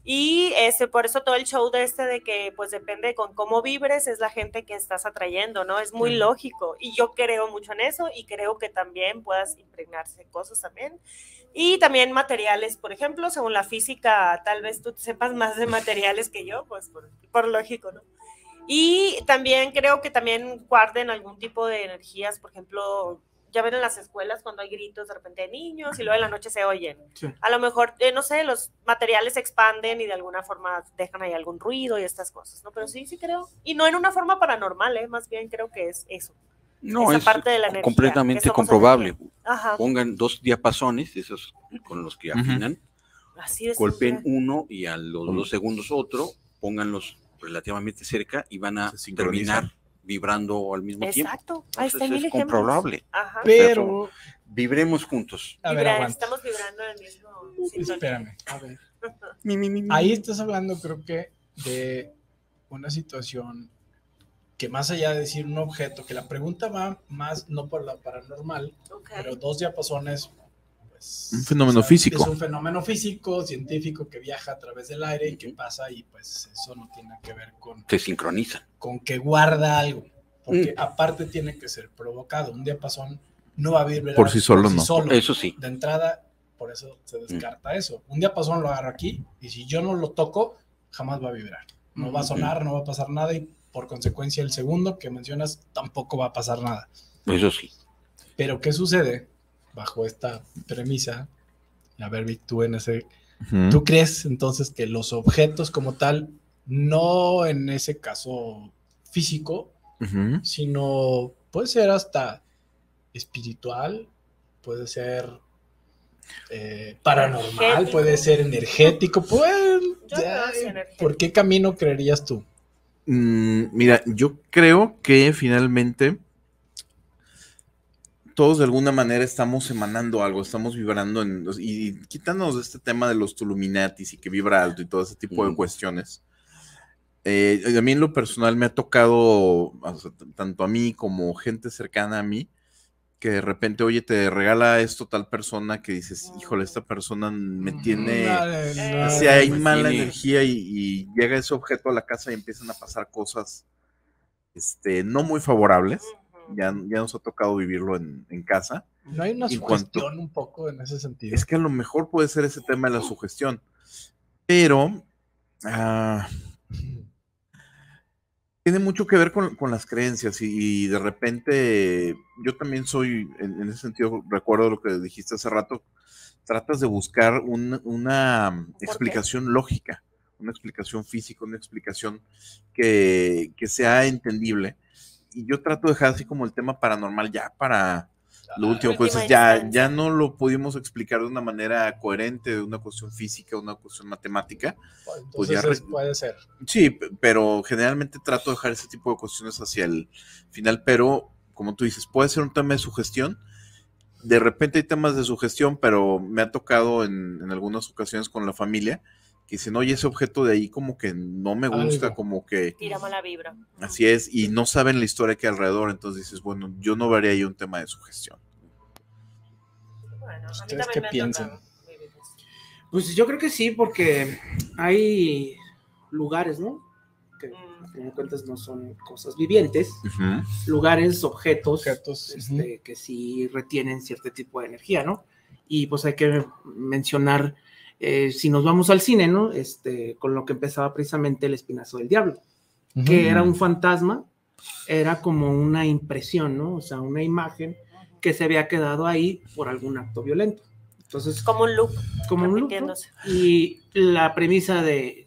Y por eso todo el show de que pues depende con cómo vibres, es la gente que estás atrayendo, ¿no? Es muy lógico. Y yo creo mucho en eso y creo que también puedas impregnarse cosas también. Y también materiales, por ejemplo, según la física, tal vez tú sepas más de materiales que yo, pues por lógico, ¿no? Y también creo que también guarden algún tipo de energías, por ejemplo, ya ven en las escuelas cuando hay gritos de repente de niños y luego en la noche se oyen. Sí. A lo mejor, no sé, los materiales se expanden y de alguna forma dejan ahí algún ruido y estas cosas, ¿no? Pero sí creo. Y no en una forma paranormal, más bien creo que es eso. No, esa es parte de la energía, completamente comprobable. Pongan 2 diapasones, esos con los que afinan, golpeen uno y a los 2 segundos otro, pónganlos relativamente cerca y van a terminar vibrando al mismo tiempo. Exacto, ahí está es comprobable. Pero vibremos juntos. Estamos vibrando en el mismo. Espérame, a ver. Ahí estás hablando, creo que, de una situación que más allá de decir un objeto, que la pregunta va más no por la paranormal, pero 2 diapasones, pues, un fenómeno físico. Es un fenómeno físico, científico, que viaja a través del aire y que pasa, y pues eso no tiene que ver con... Se sincronizan. Con que guarda algo, porque aparte tiene que ser provocado. Un diapasón no va a vibrar por sí solo, no. Eso sí. De entrada, por eso se descarta eso. Un diapasón lo agarro aquí y si yo no lo toco, jamás va a vibrar. No va a sonar, no va a pasar nada y por consecuencia el segundo que mencionas tampoco va a pasar nada. Eso sí. Pero ¿qué sucede bajo esta premisa? A ver, Vic, tú en ese... ¿Tú crees entonces que los objetos como tal, no en ese caso físico, sino puede ser hasta espiritual, puede ser paranormal, energético, puede ser energético, ¿por qué camino creerías tú? Mira, yo creo que finalmente todos de alguna manera estamos emanando algo, estamos vibrando y quitándonos de este tema de los Tuluminatis y que vibra alto y todo ese tipo de cuestiones. A mí en lo personal me ha tocado, o sea, tanto a mí como gente cercana a mí, que de repente, oye, te regala esto tal persona que dices, híjole, esta persona me tiene, si hay mala energía y llega ese objeto a la casa y empiezan a pasar cosas no muy favorables. Ya nos ha tocado vivirlo en casa. ¿No hay una sugestión un poco en ese sentido? Es que a lo mejor puede ser ese tema de la sugestión, pero tiene mucho que ver con las creencias y de repente yo también soy, en ese sentido, recuerdo lo que dijiste hace rato, tratas de buscar una explicación lógica, una explicación física, una explicación que sea entendible. Y yo trato de dejar así como el tema paranormal ya para lo último, pues ya no lo pudimos explicar de una manera coherente, de una cuestión física, una cuestión matemática. Entonces pues ya puede ser. Sí, pero generalmente trato de dejar ese tipo de cuestiones hacia el final, pero como tú dices, puede ser un tema de sugestión. De repente hay temas de sugestión, pero me ha tocado en algunas ocasiones con la familia que dicen, oye, ese objeto de ahí como que no me gusta, como que... Tira mala vibra. Así es, y no saben la historia que hay alrededor, entonces dices, bueno, yo no vería ahí un tema de sugestión. Bueno, ¿ustedes qué piensan? Pues yo creo que sí, porque hay lugares, ¿no? Que a fin de cuentas no son cosas vivientes, lugares, objetos que sí retienen cierto tipo de energía, ¿no? Y pues hay que mencionar... si nos vamos al cine, ¿no? Con lo que empezaba precisamente El Espinazo del Diablo, que era un fantasma, era como una impresión, ¿no? O sea, una imagen que se había quedado ahí por algún acto violento. Entonces, como un loop. Como un loop, ¿no? Y la premisa del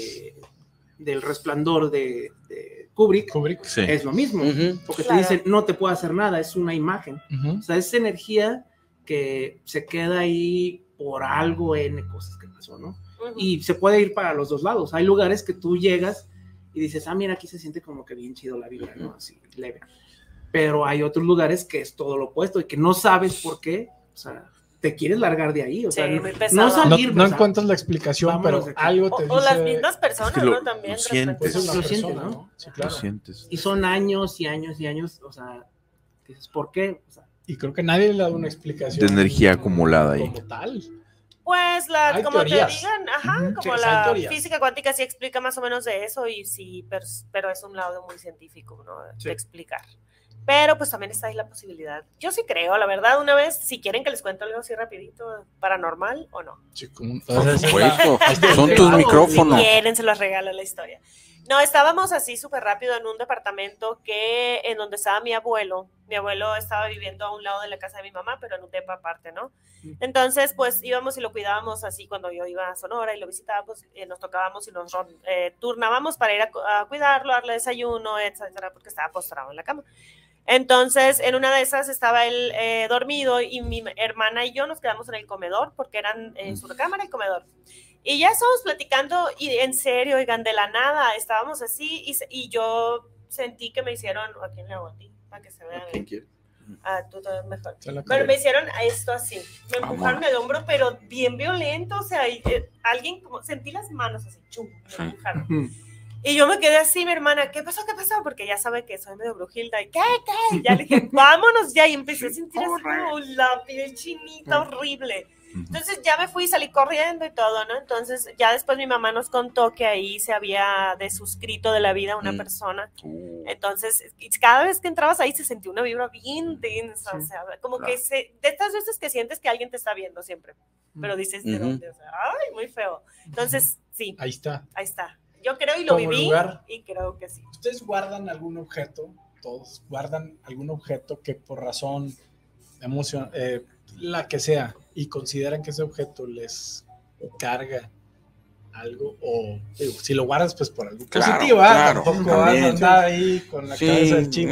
Resplandor de Kubrick sí. Es lo mismo, porque te dicen, no te puede hacer nada, es una imagen. O sea, es energía que se queda ahí por algo, cosas que pasó, ¿no? Y se puede ir para los dos lados. Hay lugares que tú llegas y dices, mira, aquí se siente como que bien chido la vibra, ¿no? Así, leve. Pero hay otros lugares que es todo lo opuesto y que no sabes por qué, o sea, te quieres largar de ahí, o sea, no salir. No encuentras la explicación, pero algo te dice... O las mismas personas, es que ¿no? También. Lo sientes. Lo sientes, ¿no? Sí, claro. Lo sientes. Y son años y años y años, o sea, dices, ¿por qué? O sea, y creo que nadie le da una explicación de energía acumulada ahí. Como tal. Pues Hay como teorías. te digan, ajá, Ujú, como sí, hay la teorías. física cuántica sí explica más o menos de eso y sí, pero es un lado muy científico, ¿no? Sí. De explicar. Pero pues también está ahí la posibilidad. Yo sí creo, la verdad, una vez, si quieren que les cuente algo así rapidito, paranormal o no. Sí, como- Por supuesto, Este, son el tus debate. micrófonos. Si quieren, se los regalo la historia. No, estábamos así súper rápido en un departamento en donde estaba mi abuelo. Mi abuelo estaba viviendo a un lado de la casa de mi mamá, pero en un depa aparte, ¿no? Entonces, pues íbamos y lo cuidábamos así cuando yo iba a Sonora y lo visitaba, pues nos tocábamos y nos turnábamos para ir a cuidarlo, darle desayuno, etcétera, porque estaba postrado en la cama. Entonces, en una de esas estaba él dormido y mi hermana y yo nos quedamos en el comedor porque eran su recámara y comedor. Y ya estábamos platicando y en serio, oigan, de la nada, estábamos así y yo sentí que me hicieron, ¿a quién le hago a ti? Para que se vea bien. Tú te ves mejor. Pero me hicieron esto así, me empujaron el hombro, pero bien violento, o sea, alguien como, sentí las manos así, chum, me empujaron. Y yo me quedé así, mi hermana, ¿qué pasó? ¿Qué pasó? Porque ya sabe que soy medio brujilda. ¿Y qué? Ya le dije, vámonos ya. Y empecé a sentir así como la piel chinita horrible. Entonces ya me fui y salí corriendo y todo, ¿no? Entonces ya después mi mamá nos contó que ahí se había desuscrito de la vida una persona. Entonces cada vez que entrabas ahí se sentía una vibra bien densa, o sea, como que de estas veces que sientes que alguien te está viendo siempre, pero dices, ¿de dónde? O sea, ay, muy feo. Entonces, sí. Ahí está. Ahí está. Yo creo y lo Como viví lugar, y creo que sí. ¿ustedes guardan algún objeto? Todos guardan algún objeto que por razón emoción, la que sea, y consideran que ese objeto les carga algo, o digo, si lo guardas pues por algo positivo, claro, tampoco vas a también. andar ahí con la cabeza del chivo.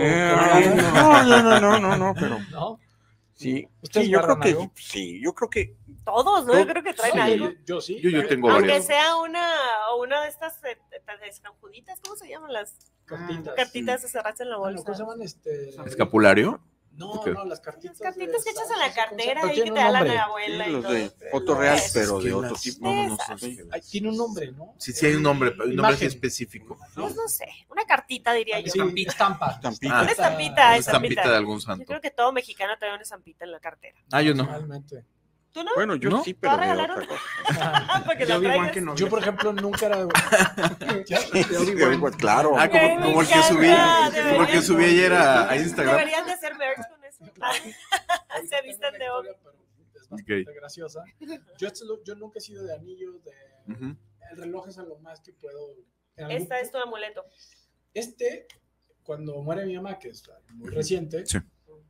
No, pero ¿No? sí, ¿Ustedes sí, yo creo guardan que algo? sí, yo creo que Todos, ¿no? Yo creo que traen Sí, algo. yo sí. Yo tengo Aunque varios. sea una de estas escampuditas, ¿cómo se llaman las cartitas que se rachan en la bolsa? ¿Cómo se llaman? ¿Escapulario? No, ¿O qué? no, las cartitas. Las cartitas que echas en la ¿cómo se llama? cartera Pero y que tiene te un da la nombre. abuela y los todo. de foto real, Esas. pero de que otro las- tipo. No, Esas. sí. Tiene un nombre, ¿no? Sí, hay un nombre, pero un nombre así Imagen. específico. Pues no sé, una cartita diría yo. Sí, estampa. Estampita. Una estampita, Una estampita. estampita de algún Yo santo. creo que todo mexicano trae una estampita en la cartera. Yo no. Realmente. ¿Tú no? Bueno, yo ¿No? sí, ¿Te va pero a de regalar otra una? cosa. Para que De la Obi-Wan traigas. Kenobi. Yo, por ejemplo, nunca era. Claro. Como el que subí, como el que subí ayer a Instagram. Deberían de hacer merch con eso. Se visten de Obi. Es bastante Ok. graciosa. Yo nunca he sido de anillos, Ujú. el reloj es a lo más que puedo. En Esta es tu amuleto. Cuando muere mi mamá, que es muy reciente, Sí.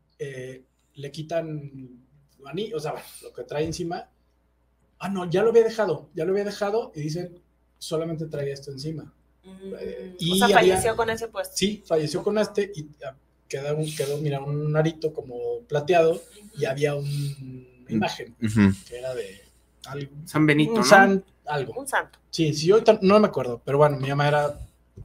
le quitan anillo, o sea, lo que trae encima. Ah, no, ya lo había dejado y dicen, solamente traía esto encima. Y O sea, había- falleció con ese puesto. Sí, falleció con y quedó, mira, un arito como plateado y había una imagen Ujú. que era de algo, San Benito, un ¿no? algo. Un santo. Sí, yo ahorita no me acuerdo, pero bueno, mi mamá era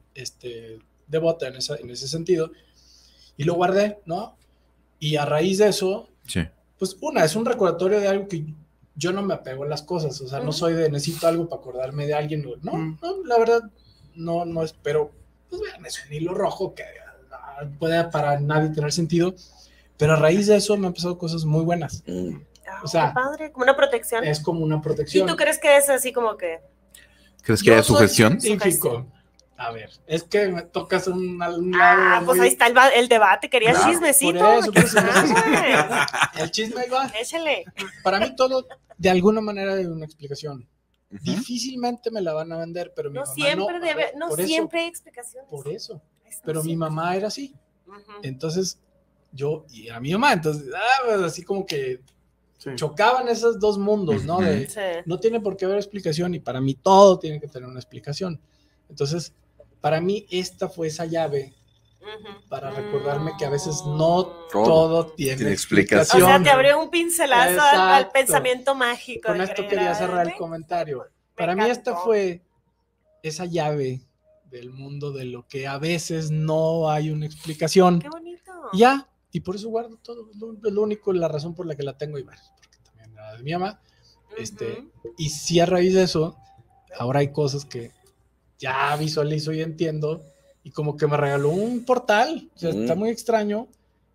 devota en ese sentido y lo guardé, ¿no? Y a raíz de eso, Sí. pues es un recordatorio de algo que yo no me apego a las cosas, o sea, no soy de necesito algo para acordarme de alguien, no, la verdad, no es, pero pues vean, es un hilo rojo que puede para nadie tener sentido, pero a raíz de eso me han pasado cosas muy buenas, Ah, O sea, qué padre, como una protección. es como una ¿Y protección. tú crees que es así como que ¿Crees que Yo haya soy sugestión? científico. A ver, es que me tocas un lado. pues muy- ahí está el debate, querías Claro, chismecito. por eso, Ah, el chisme ahí va. güey, échale. Para mí todo, de alguna manera, hay una explicación. Ujú. Difícilmente me la van a vender, pero mi No mamá siempre no. debe, no por eso, siempre hay explicaciones. Por eso. Es Pero no mi siempre. mamá era así. Ujú. Entonces, y a mi mamá, entonces, pues, así como que Sí. chocaban esos dos mundos, ¿no? Ujú. De, Sí. no tiene por qué haber explicación y para mí todo tiene que tener una explicación. Entonces, para mí esta fue esa llave Ujú. para recordarme que a veces no Todo todo tiene tiene explicación. O sea, te abrió un pincelazo al Exacto. pensamiento mágico. Con de esto creer, quería cerrar el ¿eh? comentario. Me Para mí esta encantó. fue esa llave del mundo de lo que a veces no hay una explicación. Qué bonito. Y ya, y por eso guardo todo, es lo único, la razón por la que la tengo y varios, porque también era de mi mamá. Ujú. Y sí, a raíz de eso, ahora hay cosas que ya visualizo y entiendo, y como que me regaló un portal, o sea, está muy extraño,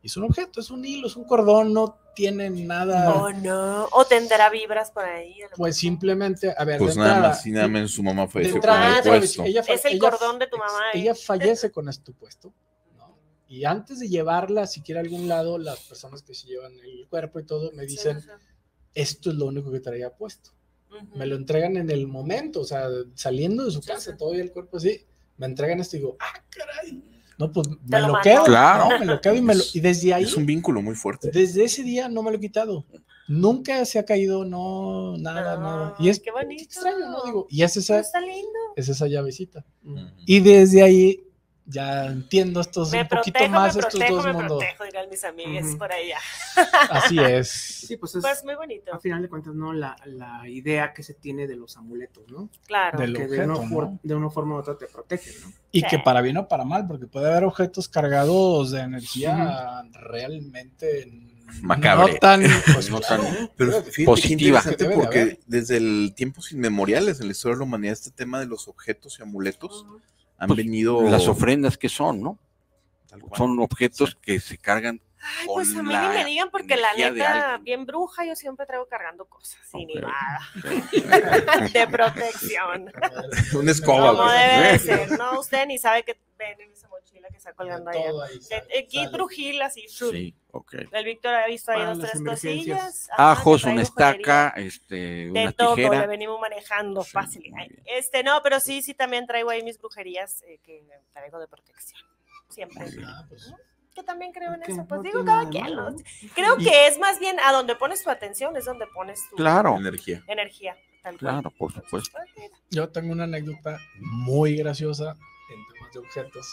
Es un objeto, es un hilo, es un cordón, no tiene nada. Oh, no. O tendrá vibras por ahí. Pues simplemente, a ver, Pues de nada entrada, más y nada menos su mamá de falleció con entrada, el puesto. Es el cordón de tu mamá, Ella fallece con este puesto, ¿no? Y antes de llevarla siquiera a algún lado, las personas que se llevan el cuerpo y todo me dicen, esto es lo único que traía puesto. Ujú. Me lo entregan en el momento, o sea, saliendo de su Sí, casa, sí. todavía el cuerpo así, me entregan esto y digo, caray. No, pues me lo lo mando. quedo, Claro. ¿no? Me lo quedo y desde ahí, Es un vínculo muy fuerte. desde ese día no me lo he quitado. Nunca se ha caído, no, nada, nada. Y es Qué bonito. extraño, ¿no? Digo, y es esa llavecita. Ujú. Y desde ahí ya entiendo estos Me un poquito protejo, más me estos protejo, dos me mundos. protejo, dirán mis amigas Ujú. por allá. Así es. Sí, pues es Pues muy bonito, a final de cuentas, ¿no? La idea que se tiene de los amuletos, ¿no? claro. Del Que objeto, ¿no? de una forma u otra te protegen, ¿no? Y Sí. que para bien o para mal, porque puede haber objetos cargados de energía realmente Macabre. no tan, pues, No claro. tan- Pero fíjate qué Positiva. interesante Debe de porque haber. desde el tiempos inmemoriales en la historia de la humanidad este tema de los objetos y amuletos Ujú. han Pues, venido Las ofrendas que son, ¿no? tal cual. Son objetos que se cargan. Ay, pues a con mí la ni me digan porque la energía de neta, alguien. bien bruja, yo siempre traigo cargando cosas, sin ni Ok. nada. De protección. Una escoba, Como güey. debe de ser, ¿no? Usted ni sabe que ven en esa mochila que está colgando allá. Todo ahí sale, Aquí sale. brujil así. Sí, ok. El Víctor ha visto ahí Para dos, las tres emergencias. cosillas. Ajá, Ajos, que una traigo joyería. estaca, De una todo, le tijera. venimos manejando Sí, fácil. muy Ay, bien. no, pero sí también traigo ahí mis brujerías que traigo de protección. Siempre. Muy bien. Ah, pues, Que también creo en Que eso. Pues no digo, tiene cada nada de quien. malo, ¿no? ¿no? Creo Y- que es más bien a donde pones tu atención, es donde pones tu Claro, Energía. energía. Tal cual. claro, por supuesto. Pues, mira. yo tengo una anécdota muy graciosa en temas de objetos.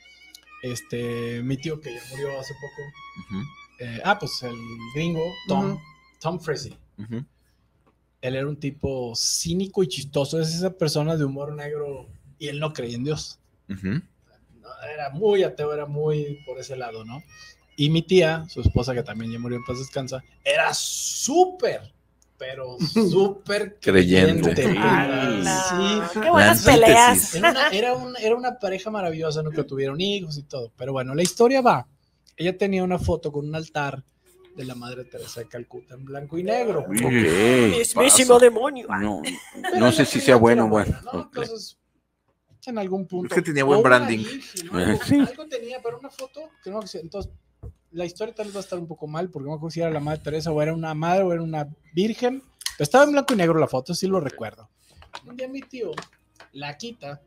Mi tío que ya murió hace poco, Ujú, pues el gringo, Tom Frizzy. ujú. Él era un tipo cínico y chistoso, es esa persona de humor negro y él no creía en Dios. Ujú. No, era muy ateo, era muy por ese lado, ¿no? Y mi tía, su esposa que también ya murió en paz descansa, era súper, pero súper Creyente. ¡Hala! Sí. Qué buenas La peleas. antítesis. Era una pareja maravillosa, nunca tuvieron hijos y todo. Pero bueno, la historia va. Ella tenía una foto con un altar de la Madre Teresa de Calcuta en blanco y negro. Ok. Mismísimo demonio. No, Pero no sé la si sea era bueno, buena, bueno. ¿no? Ok. Entonces, en algún punto. Es que tenía buen o una branding. virgen, ¿no? Sí. Algo tenía, pero una foto que no. Entonces, la historia tal vez va a estar un poco mal, porque no me acuerdo si era la Madre Teresa o era una madre o era una virgen. Pero estaba en blanco y negro la foto, sí lo recuerdo. Un día mi tío la quita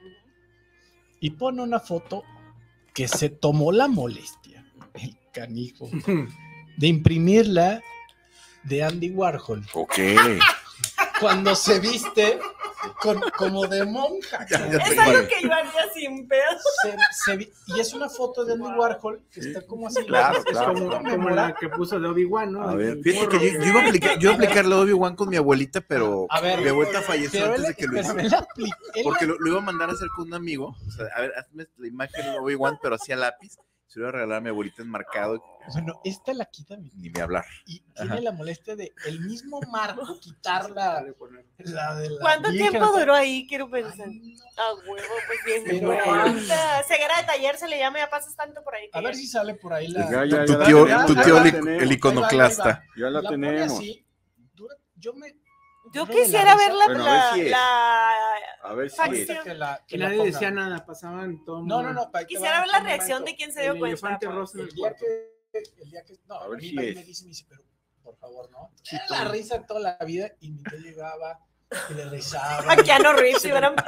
y pone una foto que se tomó la molestia, el canijo, de imprimirla de Andy Warhol Ok. cuando se viste como de monja. Es algo que yo haría sin pedo. Y es una foto de Andy Warhol que está como así. Claro, es claro. Como la que puso de Obi-Wan, ¿no? A ver, Fíjate que yo iba a aplicar la Obi-Wan con mi abuelita, pero A ver, mi abuelita falleció pero antes él- de que lo pero hiciera. él apli- él- Porque lo iba a mandar a hacer con un amigo. O sea, a ver, hazme la imagen de Obi-Wan, pero hacía lápiz. Se lo iba a regalar a mi abuelita enmarcado Bueno, esta la quita mi ni me hablar. y Ajá. tiene la molestia de el mismo marco quitarla la de la ¿Cuánto Virgen. tiempo duró ahí? Quiero pensar. Ay, no. Ah, huevo, pues bien. Pero- Ceguera de taller se le llama, ya pasas tanto por ahí. A ver si sale por ahí la. Ya, ya, Tu ya la tío, tenemos, tu ya tío la el tenemos. iconoclasta. Ya la pone tenemos. así, yo me. Yo duro de la quisiera risa. ver la, Bueno, a ver si es. la- A ver si Facción. es. Que la- que Y la nadie ponga. decía nada, pasaban todo. No. Quisiera ver la reacción de quien se dio El cuenta. elefante pues. rosa en El el día cuarto. que no, A ver a mí si me es. dice, pero por favor, no. Era la risa toda la vida y mi tío llegaba y le rezaba. A Keanu Reeves, si hubieran-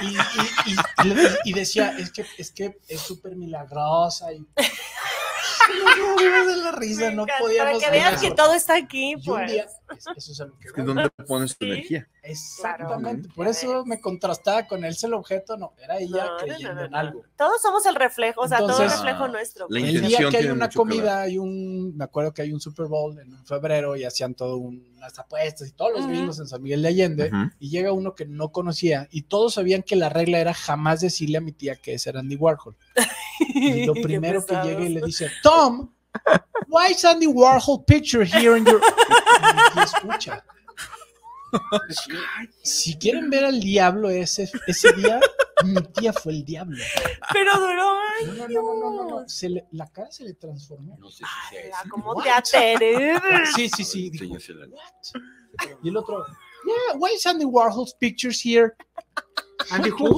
Y decía, es que es súper milagrosa y no de la risa, Me no encanta, podíamos para que veas ver que eso. todo está aquí, Y un pues. día, eso es a lo que Es que voy. ¿dónde pones tu Sí. energía? Exactamente, Claro. por eso me contrastaba con él, el objeto, no, era ella No, creyendo no. en algo. Todos somos el reflejo, o sea, todo Entonces, es reflejo nuestro. la pues. El día intención que hay tiene una mucho que ver. comida, me acuerdo que hay un Super Bowl en febrero y hacían todo unas apuestas y todos los Ujú. gringos en San Miguel de Allende Ujú. y llega uno que no conocía y todos sabían que la regla era jamás decirle a mi tía que ese era Andy Warhol. Y lo Qué primero que pesados. llega y le dice, Tom, why is Andy Warhol picture here in your... Y mi tía escucha. Si quieren ver al diablo ese día, Mi tía fue el diablo. Pero duró No. La cara se le transformó. No sé si sea ese. ¿Cómo What? te atreves? Sí. Dijo, Enséñasela. what? Y el otro, yeah, why is Andy Warhol's pictures here? Andy Who?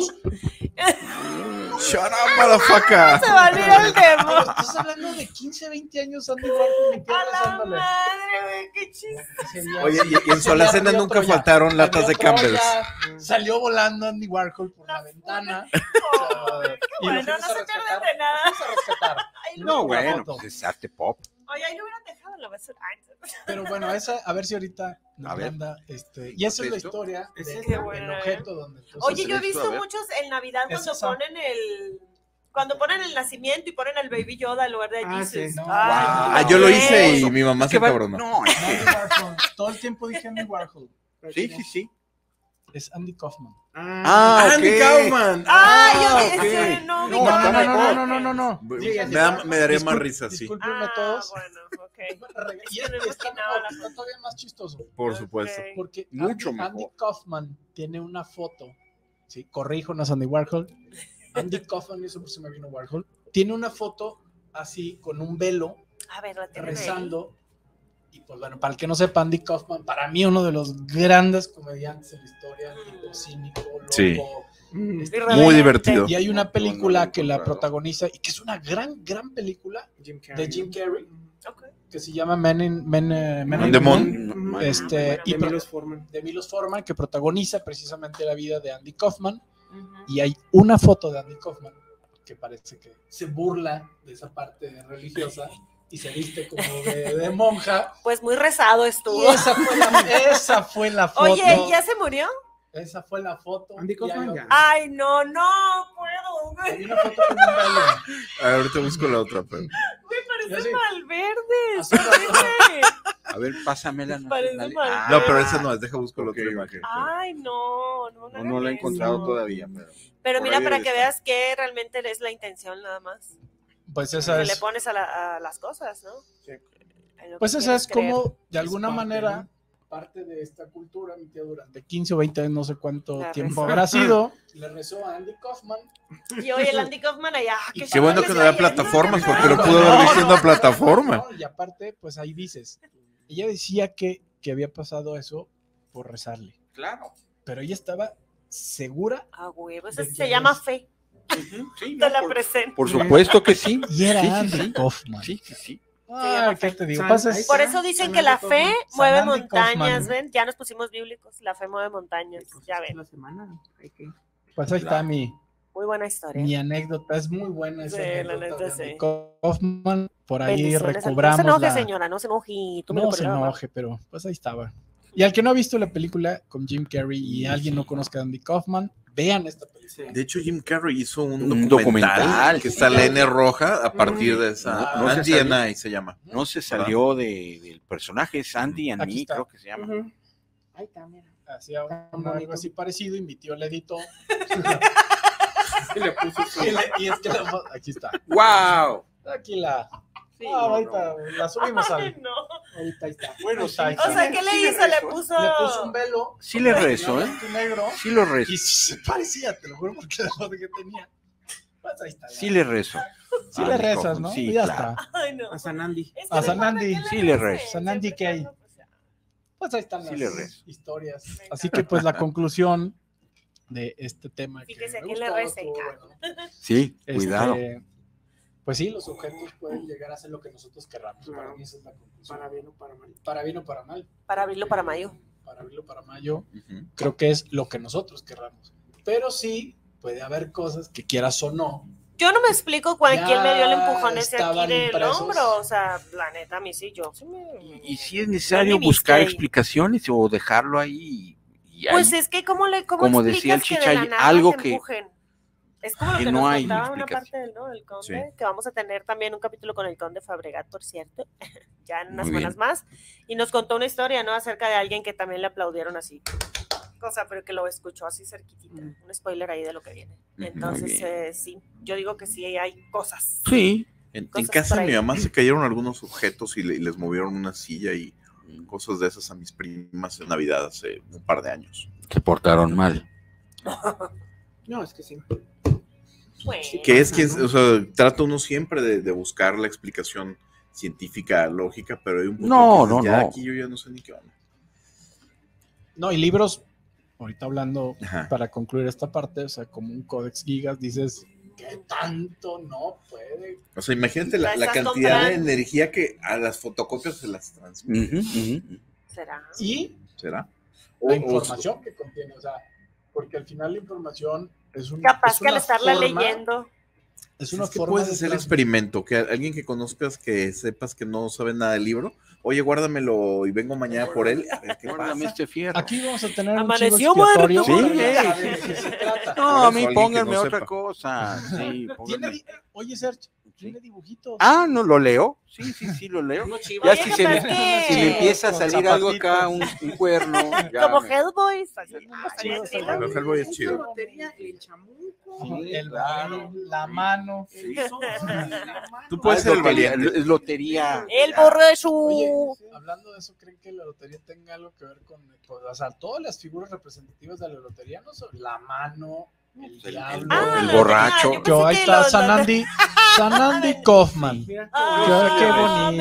Shut up, motherfucker. Se va a olvidar el demo. Estás hablando de 15, 20 años Andy Warhol. Mi tía A la besándole. madre, güey, qué chiste. Oye, y en su alacena nunca faltaron latas de Campbell's. Salió volando Andy Warhol por la ventana. Y Bueno, lo no fuimos a se rescatar. pierden de nada. Fuimos a rescatar. Ay, No, Una bueno, foto. pues es arte pop. Oye, ahí lo hubieran dejado en la basura. Ay, Pero bueno, esa, a ver si ahorita nos A ver. manda, y esa es la ¿Esto? historia Ese del es qué bueno, objeto donde entonces Oye, yo he esto, visto a ver. muchos en Navidad Es cuando esa. ponen el nacimiento y ponen el Baby Yoda en lugar de Ah, Jesus. sí. No, Ah, no, yo lo no, hice y no, mi mamá se ¿Qué va? encabronó. No, Andy Warhol. Todo el tiempo dije Andy Warhol. sí. Es Andy Kaufman. Ah, Andy ok. Kaufman. Ah, yo ok. dije, no, No, ubicaba. está mejor. No. Me daría más risa, sí. Discúlpenme todos. Bueno, ok. Y Es que no me está imaginaba la está todavía más chistoso. Por supuesto. Ok. Porque Mucho Andy mejor. Kaufman tiene una foto. Sí, corrijo, no es Andy Warhol. Andy Kaufman, eso por si me vino Warhol. Tiene una foto así con un velo A ver, la tengo ahí. rezando. Y pues bueno, para el que no sepa, Andy Kaufman, para mí uno de los grandes comediantes en la historia, tipo cínico, loco. Sí. este, Muy divertido. y hay una película No lo he que la encontrado. protagoniza y que es una gran película de Jim Carrey Ok. que se llama Men in the the Moon. Moon, y y De Milos Forman. de Milos Forman, que protagoniza precisamente la vida de Andy Kaufman. Ujú. Y hay una foto de Andy Kaufman que parece que se burla de esa parte religiosa y se viste como de monja. Pues muy rezado Y estuvo. esa fue la foto. Oye, ¿ya se murió? Esa fue la foto. Andy Y Kaufman hay ya. Ay, no puedo. güey. hay una foto con un velo. A ver, ahorita busco la otra. Pero... Me Ya parece sé. Malverde. Así horrible. A ver, pásamela. Parece Natalia. mal. No, pero esa no es. Deja buscar la Ok, otra ok. imagen. Ay, no No hagan la he eso. encontrado todavía. Pero por mira, ahí para debe que estar. veas que realmente es la intención nada más. Pues Que esa le es, pones a las cosas, ¿no? En lo pues que esa quieres es creer. como, de Es alguna parte, manera, ¿no? parte de esta cultura. Mi tía durante 15 o 20 años, no sé cuánto La tiempo rezó. habrá sido, le rezó a Andy Kaufman. Y oye, el Andy Kaufman allá. Y Qué bueno que no había plataformas, porque lo pudo No, haber visto en no, una plataforma. No, y aparte, pues ahí dices, ella decía que había pasado eso por rezarle, Claro. pero ella estaba segura Ah, huevo, ¿De eso qué se llama es? fe. Sí, Te no, la por, presento. por supuesto que sí. y era Sí, sí, Andy sí. Kaufman. Sí. Ah, ¿qué te digo? San- Pasa ahí es- Por Ah, eso dicen San que la Andy fe Kaufman. mueve San Andy montañas, Kaufman. ¿ven? Ya nos pusimos bíblicos. La fe mueve montañas, ya ven. La semana. Hay que... pues ahí está mi Buena historia. mi anécdota, es muy buena esa Sí, la anécdota neta, de Andy sí. Kaufman. Por ahí Bendiciones. recobramos No se enoje, la... señora, no se enoje. Tú me No lo se perdonabas. enoje, pero pues ahí estaba. Y al que no ha visto la película con Jim Carrey y alguien no conozca a Andy Kaufman, vean esta película. Sí. De hecho, Jim Carrey hizo un Un documental, documental. que está la N roja a partir de esa. No, no se Andy sabía. and I se llama. No se salió del personaje Sandy and Aquí Me, está. creo que se llama. Ujú. Ahí está, mira. Hacía un amigo así parecido, y mi tío le editó. Y le puso su... Y es que la foto- aquí está. ¡Wow! Aquí la. Sí, Ahorita la subimos Ay, al. no. Ahorita ahí está. Bueno, Ahí está, ahí O está. sea, ¿qué le Sí le hizo? Le rezó. puso. Le puso un velo. Sí le rezo, ¿eh? blanco y negro. Sí lo rezo. Y sí se parecía, te lo juro, porque la foto que tenía. Pues ahí está. ya. Sí le rezo. Sí le rezas, ¿no? Sí, Y ya claro. está. Ay, no. A San Andy. Es A que San recuerda Andy. que Sí le rezo. rezo. San Andy Siempre Kay. estando, pues, ya. Pues ahí están Sí las le rezo. historias. Me Así encanta. que pues la conclusión de este tema. Fíjese me quién le gustó, rece. estuvo bueno. Sí, Este, cuidado. Pues sí, los objetos pueden llegar a ser lo que nosotros querramos. Para Claro. mí esa es la conclusión. Para bien o para mal. Para bien o para mal. Para abrirlo para mayo. Para abril o para mayo, Ujú. creo que es lo que nosotros querramos. Pero sí puede haber cosas que quieras o no. Yo no me explico quién me dio el Ya empujón ese aquí estaban del impresos. hombro. O sea, la neta, a mí sí, yo sí me. Y si es necesario Yo ni buscar viste. explicaciones o dejarlo ahí. Y Pues ahí es que, ¿cómo como decía el explicas que de Chichay, la nada algo te que- empujen? Es como lo que que no nos hay contaba una explicación. parte del, ¿no? del Conde, Sí. que vamos a tener también un capítulo con el Conde Fabregat, por cierto, ya en unas Muy semanas bien. más, y nos contó una historia, ¿no? Acerca de alguien que también le aplaudieron así, cosa, pero que lo escuchó así cerquitita, un spoiler ahí de lo que viene. Muy Entonces, bien. sí, yo digo que sí hay cosas. Sí. En Cosas casa por de mi ahí. mamá se cayeron algunos objetos y les movieron una silla y cosas de esas a mis primas en Navidad hace un par de años. Se portaron mal. No, es que sí. Bueno, Que es que, o sea, trata uno siempre de buscar la explicación científica, lógica, pero hay un punto No, que dices, no, ya no. aquí yo ya no sé ni qué onda. No, y libros, ahorita hablando Ajá. para concluir esta parte, o sea, como un Codex Gigas, dices, ¿qué tanto no puede? O sea, imagínate la Estás cantidad de comprando. energía que a las fotocopias se las transmite. ¿será? Y ¿Será? la información que contiene, o sea, porque al final la información es un Capaz es que al una estarla forma- leyendo. es una Es que forma puedes de hacer trans- experimento, que alguien que conozcas que sepas que no sabe nada del libro, oye, guárdamelo y vengo mañana por él, a ver qué Guárdame pasa. este fierro. Aquí vamos a tener Amaneció un chivo expiatorio, muerto. pero ya Sí, saben de qué se trata. No, a Por eso mí alguien que pónganme no otra sepa. cosa. Sí, pónganme. Oye, Sergio, tiene dibujitos. Ah, ¿no lo leo? Sí, lo leo. Uno chivo. Ya Oye, si capaz se me, que- si me empieza a Con salir algo zapatitos. acá, un cuerno. ya Como me- Hellboy. Así, chivos, estilo. Bueno, Hellboy es chido. La lotería, el chamuco, Sí, El claro. balón, la mano. el sol, la mano. Tú puedes Ah, ser es el lotería, valiente. es lotería. El borracho. Oye, hablando de eso, ¿creen que la lotería tenga algo que ver con, o sea, todas las figuras representativas de la lotería, no son la mano, el diablo, Ah, el la borracho. lotería, yo que pensé ahí que está los- San Andy Kaufman. Mira, Qué bonito. Amén.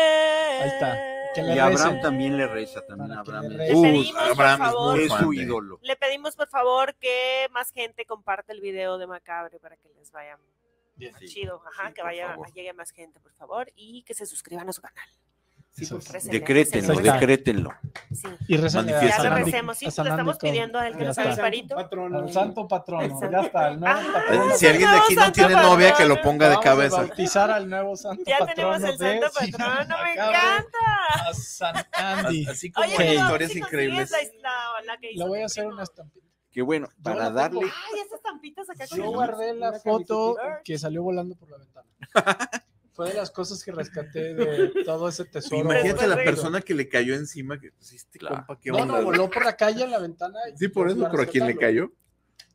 Ahí está. Que le Y Abraham recen. también le reza, también Para que Abraham le es, Le pedimos, por Abraham es favor, muy es fan su de- ídolo. Le pedimos por favor que más gente comparte el video de Macabre para que les vaya Bien. Sí, chido, ajá, sí, que por vaya, favor. llegue más gente, por favor, y que se suscriban a su canal. sí, por Eso es. favor. Récenle, Decrétenlo, Ahí está. decrétenlo. Sí. Y recen Ya Manifiesta. le San Andy. recemos, sí, A le San estamos Andy Kaufman. pidiendo a él que Ya nos está. haga el parito. Al santo patrono, Exacto. ya está, el nuevo Ah, patrono. Si alguien de aquí no Santo tiene novia, que patrono. lo ponga de Vamos a cabeza. bautizar al nuevo santo Ya patrono tenemos el de santo Cinema patrono, me Macabro, encanta. a San Andy. Así como Oye, hay pero historias si increíbles. consigues la que hizo Le voy a tu hacer primo. una estampita. Que bueno, Yo para la darle. tengo. Ay, esas estampitas acá con Yo el- guardé la Una foto camiseta. que salió volando por la ventana. Fue de las cosas que rescaté de todo ese tesoro. Imagínate a la Perfecto. persona que le cayó encima, que pues este Claro. compa, qué No, onda. no, voló por la calle en la ventana. y Sí, por yo eso, fui a pero a quién le rescatarlo. cayó.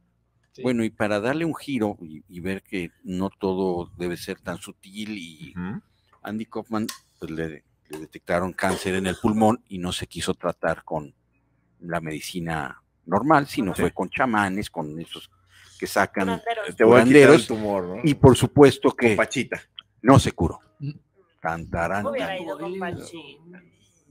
Sí. Bueno, y para darle un giro y ver que no todo debe ser tan sutil, y Andy Kaufman pues, le detectaron cáncer en el pulmón y no se quiso tratar con la medicina normal, sino Sí. fue con chamanes, con esos que sacan. Curanderos. Te voy a quitar el Curanderos. tumor, ¿no? Y por supuesto que Pachita. no se curó. Mm. Tantarán, Hubiera tan. ido con Panchita.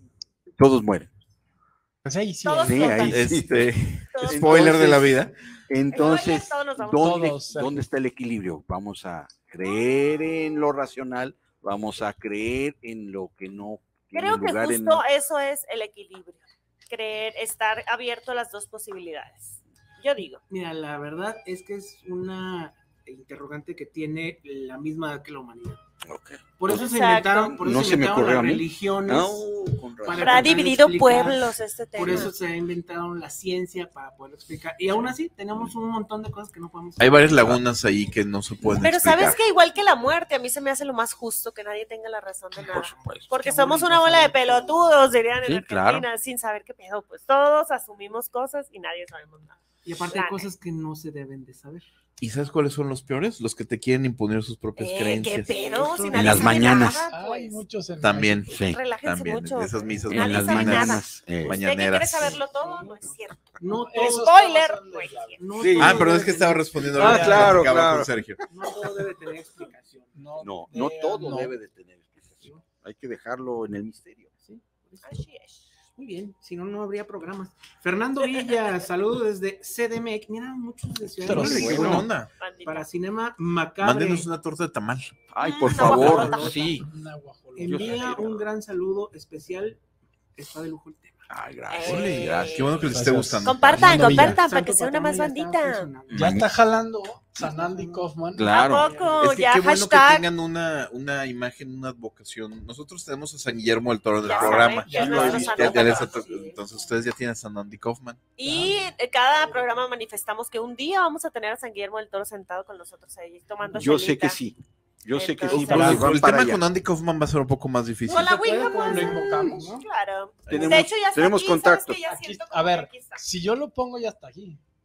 Todos mueren. Pues ahí sí. Todos Sí, ahí sí. Todos- Spoiler de la vida. Entonces, Todos nos vamos. Todos, Sergio. ¿dónde está el equilibrio? Vamos a creer en lo racional, vamos a creer en lo que no tiene Creo que lugar en... justo eso es el equilibrio. Creer, estar abierto a las dos posibilidades. Yo digo. Mira, la verdad es que es una interrogante que tiene la misma edad que la humanidad. Ok. Por eso se Exacto. inventaron, por eso No se se me inventaron ocurrió las a mí. religiones. No, con razón. Para Habrá tratar de dividido explicar. pueblos este tema. Por eso se ha inventado la ciencia para poder explicar. Y aún así tenemos un montón de cosas que no podemos Hay varias lagunas ahí que no se pueden Pero explicar. sabes que igual que la muerte, a mí se me hace lo más justo que nadie tenga la razón de nada. Por supuesto. Porque Qué somos bonito una bola de saber todo. pelotudos, dirían en Sí, Argentina, claro. sin saber qué pedo. Pues todos asumimos cosas y nadie sabemos nada. Y aparte hay cosas que no se deben de saber. ¿Y sabes cuáles son los peores? Los que te quieren imponer sus propias ¿Qué creencias. pedo? Si En nadie las sabe mañanas. nada, Hay pues. muchos en También, Sí, Relájense también. mucho. Esas misas Nadie en las sabe mañanas. Usted que quiere Mañaneras. saberlo todo, no es cierto. No Eso todo, Spoiler, está no es pasando. cierto. no Sí. todo Ah, pero debe es que estaba tener- respondiendo Ah, ahorita que claro, platicaba claro. con Sergio. No todo debe tener explicación. No, no debe, todo no. debe de tener explicación. Hay que dejarlo en el misterio. ¿Sí? Por eso. Así es. Muy bien, si no, no habría programas. Fernando Villa, saludos desde CDMX. Mira, muchos de Ciudad de Pero Órale, México. qué bueno. buena onda. Bandita. Para Cinema Macabre. Mándenos una torta de tamal. Ay, por Una favor, guajolota. sí. Una guajolota. Envía un gran saludo especial. Está de lujo el tema. Ay, gracias. Órale, gracias. Qué bueno que les esté Gracias. gustando. Compartan, Fernando Villa. compartan para que Santo sea una más Patrono ya está bandita. funcionando. Ya está jalando San Andy Kaufman. Claro. ¿A poco? Es que Ya qué bueno hashtag. que tengan una imagen, una advocación. Nosotros tenemos a San Guillermo del Toro del Ya programa. saben, ya es lo nuestro he visto. San Ya les- Antonio. entonces ustedes ya tienen a San Andy Kaufman. Y cada programa manifestamos que un día vamos a tener a San Guillermo del Toro sentado con nosotros ahí tomando Yo sé chelita. que sí. Yo sé que sí. Entonces- Pero Pero si van el para tema allá. con Andy Kaufman va a ser un poco más difícil. Con la Se puede, Ouija, pues, pues. lo invocamos, ¿no? Claro. Tenemos- de hecho, ya está tenemos aquí, ¿sabes contacto. qué? Ya Aquí- siento a como ver, que aquí está. si yo lo pongo ya está aquí.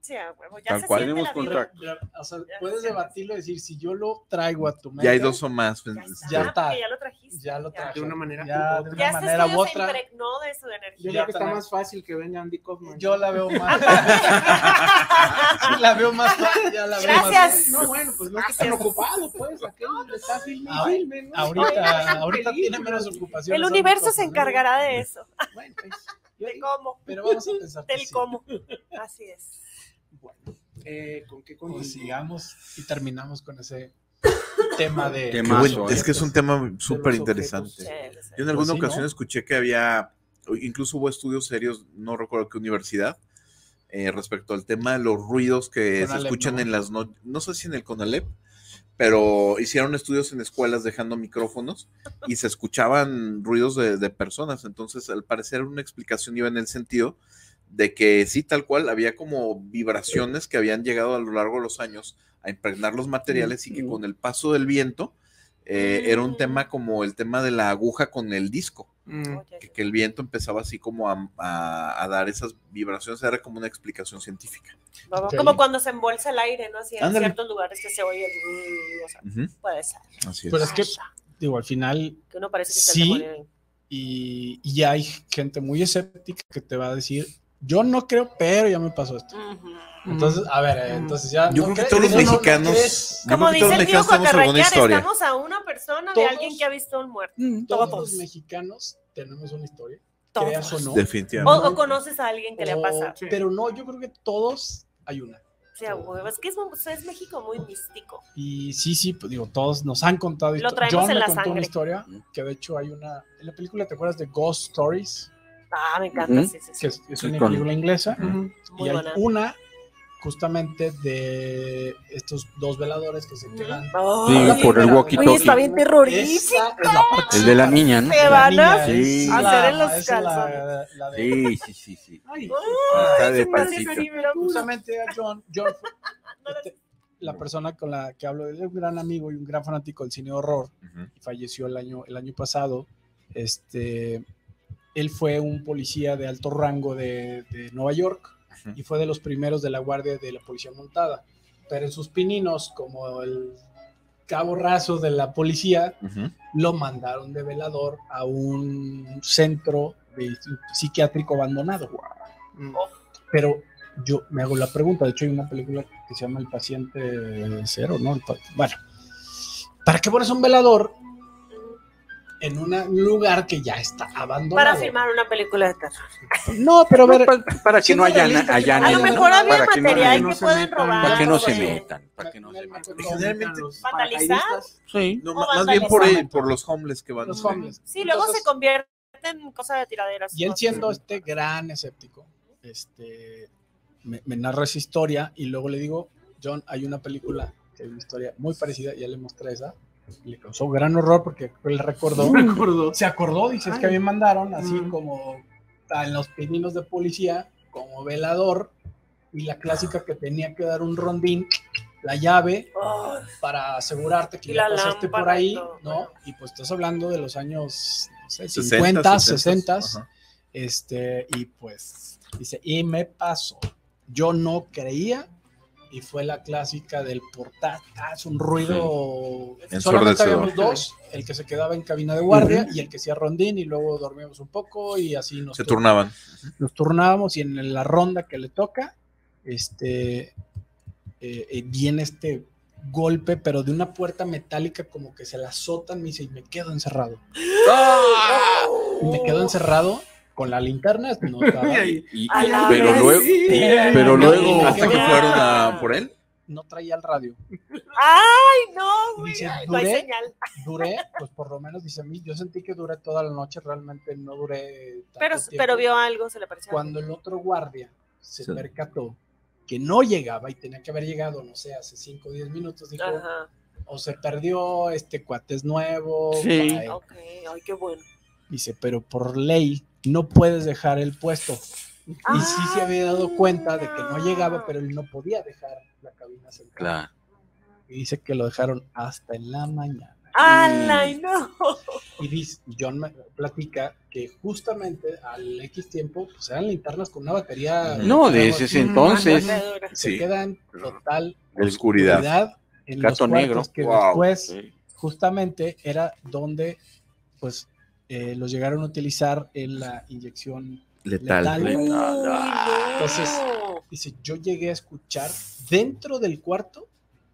Sí, a huevo, ya Tal se cual. siente Tenemos la vibra. contacto. O sea, Ya puedes sé. debatirlo y decir, si yo lo traigo a tu mesa, Ya hay dos o más. pues, Ya está. porque ya lo trajiste. ya lo traje. De una manera Ya u de otra. una Ya este manera u estudio se otra. impregnó de su Yo energía. creo Ya que está también. más fácil que venga Andy Kaufman. Yo la veo más. Sí, la veo más. Ya la veo Gracias. No, bueno, pues no es que estén ocupados, pues. Aquel está filme y Ah, filme, ¿no? Ahorita tiene menos ocupación. El universo se encargará de eso. Bueno, pues, yo De digo, cómo. Pero vamos a pensar. que Del sí. cómo. Así es. bueno, ¿con qué Pues con sigamos y terminamos con ese tema de. Qué Qué Mazo, bueno, es que es un tema súper interesante. Sí, sí. Yo en alguna Pues sí, ocasión ¿no? escuché que había, incluso hubo estudios serios, no recuerdo qué universidad, respecto al tema de los ruidos que se Conalep, escuchan ¿no? en las noches, no sé si en el Conalep, pero hicieron estudios en escuelas dejando micrófonos y se escuchaban ruidos de personas. Entonces, al parecer, una explicación iba en el sentido de que sí, tal cual, había como vibraciones que habían llegado a lo largo de los años a impregnar los materiales y que con el paso del viento era un tema como el tema de la aguja con el disco. Oye, Que el viento empezaba así como a dar esas vibraciones, era como una explicación científica. Ok. Como cuando se embolsa el aire, ¿no? Así en Ándale. ciertos lugares que se oye o sea, Ujú, puede ser. así es. Pero es que, digo, al final, Que uno parece que está Sí. el demonio ahí. y hay gente muy escéptica que te va a decir, yo no creo, pero ya me pasó esto. Ujú. Entonces, a ver, entonces ya. Yo ¿no creo que crees? todos los ¿No mexicanos, crees? yo Como creo que todos dice los el tío mexicanos tenemos alguna Cuacarraquear, historia. estamos a una persona de Todos- alguien que ha visto un muerto. Todos Todos. los mexicanos tenemos una historia, Todos. creas o no. Definitivamente. O conoces a alguien que le ha pasado. Sí. Pero no, yo creo que todos hay una. O sea, huevo, es que es México muy místico. Y sí, pues digo, todos nos han contado Lo historias. traemos John en me la contó una sangre. historia, que de hecho hay una, en la película, ¿te acuerdas de Ghost Stories? Ah, me encanta, Ujú. sí, sí, Que sí. es una con- película inglesa. Ujú. Muy Y hay buena. una justamente de estos dos veladores que se quedan. Ay, Sí, por el walkie-talkie. Oye, está bien terrorífico. Esa es la parte El de la niña, ¿no? Se La van niña a Sí. es hacer en los esa es calzones. la de- Sí. Ay, Está de Ay, pancita. sí, mira, justamente a John fue no la- la persona con la que hablo, es un gran amigo y un gran fanático del cine de horror. Ujú. Falleció el año pasado. Él fue un policía de alto rango de Nueva York Ujú. y fue de los primeros de la guardia de la policía montada. Pero en sus pininos, como el cabo raso de la policía, Ujú. lo mandaron de velador a un centro psiquiátrico abandonado. Mm. Pero yo me hago la pregunta, de hecho hay una película que se llama El paciente cero, ¿no? Bueno, ¿para qué pones un velador en un lugar que ya está abandonado? Para filmar una película de terror. No, pero a ver, Para que siendo no haya realista, allá A lo nadie- mejor había para que no material haya- que se pueden metan, robar. para que no se Sí. metan, para que no se metan. Generalmente, los ¿vandalizar? paracaidistas. Sí. No, O más bien por vandalizar. por los homeless que van. los homeless. Sí, luego Entonces, se convierte en cosa de tiraderas. y él ¿no? siendo este gran escéptico, me narra esa historia y luego le digo, John, hay una película que es una historia muy parecida, ya le mostré esa, y le causó gran horror porque él recordó, Me acuerdo. se acordó, dice, es que a mí me mandaron así como en los pininos de policía, como velador, y la clásica que tenía que dar un rondín, la llave, Oh, para asegurarte que Y ya la pasaste por lámpara y ahí, todo. ¿no? Y pues estás hablando de los años, no sé, 60, 50, 60, ajá. y pues, dice, y me pasó. Yo no creía, y fue la clásica del portal, es un ruido, solamente Ensordecedor. habíamos dos, el que se quedaba en cabina de guardia y el que hacía rondín, y luego dormíamos un poco, y así Se turnaban. nos turnábamos, y en la ronda que le toca, viene este golpe, pero de una puerta metálica, como que se la azotan, me dice, y me quedo encerrado. Y me quedo encerrado con la linterna, no estaba- Y- A la pero vez. luego, pero luego, Hasta que fueron a por él. no traía el radio. Ay, no, güey. Dice, No hay duré, señal. duré, pues por lo menos, dice a mí, yo sentí que duré toda la noche, realmente no duré tanto Pero tiempo. vio algo, se le pareció. Cuando el otro guardia se Sí. percató que no llegaba y tenía que haber llegado, no sé, hace 5 o 10 minutos, dijo, Ajá. o se perdió, este cuate es nuevo. Sí. bye". Ok, ay, qué bueno. Dice, pero por ley no puedes dejar el puesto. Y sí se había dado cuenta de que no llegaba, pero él no podía dejar la cabina central. claro. Y dice que lo dejaron hasta en la mañana. ¡Ay, no! Y dice, John me platica que justamente al X tiempo pues eran linternas con una batería. No, de ese entonces. Se Sí. queda en total De oscuridad. en Gato los negro. cuartos que Wow. después Sí. justamente era donde pues los llegaron a utilizar en la inyección Letal. Uy, Entonces, no. dice, yo llegué a escuchar dentro del cuarto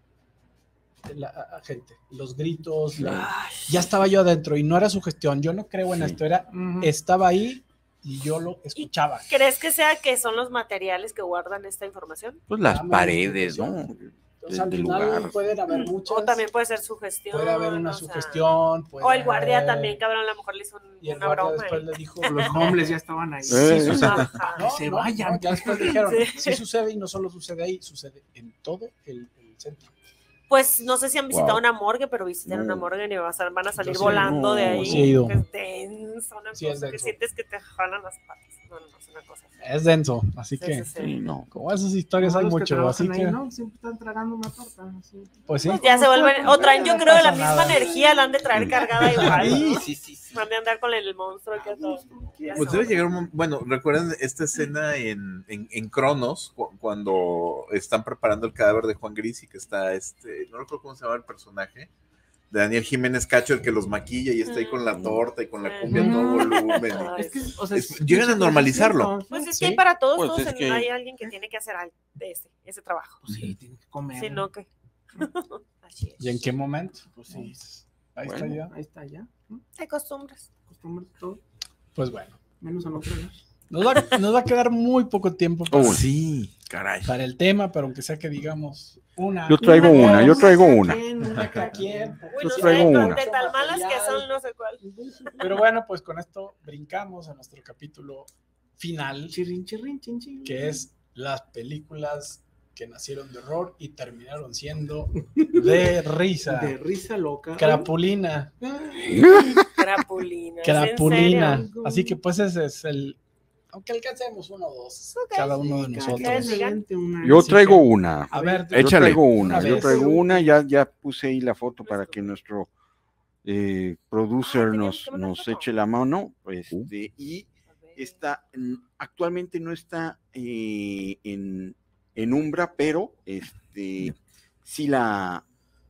a gente, los gritos, ya estaba yo adentro y no era sugestión, yo no creo en Sí. esto, era, estaba ahí y yo lo escuchaba. ¿Crees que sea que son los materiales que guardan esta información? Pues las Dame paredes, ¿no? Entonces, al del final lugar. pueden haber muchas, O también puede ser sugestión. puede haber una o sea, sugestión, puede o el guardia haber- también, cabrón, a lo mejor le hizo y el una guardia broma. después le dijo, Los hombres ya estaban ahí. Sí, sucede. Ajá. No, se no, vayan. no, ya después dijeron, Sí. sí sucede y no solo sucede ahí, sucede en todo el centro. Pues no sé si han visitado Wow. una morgue, pero visiten No. una morgue y van a salir Yo sí, volando de no, ahí. sí he ido. Es denso, una Sí, es cosa que denso. sientes que te jalan las patas. No, es una cosa. Es denso, así Sí, que sí, sí. Sí, no. como esas historias Como hay los que mucho, trabajan así ahí, que ¿no? Siempre están tragando una torta. Así. pues sí. Pues ya se vuelven, o traen, yo No creo, la pasa misma nada. energía, la han de traer cargada igual. Sí, ¿no? sí, sí, sí. Van de andar con el monstruo que todo. Pues debe llegar bueno, ¿recuerdan esta escena en Cronos, cuando están preparando el cadáver de Juan Gris y que está no recuerdo cómo se llama el personaje, de Daniel Jiménez Cacho, el que los maquilla y está ahí con la torta y con la cumbia a todo volumen? Ay, Es que, o sea, Llegan a normalizarlo. Pues es Sí. que para todos, Pues todos es que- hay alguien que tiene que hacer algo de ese trabajo. Pues sí, tienen que comer. Si no, que. Así es. ¿Y en qué momento? Pues sí. Ahí Bueno. está ya. Ahí está ya. ¿no? Te acostumbras. Acostúmbrate a todo, Pues bueno, menos a no creer. nos va a quedar muy poco tiempo para, Sí, caray. para el tema, pero aunque sea que digamos una. Yo traigo una, yo traigo una. Una cada quien. Uy, Yo no traigo sé, una. de tal malas que son, no sé cuál. Pero bueno, pues con esto brincamos a nuestro capítulo final, Chirrin, chirrin, chin, chin. que es las películas que nacieron de horror y terminaron siendo de risa. De risa loca. Crapulina. Crapulina. ¿es en Crapulina. serio? Así que pues ese es el. Aunque alcancemos uno o dos, cada uno de nosotros. Excelente, una- Yo Así traigo que- una. A ver, Yo Échale. traigo una, Una yo vez. traigo una, ya puse ahí la foto para que nuestro producer Ah, nos, qué buena nos foto. eche la mano. Y A ver. actualmente no está en Umbra, pero sí la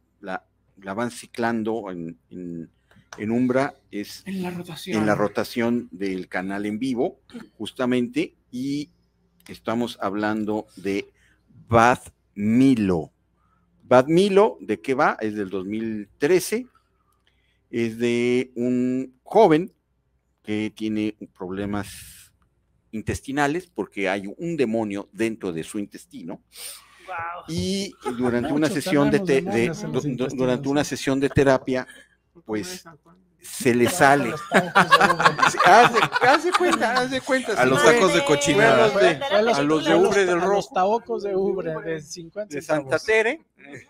van ciclando en Umbra, es En la rotación. en la rotación del canal en vivo, justamente, y estamos hablando de Bad Milo. Bad Milo, ¿de qué va? Es del 2013, es de un joven que tiene problemas intestinales porque hay un demonio dentro de su intestino. Guau. Y durante Muchos una sesión tenemos demonios en los intestinos. durante una sesión de terapia, pues San Juan. se le sale. Sí, haz de cuenta. A sí, los fue sacos de cochina. Fue a los- Fue los de Ubre del A los Rojo. tabocos de Ubre de 50 de Santa centavos. Tere,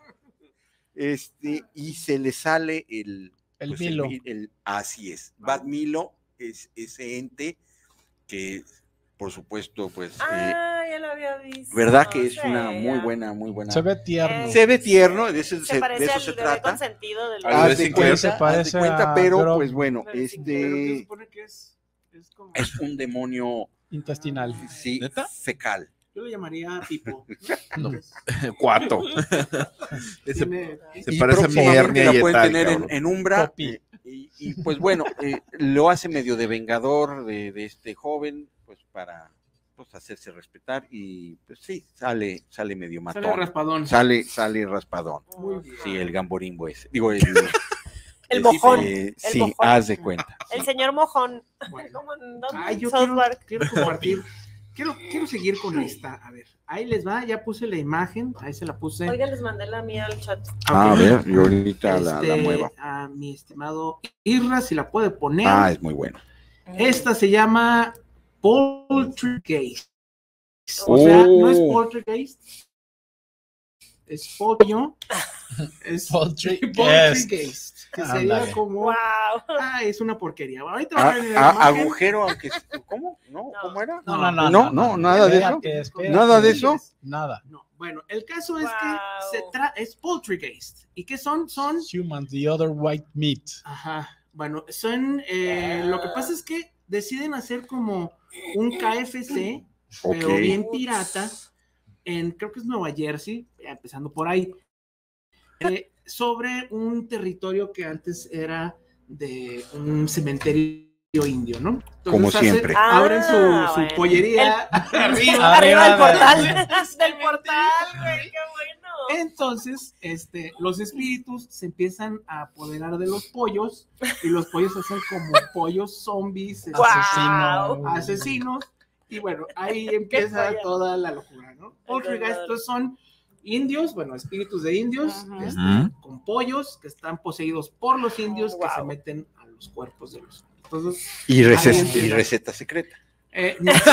y se le sale El pues, Milo. así es. Bad Milo es ese ente que, por supuesto, pues, Ah, ya lo había visto. verdad que es Sí, una muy ya. buena. Se ve tierno. Se ve tierno, de eso Se de parece eso al se bebé trata. consentido del Al Haz bebé de Sinclair. cuenta, Se parece haz de cuenta, a pero Grom. pues bueno, Pero sí, Pero se supone que es como. es un demonio, intestinal. sí, ¿Neta? fecal. Yo le llamaría Pipo. No. Cuato. Ese- Tiene- Se Y parece a mi próximamente hernia la y pueden tal, tener cabrón. en Umbra. Popi. Y, pues bueno, lo hace medio de vengador de este joven, pues para pues, hacerse respetar, y pues sí, sale medio Sale matón. raspadón. Sale raspadón. Muy bien. Sí, el gamborimbo ese. Digo, El mojón. sí, mojón. haz de cuenta. El señor mojón. Bueno. ¿Cómo en dónde? Ay, yo South Park. quiero compartir. Quiero seguir con esta. A ver, ahí les va. Ya puse la imagen. Ahí se la puse. Oiga, les mandé la mía al chat. A Ok. ver, yo ahorita la Este, muevo. A mi estimado Irra, si la puede poner. Ah, es muy bueno. Esta se llama Poltergeist. O sea, no es Oh. Poltergeist. Es pollo. Es Poltergeist. Poltergeist. Que sería Ándale. como. Wow. Ah, es una porquería. Ahorita va a ver en la imagen. Agujero, aunque. ¿Cómo? ¿No? No. ¿Cómo era? No, nada de eso. Espérate, espérate. ¿Nada de eso? Nada. No, Bueno, el caso es Wow. que es Poltergeist. ¿Y qué son? Son, Human, the other white meat. ajá, bueno, son, lo que pasa es que deciden hacer como un KFC, pero Ok. bien pirata, creo que es Nueva Jersey, empezando por ahí, sobre un territorio que antes era de un cementerio indio, ¿no? Entonces Como siempre. abren su bueno. pollería Arriba del portal. Del portal, güey, qué bueno. Entonces, los espíritus se empiezan a apoderar de los pollos y los pollos hacen como pollos zombies, Guau. asesinos, y bueno, ahí empieza joya. toda la locura, ¿no? Poltergeist, estos son indios, bueno, espíritus de indios, Ujú. con pollos que están poseídos por los indios que se Wow. meten a los cuerpos de los. Entonces, Y Ahí receta secreta. no sé,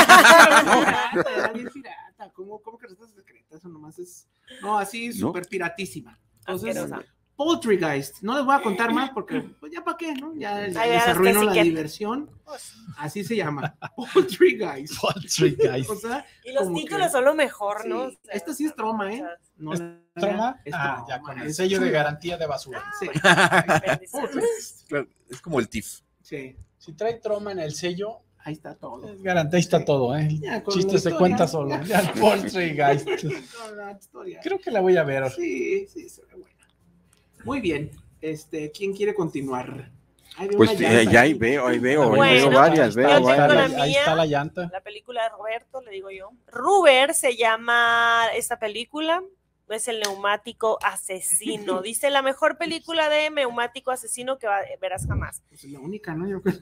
era bien pirata, ¿cómo que receta secreta? Eso nomás es, no, así ¿No? súper piratísima. Entonces, Asquerosa. Poltergeist, no les voy a contar más porque, pues ya para qué, ¿no? Ya les veas arruino que la sí que- diversión. Así se llama, Poltergeist. Poltergeist. O sea, Y los como títulos que- son lo mejor, ¿no? sí, esta sí es troma, ¿eh? No, ¿Es la- ¿Troma? es Ah, troma, ya con el es sello de chula. garantía de basura. Sí, Bendiciones. Poltergeist. Claro, es como el TIFF. Sí, Si trae troma en el sello, ahí está todo. es garantía, ahí está Sí. todo, ¿eh? Ya, El con chiste la se historia, cuenta solo. Ya, el Poltergeist. Con la historia. Creo que la voy a ver. Sí, se ve buena. Muy bien. ¿Quién quiere continuar? Ahí veo Pues una llanta ya ahí. ahí veo Bueno, varias, yo veo tengo varias. la Ahí mía. está la llanta. La película de Roberto, le digo yo. Ruber se llama esta película. Es el neumático asesino. Dice la mejor película de neumático asesino que verás jamás. Pues es la única, ¿no? Yo creo.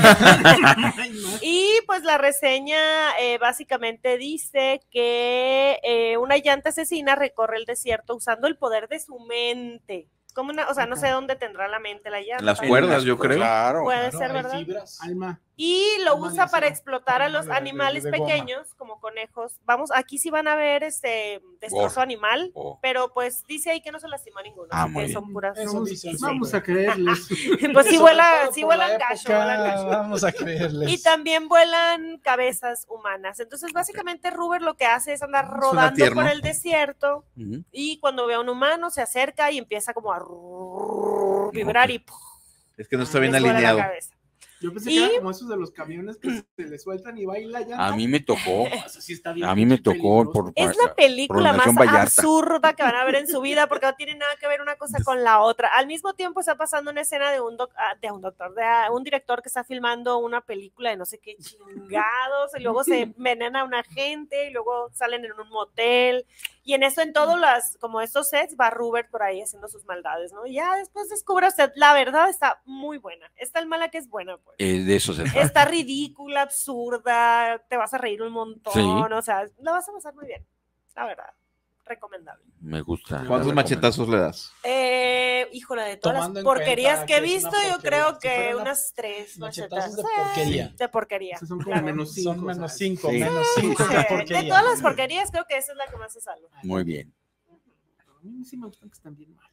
Hay más. Y pues la reseña básicamente dice que una llanta asesina recorre el desierto usando el poder de su mente. Como o sea, no sé dónde tendrá la mente la llanta. En las cuerdas, yo creo. Claro. Puede Claro, ser, hay ¿verdad? fibras. Alma. Y lo Alma de usa para acero. explotar a Alma los de animales goma. pequeños, como conejos. Vamos, aquí sí van a ver destrozo Gore. animal, Oh. pero pues dice ahí que no se lastima ninguno. Ah, así muy que bien. son puras. Eso dice el Vamos sobre. a creerles. Pues sí Sobre vuela, todo sí por la vuelan gacho, época, vuelan gacho. Vamos a creerles. Y también vuelan cabezas humanas. Entonces, básicamente, Ruber lo que hace es andar Suena rodando tierno. por el desierto Ujú. y cuando ve a un humano se acerca y empieza como a vibrar y Es que no está bien les vuela la alineado. cabeza. Yo pensé Y- que era como esos de los camiones que se le sueltan y baila ya. A mí me tocó. Eso sí está bien A mí me pinche tocó peligroso. por Es la película más Prolongación Vallarta. absurda que van a ver en su vida porque no tiene nada que ver una cosa con la otra. Al mismo tiempo está pasando una escena de un director que está filmando una película de no sé qué chingados y luego se envenena a una gente y luego salen en un motel y en eso en todos como estos sets va Rupert por ahí haciendo sus maldades, ¿no? Y ya después descubre usted, la verdad está muy buena. Es tan mala que es buena, pues. De eso se trata. Está ridícula, absurda, te vas a reír un montón, Sí. o sea, la vas a pasar muy bien, la verdad, recomendable. Me gusta. ¿Cuántos la machetazos le das? Híjole, de todas Tomando las en porquerías cuenta que he que es una visto, yo porquería. creo Si que fuera una- unas 3 machetazos de machetas. porquería. De porquería. Esos son como Claro. menos 5. Son menos 5, Sí. menos Sí, 5 de de porquería. todas las porquerías, creo que esa es la que más se salva. recomiendo. Muy bien. A mí sí me gustan que están bien malas.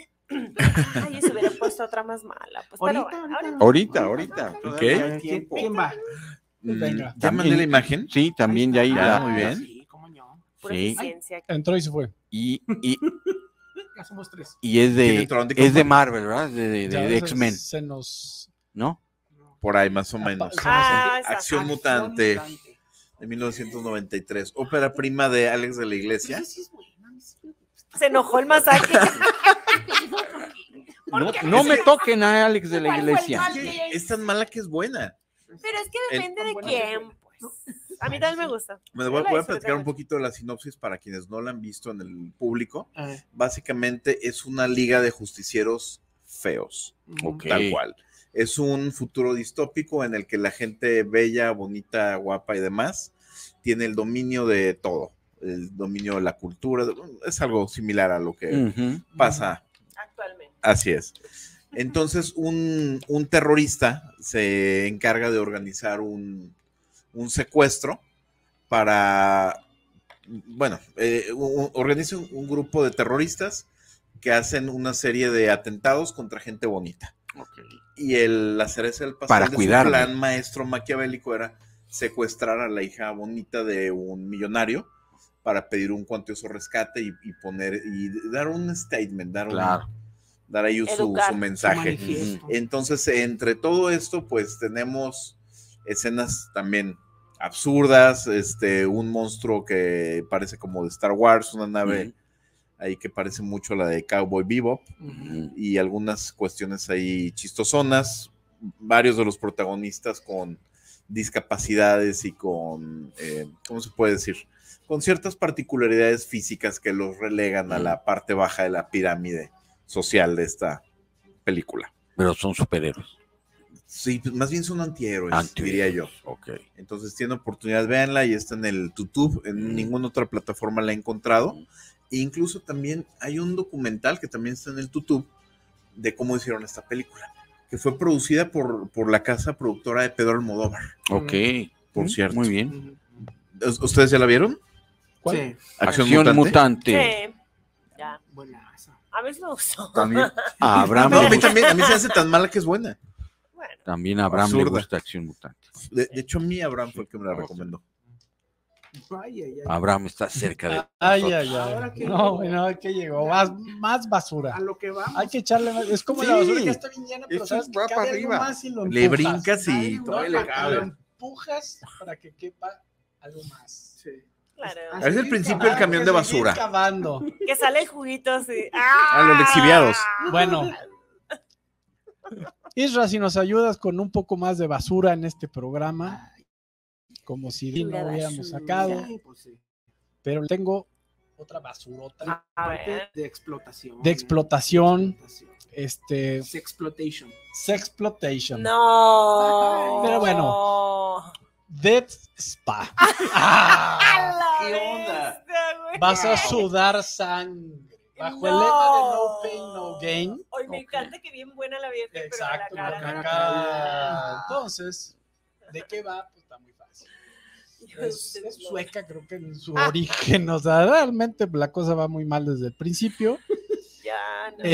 Ay, se hubiera puesto otra más mala. Pues, pero bueno, Ahorita. Todavía ¿Qué? hay tiempo. ¿Quién va? Venga. ¿Ya mandé la imagen? Sí, también ya ahí Ah, la. muy bien. Sí, cómo no. pura Sí. eficiencia. Entró y se fue. Y Ya somos 3. es ¿Tiene de Tron de es de compa? Marvel, ¿verdad? Ya De X-Men, Se nos. ¿no? Por ahí, más o menos. Esa. Acción Mutante de 1993. Ópera prima de Alex de la Iglesia. Se enojó el masacre. No me toquen a Alex de la ¿Cuál fue el Iglesia. mal? Es tan mala que es buena. Pero es que depende de Bueno, quién, pues. A mí también me gusta. Me voy a platicar un poquito de la sinopsis para quienes no la han visto en el público. Básicamente es una liga de justicieros feos, Ok. tal cual. Es un futuro distópico en el que la gente bella, bonita, guapa y demás tiene el dominio de todo, el dominio de la cultura. Es algo similar a lo que Ujú. pasa. Actualmente. Así es. Entonces, un terrorista se encarga de organizar un secuestro para, bueno, organiza un grupo de terroristas que hacen una serie de atentados contra gente bonita. Y la cereza del pastel Para de su cuidarlo. plan maestro maquiavélico era secuestrar a la hija bonita de un millonario para pedir un cuantioso rescate y poner y dar un statement, Claro. dar ahí su mensaje. Su manifiesto. Entonces, entre todo esto, pues tenemos escenas también absurdas, un monstruo que parece como de Star Wars, una nave ahí que parece mucho a la de Cowboy Bebop, y algunas cuestiones ahí chistosonas, varios de los protagonistas con discapacidades y con, ¿cómo se puede decir? Con ciertas particularidades físicas que los relegan a la parte baja de la pirámide social de esta película. Pero son superhéroes. Sí, pues más bien son antihéroes, diría yo. Ok. Entonces, tienen oportunidad, véanla, y está en el YouTube, en ninguna otra plataforma la he encontrado. E incluso también hay un documental que también está en el YouTube de cómo hicieron esta película, que fue producida por la casa productora de Pedro Almodóvar. Ok. Por cierto. Muy bien. ¿Ustedes ya la vieron? ¿Cuál? Sí. Acción Mutante. Sí. Ya. Buena esa. A mí sí me gustó. También a Abraham, No, a mí también, a mí se hace tan mala que es buena. Bueno. también a Abraham le Absurda. gusta Acción Mutante. De hecho, a mí Abraham fue el que me la recomendó. Ay, ay, ay. Abraham está cerca de Ay, nosotros. ay, Ahora ay. que No, llegó. bueno, que llegó. Más basura. A lo que vamos. Hay que echarle más. Es como Sí. la basura que está bien llena, pero Eso sabes que va cabe para algo arriba. más y lo Le empujas. brincas y Ay, todavía no, le Lo cabe. empujas para que quepa algo más. Sí. Claro. Es el principio del camión de basura. Cavando. Que sale el juguito así. A los lixiviados. Bueno. Isra, si nos ayudas con un poco más de basura en este programa, como si no La hubiéramos basura. sacado, Sí, pues sí. pero tengo otra basurota A Parte ver. de explotación. de explotación, Explotación. Sexploitation. sexploitation, No. Pero bueno. Death Spa. Ah, ¿Qué onda? vas a sudar sangre bajo el lema de no pain, no gain. Hoy me encanta que bien buena la vieja. Exacto, pero la con cara. la cara. Entonces, ¿de qué va? Pues está muy fácil. Es sueca, creo que en su origen, o sea, realmente la cosa va muy mal desde el principio. Ya, no.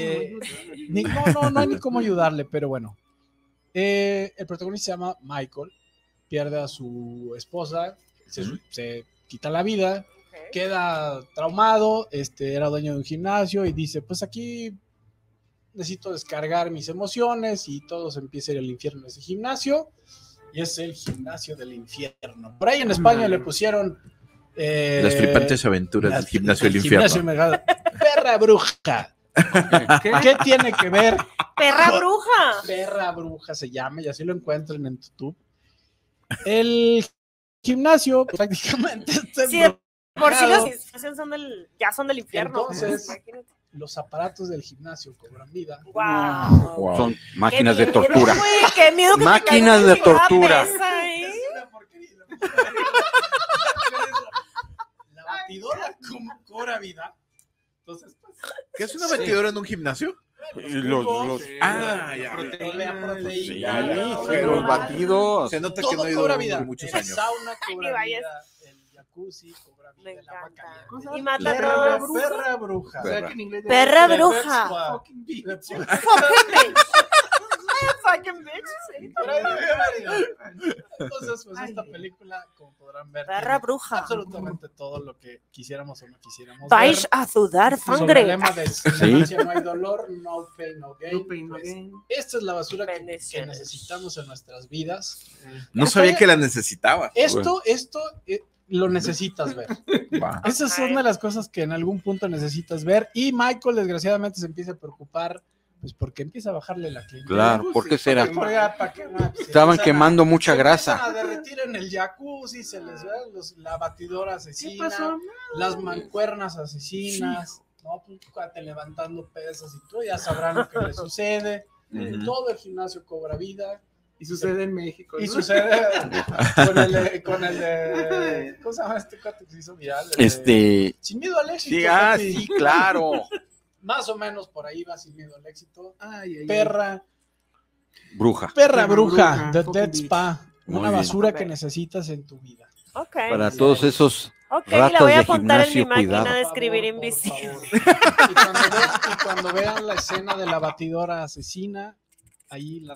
No hay ni cómo ayudarle, pero bueno. El protagonista se llama Michael, pierde a su esposa, se quita la vida, Ok. queda traumado, era dueño de un gimnasio y dice, pues aquí necesito descargar mis emociones y todo se empieza a ir al infierno en ese gimnasio. Y es el gimnasio del infierno. Por ahí en España le pusieron... Las flipantes aventuras del gimnasio del infierno. Perra bruja. ¿Qué tiene que ver? ¡Perra bruja! Perra bruja se llama y así lo encuentran en YouTube. El gimnasio prácticamente está Sí, por si embrujado. los gimnasios ya son del infierno. Entonces- Imagínate. Los aparatos del gimnasio cobran vida. Wow. Wow. Son máquinas de Qué miedo, tortura. güey, qué miedo que te Máquinas caiga de encima tortura. pesa, ¿eh? Una porquería. La batidora cobra vida. Entonces, pues, ¿Qué es una batidora en un gimnasio? Ah, ya. Sí, proteína, los batidos. Se nota que todo no he ido cobra vida. por muchos El años. sauna Ni cobra vayas. vida, el jacuzzi cobra vida, Me el agua encanta. caliente. Y mata a Perra, todos. perra bruja. O sea, que en inglés Perra De bruja. Death Spa. Fucking bitch. De- Fucking bitch. Fucking bitch, sí. Entonces, pues esta película, como podrán ver, Perra tiene bruja. absolutamente todo lo que quisiéramos o no quisiéramos Vais ver. a sudar Sobre el sangre. lema de sin ganancia no hay dolor, no pain, no gain. No pain, no Pues, gain. esta es la basura que Bendiciones. necesitamos en nuestras vidas. No sabía que la necesitaba. Esto lo necesitas ver. Va. Esas son de las cosas que en algún punto necesitas ver. Y Michael, desgraciadamente, se empieza a preocupar, pues porque empieza a bajarle la clientela. Claro, ¿por qué será? ¿Para qué? Estaban Empiezan quemando mucha se grasa. empiezan a derretir en el jacuzzi, se les ve la batidora ¿Qué asesina, pasó? las mancuernas asesinas, ¿no? Pues, cuate levantando pesas y todo, ya sabrán lo que le sucede. Ujú. Todo el gimnasio cobra vida. Y sucede en México. Y ¿no? sucede con el de ¿cómo se llama este cuate que se hizo viral? El de Sin miedo al éxito. Sí, papi. sí, claro. Más o menos por ahí va Sin miedo al éxito. Ay, ay, Perra Bruja. bruja, bruja, The fucking Death bitch. Spa. Muy Una bien. basura Ok. que necesitas en tu vida. Ok. Para todos esos Ok, la ratas voy a de apuntar en mi gimnasio, máquina cuidado. de Por escribir favor, por invisible. favor. Y cuando vean la escena de la batidora asesina, ahí la reina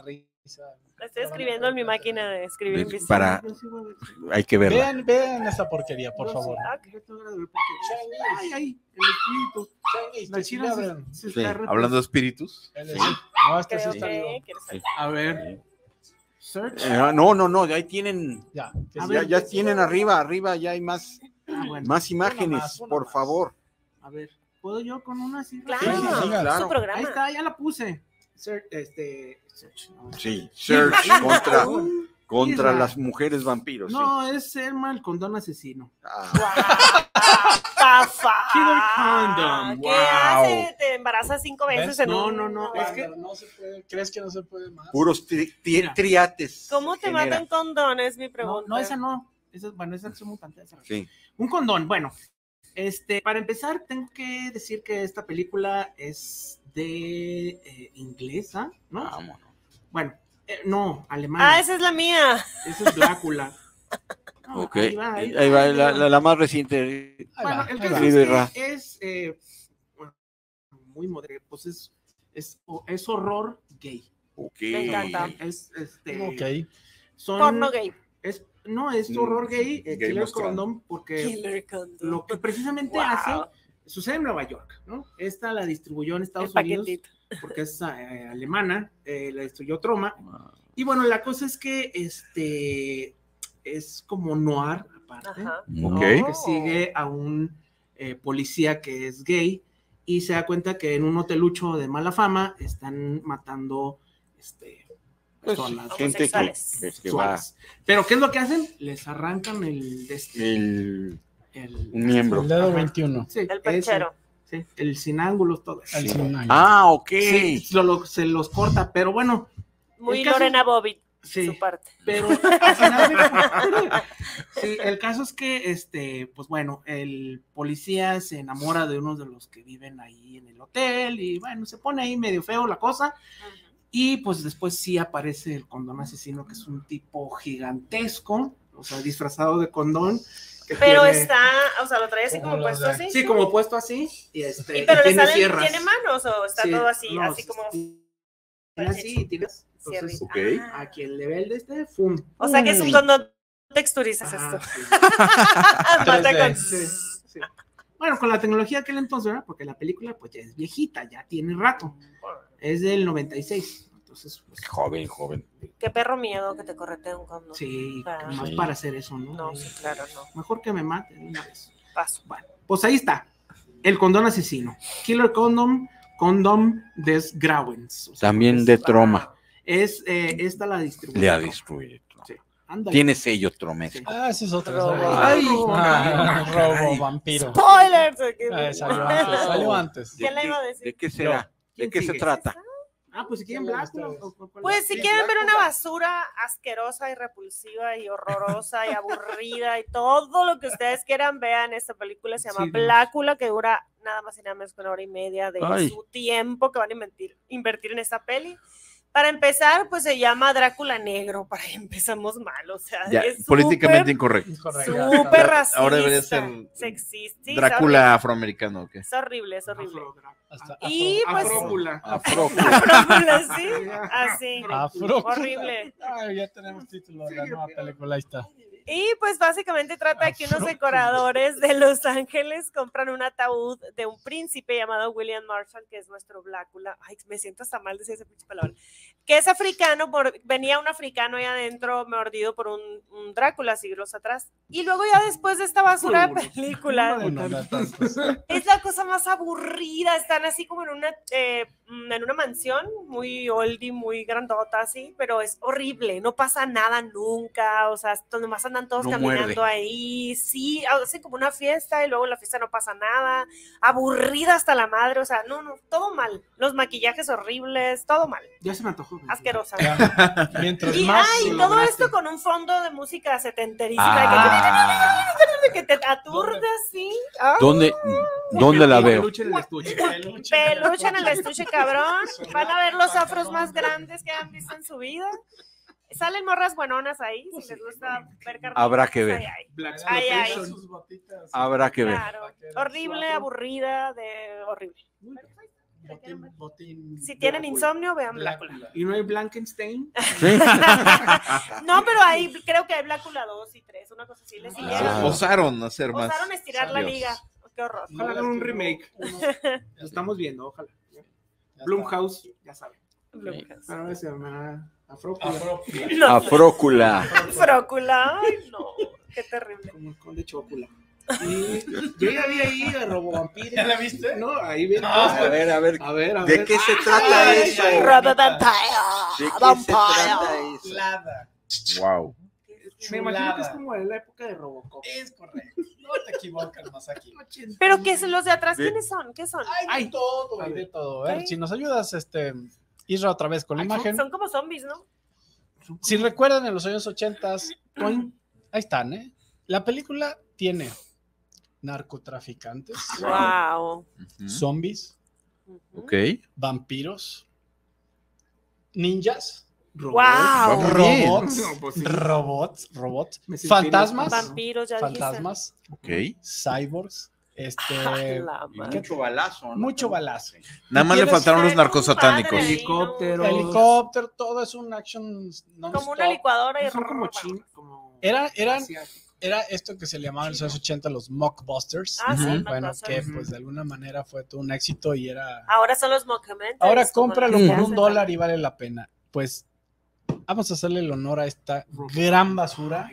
Estoy escribiendo en mi máquina de escribir invisible. Para, hay que verla. Vean esa porquería, por favor. Ay, ay, el espíritu. La china se Sí. está Hablando de espíritus. No, este sí Creo está que bien. quieres saber. A ver. Search. No, ahí tienen, Ya, que A sí. ver, ya tienen arriba ya hay más Bueno, imágenes, una por más. favor. a ver. ¿Puedo yo con una así? Claro, Sí, sí, sí, claro. su Ahí programa. está, ya la puse. Search, search, no. Sí, Search contra Isra. las mujeres vampiros. Sí. No, es Selma el condón asesino. Ah, Killer Condom. ¿Qué Wow. hace? ¿Te embarazas 5 veces ¿Ves? en No, un- no, es que- No se puede. ¿Crees que no se puede más? puros Mira. triates. ¿Cómo te genera. matan condones? Mi No, pregunta. no, esa no. Esa, bueno, esa es muy pantalla. Sí. Un condón, bueno. Para empezar, tengo que decir que esta película es de inglesa, ¿no? Vámonos. Bueno, no, alemana. Esa es la mía. Esa es Drácula. No, Ok. ahí va, La más reciente. Ahí Bueno, va, el ahí caso va. Querido Irra. es bueno, muy moderno, pues es horror gay. Ok. Me encanta. Es Ok. son Porno gay. es horror gay, Game Killer of Thrones. Condom, porque Killer condom. lo que precisamente Wow. hace sucede en Nueva York, ¿no? Esta la distribuyó en El Estados Unidos paquetito. porque es alemana, la distribuyó Troma. Y bueno, la cosa es que es como noir aparte, Ajá. ¿no? Ok. Que sigue a un policía que es gay y se da cuenta que en un hotelucho de mala fama están matando personas Gente que homosexuales. va Pero ¿qué es lo que hacen? Les arrancan un miembro. El dedo Ajá. 21. Sí, El perchero. sí, el sin ángulos, todo eso. El Sí. sin año. Ah, ok. Sí, se los corta, pero bueno, Muy el caso- Lorena Bobbitt, sí, su parte. pero al final sí, el caso es que, pues bueno, el policía se enamora de uno de los que viven ahí en el hotel y bueno, se pone ahí medio feo la cosa y pues después sí aparece el condón asesino, que es un tipo gigantesco, o sea, disfrazado de condón. Que Pero tiene- está, o sea, lo trae así Como como los puesto de- así. Sí, como puesto así y Y pero le tiene salen, sierras. ¿tiene manos o está Sí, todo así, no, así como tiene así, tienes. Entonces, Ok. Ah. aquí el nivel de ¡fum! O sea que es un condón texturizas Ajá, esto. sí. Mata 3D. con- Sí, sí. Bueno, con la tecnología de aquel entonces, ¿verdad? Porque la película pues ya es viejita, ya tiene rato. Es del 96. Entonces, pues, Joven. Qué perro miedo que te correte un condón. sí, Ah. más Sí. para hacer eso, ¿no? No, sí, claro, no. Mejor que me maten una vez. Paso. Bueno, pues ahí está. El condón asesino. Killer Condom des Grauens. O sea, También es- de Troma. esta la distribuye. Le ha destruido. Sí. Ándale. Tiene sello tromesco. Sí. Ah, ese es otro. Robo. Ay, Ay, robo vampiro. ¡Spoilers! Salió antes. Salió antes. ¿Quién le iba a decir? ¿De qué será? ¿De ¿Quién qué se sigue? trata? Ah, pues si quieren ¿Qué Black. ustedes? Pues si Sí, quieren ver Blácula. una basura asquerosa y repulsiva y horrorosa y aburrida y todo lo que ustedes quieran, vean esta película, se llama Sí, Blácula, que dura nada más y nada menos que 1 hora y media de Ay. su tiempo que van a invertir en esta peli. Para empezar, pues se llama Drácula Negro, para ahí empezamos mal, o sea, Ya, es políticamente incorrecto. Incorrecto. súper racista, Ahora debería ser sexista, sí, Drácula afroamericano, ¿o qué? es horrible, es horrible. Hasta Y pues Afrócula. Drácula, sí, así, Afro. horrible. Ay, ya tenemos título de la nueva película. Ahí está. Y pues básicamente trata que unos decoradores de Los Ángeles compran un ataúd de un príncipe llamado William Marshall, que es nuestro Blácula. Ay, me siento hasta mal decir esa pinche palabra. Que es africano, venía un africano ahí adentro mordido por un Drácula siglos atrás. Y luego ya después de esta basura de película, Uno, no tantos. es la cosa más aburrida. Están así como en una mansión muy oldie, muy grandota así, pero es horrible. No pasa nada nunca. O sea, nomás andan todos No caminando muerde. ahí. Sí, hacen como una fiesta y luego en la fiesta no pasa nada. Aburrida hasta la madre. O sea, no, todo mal. Los maquillajes horribles, todo mal. Ya se me antojó. Asquerosa. Ya, mientras Y más. ay, lo todo lograste. esto con un fondo de música setenterísima Ah. que te aturde así. Ah. ¿Dónde la veo? Peluche en el estuche. Peluche en el estuche, cabrón. Van a ver los afros más grandes que han visto en su vida. Salen morras buenonas ahí, si les gusta ver carnitas. Habrá que ver. Ay, ay. Black Ay, ay. Exploitation. Habrá que ver. Claro. Horrible, aburrida, horrible. Botín. Si tienen insomnio, vean Blácula. Blácula. ¿Y no hay Blankenstein? No, pero ahí creo que hay Blácula 2 y 3, una cosa así. Les Se siguieron. esforzaron a hacer más. Osaron estirar la Dios. liga. Qué horror. Ojalá hagan un remake. Lo estamos viendo, ojalá. Blumhouse, ya saben. Ahora se llama Afrócula. No, Afrócula. Frócula. Ay, no. Qué terrible. Como el Conde Chocula. Y yo ya vi ahí a Robovampiro. ¿Ya la viste? No, ahí ven. A ver, A ver. ¿de qué se trata eso? Robo Vampire. ¿De qué se trata eso? Chulada. Wow. Me imagino que es Chulada. como en la época de Robocop. Es correcto. No te equivocas más aquí. Pero ¿qué son los de atrás? ¿Quiénes son? ¿Qué son? Hay de todo, hay de todo. A ver, Ok. si nos ayudas, Isra, otra vez con la imagen. Son como zombies, ¿no? Si recuerdan, en los años 80, ahí están, ¿eh? La película tiene narcotraficantes, Wow. zombies, Ok. vampiros, ninjas, Wow. Vamos bien. robots, No, pues sí. robots, Me sentí fantasmas, Vampiros, ya fantasmas, Ok. cyborgs, dijiste. La madre. Mucho balazo, ¿no? mucho balazo. Nada más le ¿Quieres faltaron los ser un narcosatánicos. padre ahí, Helicóptero. ¿no? Helicóptero, todo es un action Como non-stop. una licuadora y Son como chinos. Como Eran asiáticos. Era esto que se le llamaba en los años 80 los mockbusters. Ah, sí, Bueno, mockbusters. que pues de alguna manera fue todo un éxito y era... Ahora son los mockumentaries. Ahora como cómpralo los que por hacen $1 y vale la pena. Pues vamos a hacerle el honor a esta gran basura.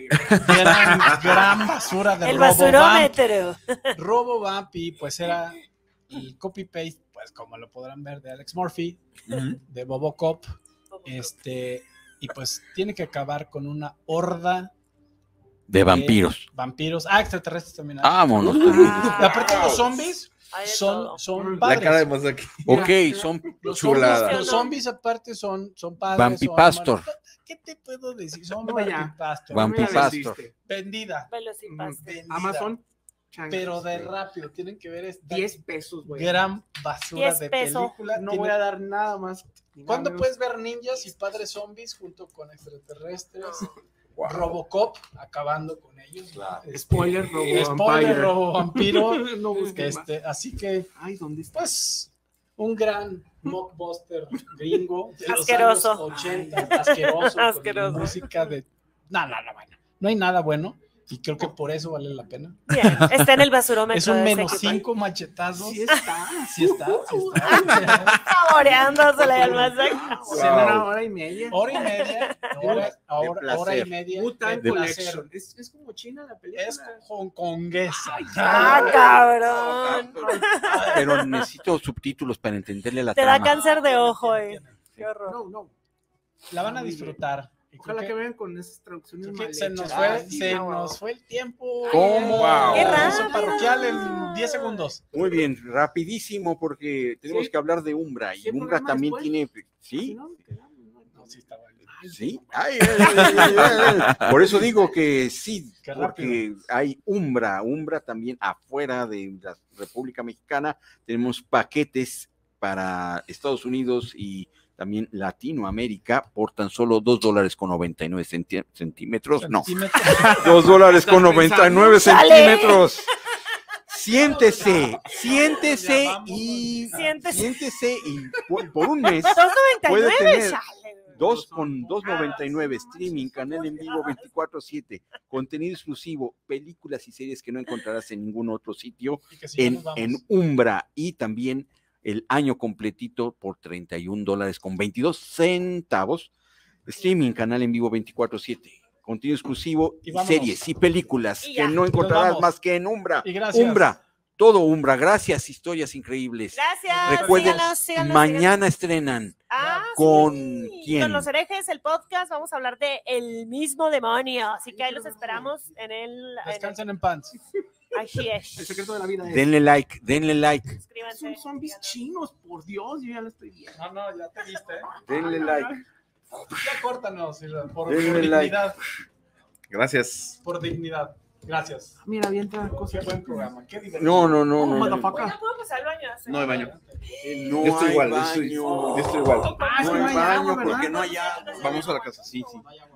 Gran basura de El RoboVamp. basurómetro. RoboVamp y pues era el copy-paste, pues como lo podrán ver, de Alex Murphy, de Bobocop. Y pues tiene que acabar con una horda De vampiros. vampiros. Extraterrestres también. Vámonos. Y aparte los zombies Hay de son todo. La padres. cara de más aquí. Ok, son Los chulada. zombies, los zombies aparte son padres. Vampipastor. son- ¿Qué te puedo decir? Son No, ya. vampipastor. Vampipastor. Vendida. Velocipaster. vendida. Amazon. Pero de rápido. Tienen que ver esta 10 pesos, güey. gran basura 10 de pesos. película. No Tiene- voy a dar nada más. ¿Cuándo puedes ver ninjas y padres zombies junto con extraterrestres? Wow. Robocop acabando con ellos. Spoiler, Robo Spoiler, Robo Vampiro. No busquen más. Así que, Ay, ¿dónde está? pues, un gran mockbuster gringo de los Asqueroso. años 80, asqueroso, Asqueroso. con música de... No, bueno. No hay nada bueno y creo que por eso vale la pena. Bien, está en el basurómetro. Es un de ese menos equipo. 5 machetazos. Sí está. Sí está. Saboreándosela y al más En una hora y media. Hora y media. Hora y placer. media. Wu-Tang de Collection. placer. Es como China la película. Es hongkonguesa. ¡Ah, cabrón! Pero necesito subtítulos para entenderle la Te da trama. cáncer de ojo, Qué horror. No. La van a disfrutar. Y creo Ojalá que vean con esas traducciones creo que mal se nos hechas. fue, Sí, se no, nos fue el tiempo. ¿Cómo? Wow. ¡Qué Aviso rápido! parroquial en 10 segundos. Muy bien, rapidísimo porque tenemos Sí. que hablar de Umbra y Sí, Umbra programa también después. tiene, Si ¿sí? no, quedamos, ¿no? No, sí está bueno. Ay, Sí. no. Ay, ay. Por eso digo que sí, Qué porque hay Umbra también afuera de la República Mexicana. Tenemos paquetes para Estados Unidos y también Latinoamérica por tan solo $2.99 centímetros. No, Centímetros. $2.99 ¡Sale! centímetros. Siéntese Ya vamos, y Siéntese. siéntese y por un mes 2.99, puede tener chale. 2.99 streaming, canal en vivo 24/7, contenido exclusivo, películas y series que no encontrarás en ningún otro sitio Y que si no en, nos vamos. en Umbra, y también el año completito por $31.22. Streaming, canal en vivo 24/7, contenido exclusivo Y y vámonos. series y películas Y que ya. no encontrarás vamos. más que en Umbra. Y gracias. Umbra, todo Umbra, gracias, historias increíbles. Gracias. Recuerden, síganos. mañana estrenan ¿con quién? Con Los Herejes, el podcast, vamos a hablar de El Mismo Demonio. Así que ahí los esperamos en el. Descansen en pants. Así es. El secreto de la vida es. Denle like, denle like, Suscríbanse. Son zombies chinos, por Dios, yo ya lo estoy viendo. No, ya te viste. denle like. Ya córtanos, Isra, por Denle like. dignidad. Gracias. Por dignidad. Gracias. Mira, avienta Qué cosas. buen programa. Qué divertido. No, Oh, no. motherfucker. ¿Ya puedo pasar al baño? No hay baño. No Yo estoy hay igual, baño. yo estoy igual. Ah, No sí, hay no hay agua, baño ¿verdad? porque no hay agua. Vamos a la casa, sí. No hay agua.